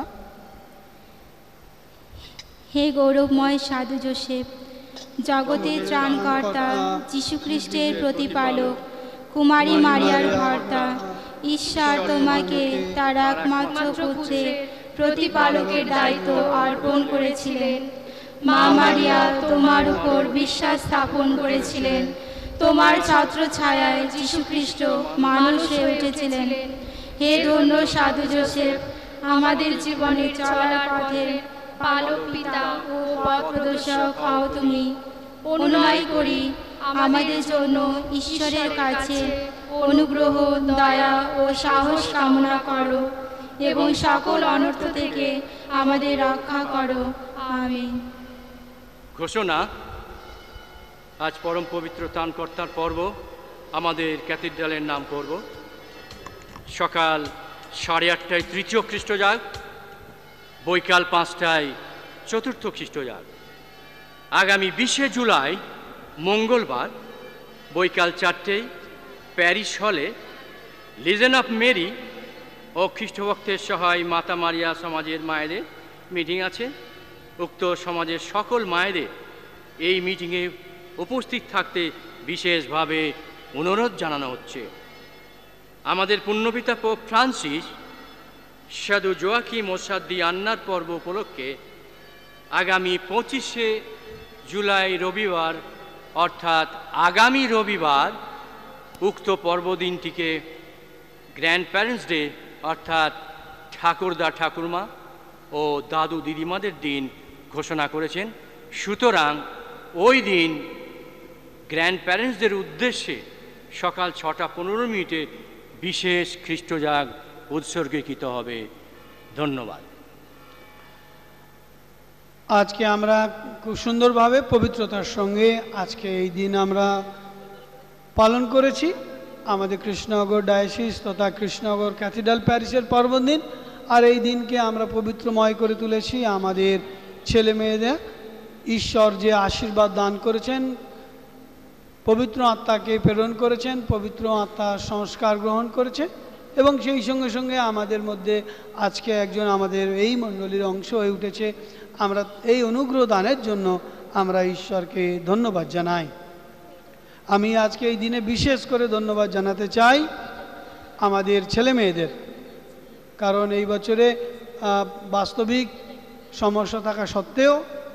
হে গৌরবময় সাধু জোসেফ, জগতের ত্রাণকর্তা, যীশুখ্রিস্টের প্রতিপালক, কুমারী মারিয়ার ভর্তা, ঈশ্বর তোমাকে তার একমাত্র পুত্রের প্রতিপালকের দায়িত্ব অর্পণ করেছিলেন। মা মারিয়া তোমার উপর বিশ্বাস স্থাপন করেছিলেন। তোমার ছত্রছায়ায় যীশুখ্রিস্ট মানুষ হয়ে উঠেছিলেন। হে ধন্য সাধু জোসেফ, আমাদের জীবনে চলার পথের পালক পিতা ও পথ প্রদর্শক হও তুমি। অনুনয় করি আমাদের জন্য ঈশ্বরের কাছে অনুগ্রহ, দয়া ও সাহস কামনা করো এবং সকল অনর্থ থেকে আমাদের রক্ষা করো। আমিন। ঘোষণা। আজ পরম পবিত্র ত্রাণকর্তার পর্ব, আমাদের ক্যাথিড্রালের নাম পর্ব। সকাল 8:30টায় তৃতীয় খ্রিস্টজাগ, বৈকাল 5টায় চতুর্থ খ্রিস্টজাগ। আগামী 20শে জুলাই মঙ্গলবার বৈকাল 4টেয় প্যারিস হলে লিজেন অফ মেরি ও খ্রিস্টভক্তের সহায় মাতা মারিয়া সমাজের মায়েদের মিটিং আছে। উক্ত সমাজের সকল মায়েদের এই মিটিংয়ে উপস্থিত থাকতে বিশেষভাবে অনুরোধ জানানো হচ্ছে। আমাদের পুণ্যপিতা পোপ ফ্রান্সিস সাধু জোয়াকিম ও সাধ্বী আন্নার পর্ব উপলক্ষে আগামী 25শে জুলাই রবিবার, অর্থাৎ আগামী রবিবার, উক্ত পর্বদিনটিকে গ্র্যান্ড প্যারেন্টস ডে অর্থাৎ ঠাকুরদা ঠাকুরমা ও দাদু দিদিমাদের দিন ঘোষণা করেছেন। সুতরাং ওই দিন গ্র্যান্ড প্যারেন্টসদের উদ্দেশ্যে সকাল 6:15 বিশেষ খ্রিস্টজাগ উৎসর্গীকৃত হবে। ধন্যবাদ। আজকে আমরা খুব সুন্দরভাবে পবিত্রতার সঙ্গে আজকে এই দিন আমরা পালন করেছি। আমাদের কৃষ্ণনগর ডায়োসিস তথা কৃষ্ণনগর ক্যাথিড্রাল প্যারিসের পর্বদিন। আর এই দিনকে আমরা পবিত্রময় করে তুলেছি। আমাদের ছেলে মেয়েদের ঈশ্বর যে আশীর্বাদ দান করেছেন, পবিত্র আত্মাকে প্রেরণ করেছেন, পবিত্র আত্মার সংস্কার গ্রহণ করেছেন এবং সেই সঙ্গে সঙ্গে আমাদের মধ্যে আজকে একজন আমাদের এই মণ্ডলীর অংশ হয়ে উঠেছে। আমরা এই অনুগ্রহ দানের জন্য আমরা ঈশ্বরকে ধন্যবাদ জানাই। আমি আজকে এই দিনে বিশেষ করে ধন্যবাদ জানাতে চাই আমাদের ছেলে মেয়েদের, কারণ এই বছরে বাস্তবিক সমস্যা থাকা সত্ত্বেও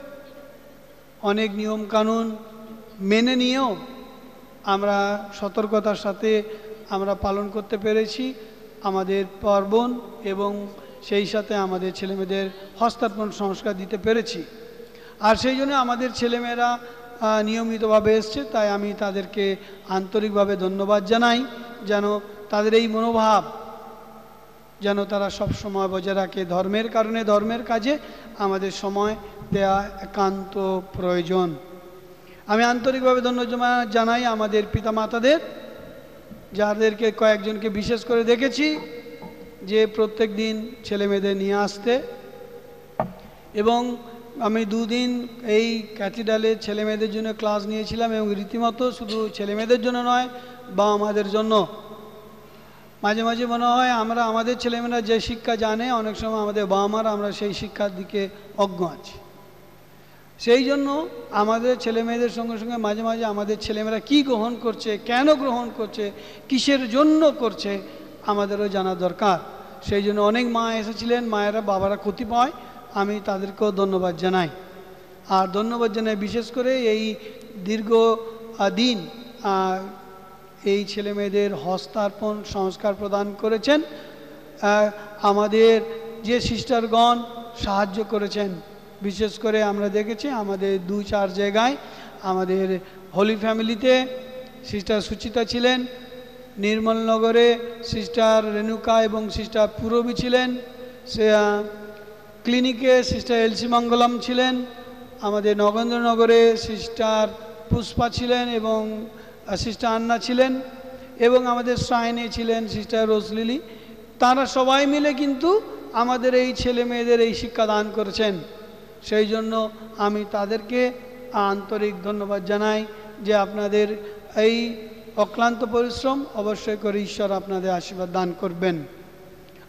অনেক নিয়মকানুন মেনে নিয়েও আমরা সতর্কতার সাথে আমরা পালন করতে পেরেছি আমাদের পার্বণ এবং সেই সাথে আমাদের ছেলেমেয়েদের হস্তার্পণ সংস্কার দিতে পেরেছি। আর সেই জন্য আমাদের ছেলেমেয়েরা নিয়মিতভাবে এসছে, তাই আমি তাদেরকে আন্তরিকভাবে ধন্যবাদ জানাই। যেন তাদের এই মনোভাব যেন তারা সব সময় বজায় রাখে। ধর্মের কারণে ধর্মের কাজে আমাদের সময় দেয়া একান্ত প্রয়োজন। আমি আন্তরিকভাবে ধন্যবাদ জানাই আমাদের পিতামাতাদের, যাদেরকে কয়েকজনকে বিশেষ করে দেখেছি যে প্রত্যেক দিন ছেলে মেয়েদের নিয়ে আসতে, এবং আমি 2 দিন এই ক্যাথিড্রালে ছেলে মেয়েদের জন্য ক্লাস নিয়েছিলাম এবং রীতিমতো শুধু ছেলে মেয়েদের জন্য নয় বা আমাদের জন্য। মাঝে মাঝে মনে হয় আমরা আমাদের ছেলেমেয়েরা যে শিক্ষা জানে, অনেক সময় আমাদের বাবা মারা আমরা সেই শিক্ষার দিকে অজ্ঞ আছি। সেই জন্য আমাদের ছেলেমেয়েদের সঙ্গে সঙ্গে মাঝে মাঝে আমাদের ছেলেমেয়েরা কী গ্রহণ করছে, কেন গ্রহণ করছে, কিসের জন্য করছে, আমাদেরও জানা দরকার। সেই জন্য অনেক মা এসেছিলেন, মায়েরা বাবারা ক্ষতি পায়, আমি তাদেরকেও ধন্যবাদ জানাই। আর ধন্যবাদ জানাই বিশেষ করে এই দীর্ঘ দিন এই ছেলে মেয়েদের হস্তার্পণ সংস্কার প্রদান করেছেন। আমাদের যে সিস্টারগণ সাহায্য করেছেন, বিশেষ করে আমরা দেখেছি আমাদের 2-4 জায়গায়, আমাদের হোলি ফ্যামিলিতে সিস্টার সুচিতা ছিলেন, নির্মলনগরে সিস্টার রেণুকা এবং সিস্টার পূরবী ছিলেন, সে ক্লিনিকে সিস্টার এলসি মঙ্গলম ছিলেন, আমাদের নগেন্দ্রনগরে সিস্টার পুষ্পা ছিলেন এবং সিস্টার আন্না ছিলেন, এবং আমাদের শ্রাইনে ছিলেন সিস্টার রোজলিলি। তারা সবাই মিলে কিন্তু আমাদের এই ছেলে মেয়েদের এই শিক্ষা দান করেছেন। সেই জন্য আমি তাদেরকে আন্তরিক ধন্যবাদ জানাই যে আপনাদের এই অক্লান্ত পরিশ্রম অবশ্যই করে ঈশ্বর আপনাদের আশীর্বাদ দান করবেন।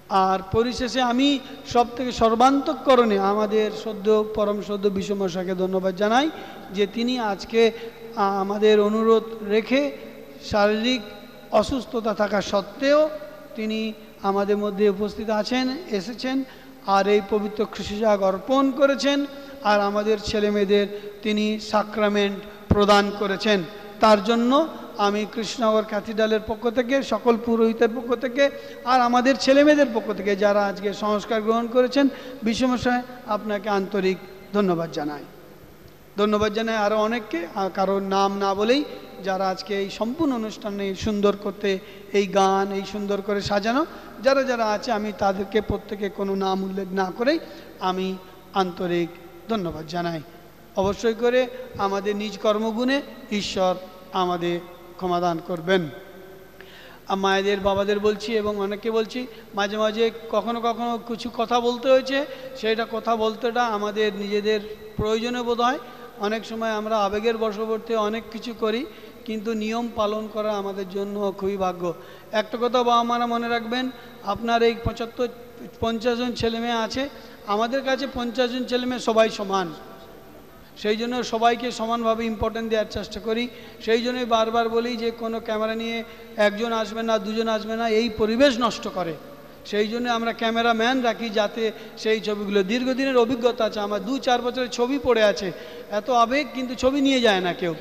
আর পরিশেষে আমি সব থেকে সর্বান্তঃকরণে আমাদের সদ্য পরম সদ্য বিশ্বমশাকে ধন্যবাদ জানাই যে তিনি আজকে আমাদের অনুরোধ রেখে শারীরিক অসুস্থতা থাকা সত্ত্বেও তিনি আমাদের মধ্যে উপস্থিত আছেন, এসেছেন আর এই পবিত্র খ্রিস্টজাগ অর্পণ করেছেন আর আমাদের ছেলেমেয়েদের তিনি সাক্রামেন্ট প্রদান করেছেন। তার জন্য আমি কৃষ্ণনগর ক্যাথিড্রালের পক্ষ থেকে, সকল পুরোহিতের পক্ষ থেকে আর আমাদের ছেলেমেয়েদের পক্ষ থেকে যারা আজকে সংস্কার গ্রহণ করেছেন, বিশ্বমশাই আপনাকে আন্তরিক ধন্যবাদ জানাই। ধন্যবাদ জানাই আরও অনেককে, কারোর নাম না বলেই যারা আজকে এই সম্পূর্ণ অনুষ্ঠানে সুন্দর করতে, এই গান এই সুন্দর করে সাজানো যারা যারা আছে, আমি তাদেরকে প্রত্যেকে কোনো নাম উল্লেখ না করেই আমি আন্তরিক ধন্যবাদ জানাই। অবশ্যই করে আমাদের নিজ কর্মগুণে ঈশ্বর আমাদের ক্ষমাদান করবেন। মায়েদের বাবাদের বলছি এবং অনেকে বলছি, মাঝে মাঝে কখনো কখনো কিছু কথা বলতে হয়েছে, সেইটা কথা বলতেটা আমাদের নিজেদের প্রয়োজনে বোধ হয়। অনেক সময় আমরা আবেগের বশবর্তী অনেক কিছু করি, কিন্তু নিয়ম পালন করা আমাদের জন্য খুবই ভাগ্য। একটা কথা বাবা মারা মনে রাখবেন, আপনার এই 50 জন ছেলেমেয়ে আছে, আমাদের কাছে 50 জন ছেলেমেয়ে সবাই সমান, সেই জন্য সবাইকে সমানভাবে ইম্পর্টেন্ট দেওয়ার চেষ্টা করি। সেই জন্যই বারবার বলি যে কোনো ক্যামেরা নিয়ে একজন আসবে না, দুজন আসবে না, এই পরিবেশ নষ্ট করে। সেই জন্য আমরা ক্যামেরাম্যান রাখি যাতে সেই ছবিগুলো, দীর্ঘদিনের অভিজ্ঞতা আছে আমার, 2-4 বছরের ছবি পড়ে আছে, এত আবেগ কিন্তু ছবি নিয়ে যায় না কেউ।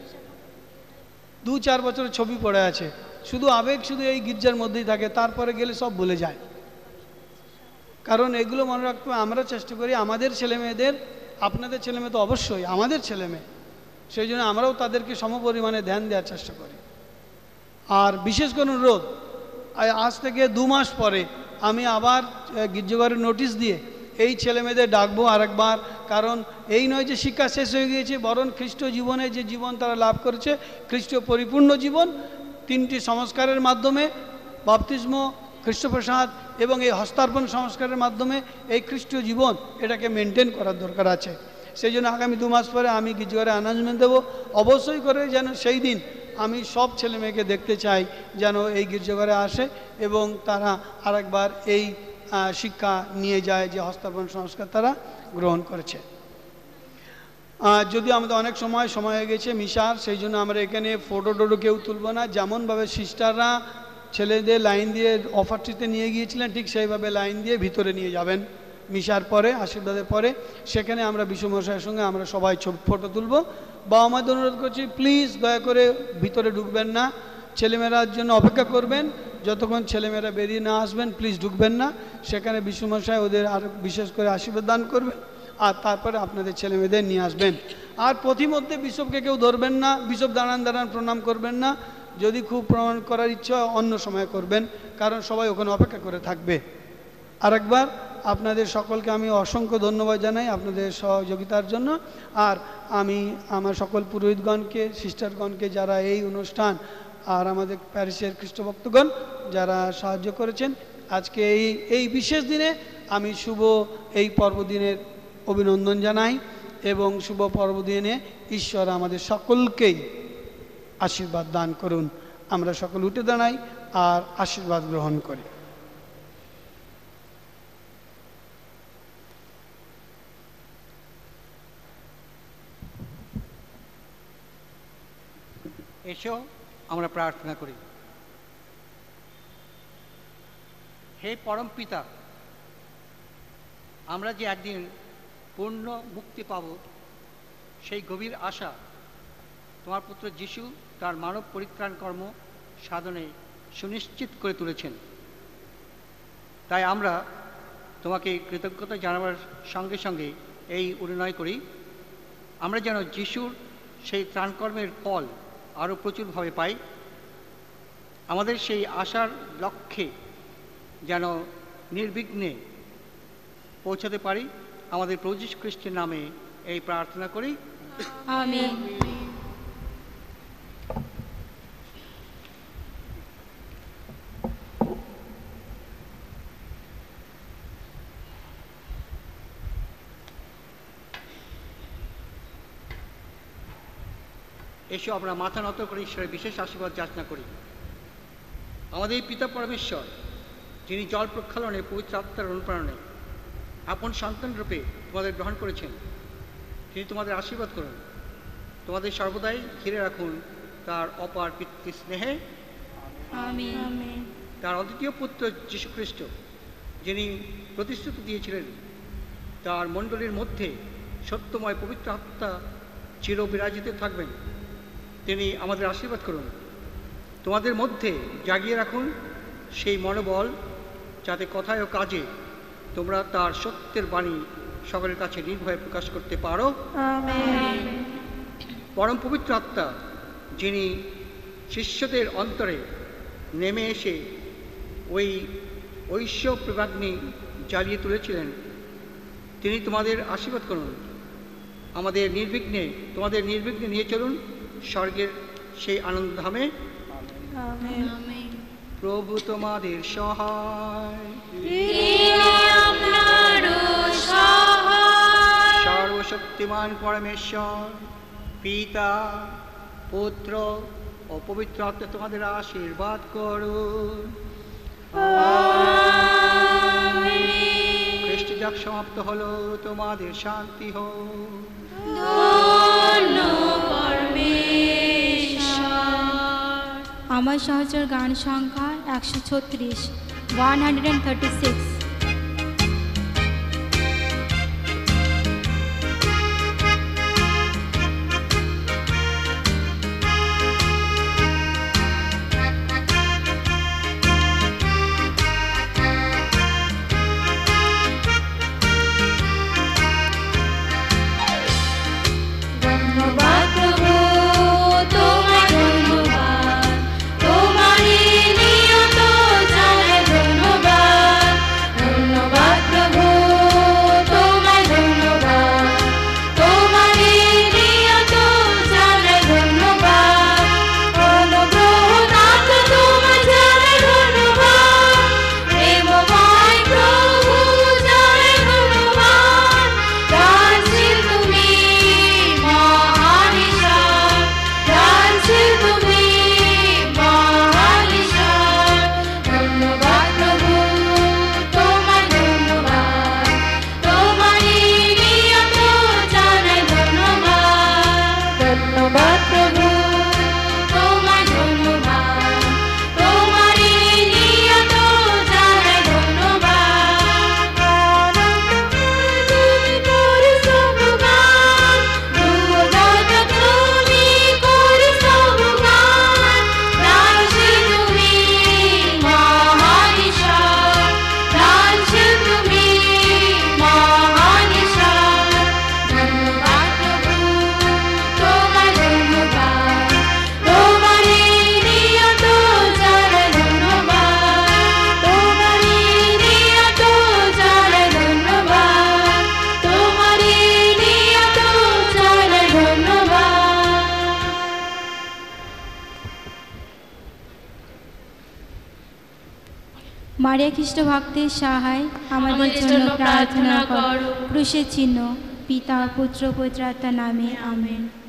2-4 বছরের ছবি পড়ে আছে, শুধু আবেগ শুধু এই গির্জার মধ্যেই থাকে, তারপরে গেলে সব ভুলে যায়। কারণ এগুলো মনে রাখতে আমরা চেষ্টা করি আমাদের ছেলেমেয়েদের, আপনাদের ছেলেমেয়ে তো অবশ্যই আমাদের ছেলেমেয়ে, সেই জন্য আমরাও তাদেরকে সমপরিমাণে ধ্যান দেওয়ার চেষ্টা করি। আর বিশেষ করে অনুরোধ, আজ থেকে 2 মাস পরে আমি আবার গির্জাঘরে নোটিশ দিয়ে এই ছেলেমেয়েদের ডাকবো আরেকবার। কারণ এই নয় যে শিক্ষা শেষ হয়ে গিয়েছে, বরং খ্রিস্ট জীবনে যে জীবন তারা লাভ করেছে, খ্রিস্টীয় পরিপূর্ণ জীবন, 3টি সংস্কারের মাধ্যমে, বাপ্তিস্ম, খ্রিস্টপ্রসাদ এবং এই হস্তার্পণ সংস্কারের মাধ্যমে এই খ্রিস্টীয় জীবন এটাকে মেনটেন করার দরকার আছে। সেই জন্য আগামী 2 মাস পরে আমি গির্জাঘরে অ্যানাউন্সমেন্ট দেবো, অবশ্যই করে যেন সেই দিন আমি সব ছেলেমেয়েকে দেখতে চাই যেন এই গির্জাঘরে আসে এবং তারা আরেকবার এই শিক্ষা নিয়ে যায় যে হস্তার্পণ সংস্কার তারা গ্রহণ করেছে। যদি আমাদের অনেক সময় হয়ে গেছে মিশার, সেই জন্য আমরা এখানে ফটো টোটো কেউ তুলব না। যেমনভাবে সিস্টাররা ছেলেদের লাইন দিয়ে অফারটিতে নিয়ে গিয়েছিলেন, ঠিক সেইভাবে লাইন দিয়ে ভিতরে নিয়ে যাবেন মিশার পরে, আশীর্বাদের পরে। সেখানে আমরা বিশ্বমশাইয়ের সঙ্গে আমরা সবাই ফটো তুলব। বাবা মাদের অনুরোধ করছি, প্লিজ দয়া করে ভিতরে ঢুকবেন না, ছেলেমেয়েরার জন্য অপেক্ষা করবেন, যতক্ষণ ছেলেমেয়েরা বেরিয়ে না আসবেন প্লিজ ঢুকবেন না। সেখানে বিশ্বমশাই ওদের আরও বিশেষ করে আশীর্বাদ দান করবেন আর তারপরে আপনাদের ছেলেমেয়েদের নিয়ে আসবেন। আর পথিমধ্যে বিশপকে কেউ ধরবেন না, বিশপ দাঁড়ান প্রণাম করবেন না, যদি খুব প্রমাণ করার ইচ্ছা অন্য সময় করবেন, কারণ সবাই ওখানে অপেক্ষা করে থাকবে। আরেকবার আপনাদের সকলকে আমি অসংখ্য ধন্যবাদ জানাই আপনাদের সহযোগিতার জন্য। আর আমি আমার সকল পুরোহিতগণকে, সিস্টারগণকে যারা এই অনুষ্ঠান আর আমাদের প্যারিসের খ্রিস্টভক্তগণ যারা সাহায্য করেছেন আজকে এই বিশেষ দিনে, আমি শুভ এই পর্বদিনের অভিনন্দন জানাই এবং শুভ পর্বদিনে ঈশ্বর আমাদের সকলকেই আশীর্বাদ দান করুন। আমরা সকল উঠে দাঁড়াই আর আশীর্বাদ গ্রহণ করি। এসো আমরা প্রার্থনা করি। হে পরম পিতা, আমরা যে একদিন পূর্ণ মুক্তি পাব সেই গভীর আশা তোমার পুত্র যিশু তার মানব পরিত্রাণ কর্ম সাধনে সুনিশ্চিত করে তুলেছেন। তাই আমরা তোমাকে কৃতজ্ঞতা জানাবার সঙ্গে সঙ্গে এই অনুনয় করি, আমরা যেন যিশুর সেই ত্রাণকর্মের ফল আরও প্রচুরভাবে পাই। আমাদের সেই আশার লক্ষ্যে যেন নির্বিঘ্নে পৌঁছাতে পারি। আমাদের প্রভু যীশু খ্রিস্টের নামে এই প্রার্থনা করি, আমেন। এসো আমরা মাথা নত করে ঈশ্বরের বিশেষ আশীর্বাদ যাচনা করি। আমাদের পিতা পরমেশ্বর, যিনি জল প্রক্ষালনে পবিত্র আত্মার অনুপ্রেরণে আপন সন্তান রূপে তোমাদের গ্রহণ করেছেন, তিনি তোমাদের আশীর্বাদ করুন। তোমাদের সর্বদাই ঘিরে রাখুন তার অপার পিতৃ স্নেহে। আমিন। তার অদ্বিতীয় পুত্র যীশু খ্রিস্ট, যিনি প্রতিশ্রুতি দিয়েছিলেন তার মণ্ডলীর মধ্যে সত্যময় পবিত্র আত্মা চির বিরাজিত থাকবেন, তিনি আমাদের আশীর্বাদ করুন। তোমাদের মধ্যে জাগিয়ে রাখুন সেই মনোবল, যাতে কথায় ও কাজে তোমরা তার সত্যের বাণী সকলের কাছে নির্ভয়ে প্রকাশ করতে পারো। আমিন। পরম পবিত্র আত্মা, যিনি শিষ্যদের অন্তরে নেমে এসে ওই ঐশ্য প্রভাগ্নি জ্বালিয়ে তুলেছিলেন, তিনি তোমাদের আশীর্বাদ করুন। তোমাদের নির্বিঘ্নে নিয়ে চলুন স্বর্গের সেই আনন্দধামে। আমিন। প্রভু তোমাদের সহায়। সর্বশক্তিমান পরমেশ্বর পিতা, পুত্র ও পবিত্র আত্মা তোমাদের আশীর্বাদ করুন। খ্রিস্ট যাক সমাপ্ত হলো, তোমাদের শান্তি হোক। আমার সহচর গান সংখ্যা 136, 136। মারিয়া খ্রিস্ট ভক্তের সহায় আমাদের জন্য প্রার্থনা করো। ক্রুশের চিহ্ন পিতা, পুত্র, পবিত্র আত্মার নামে। আমেন।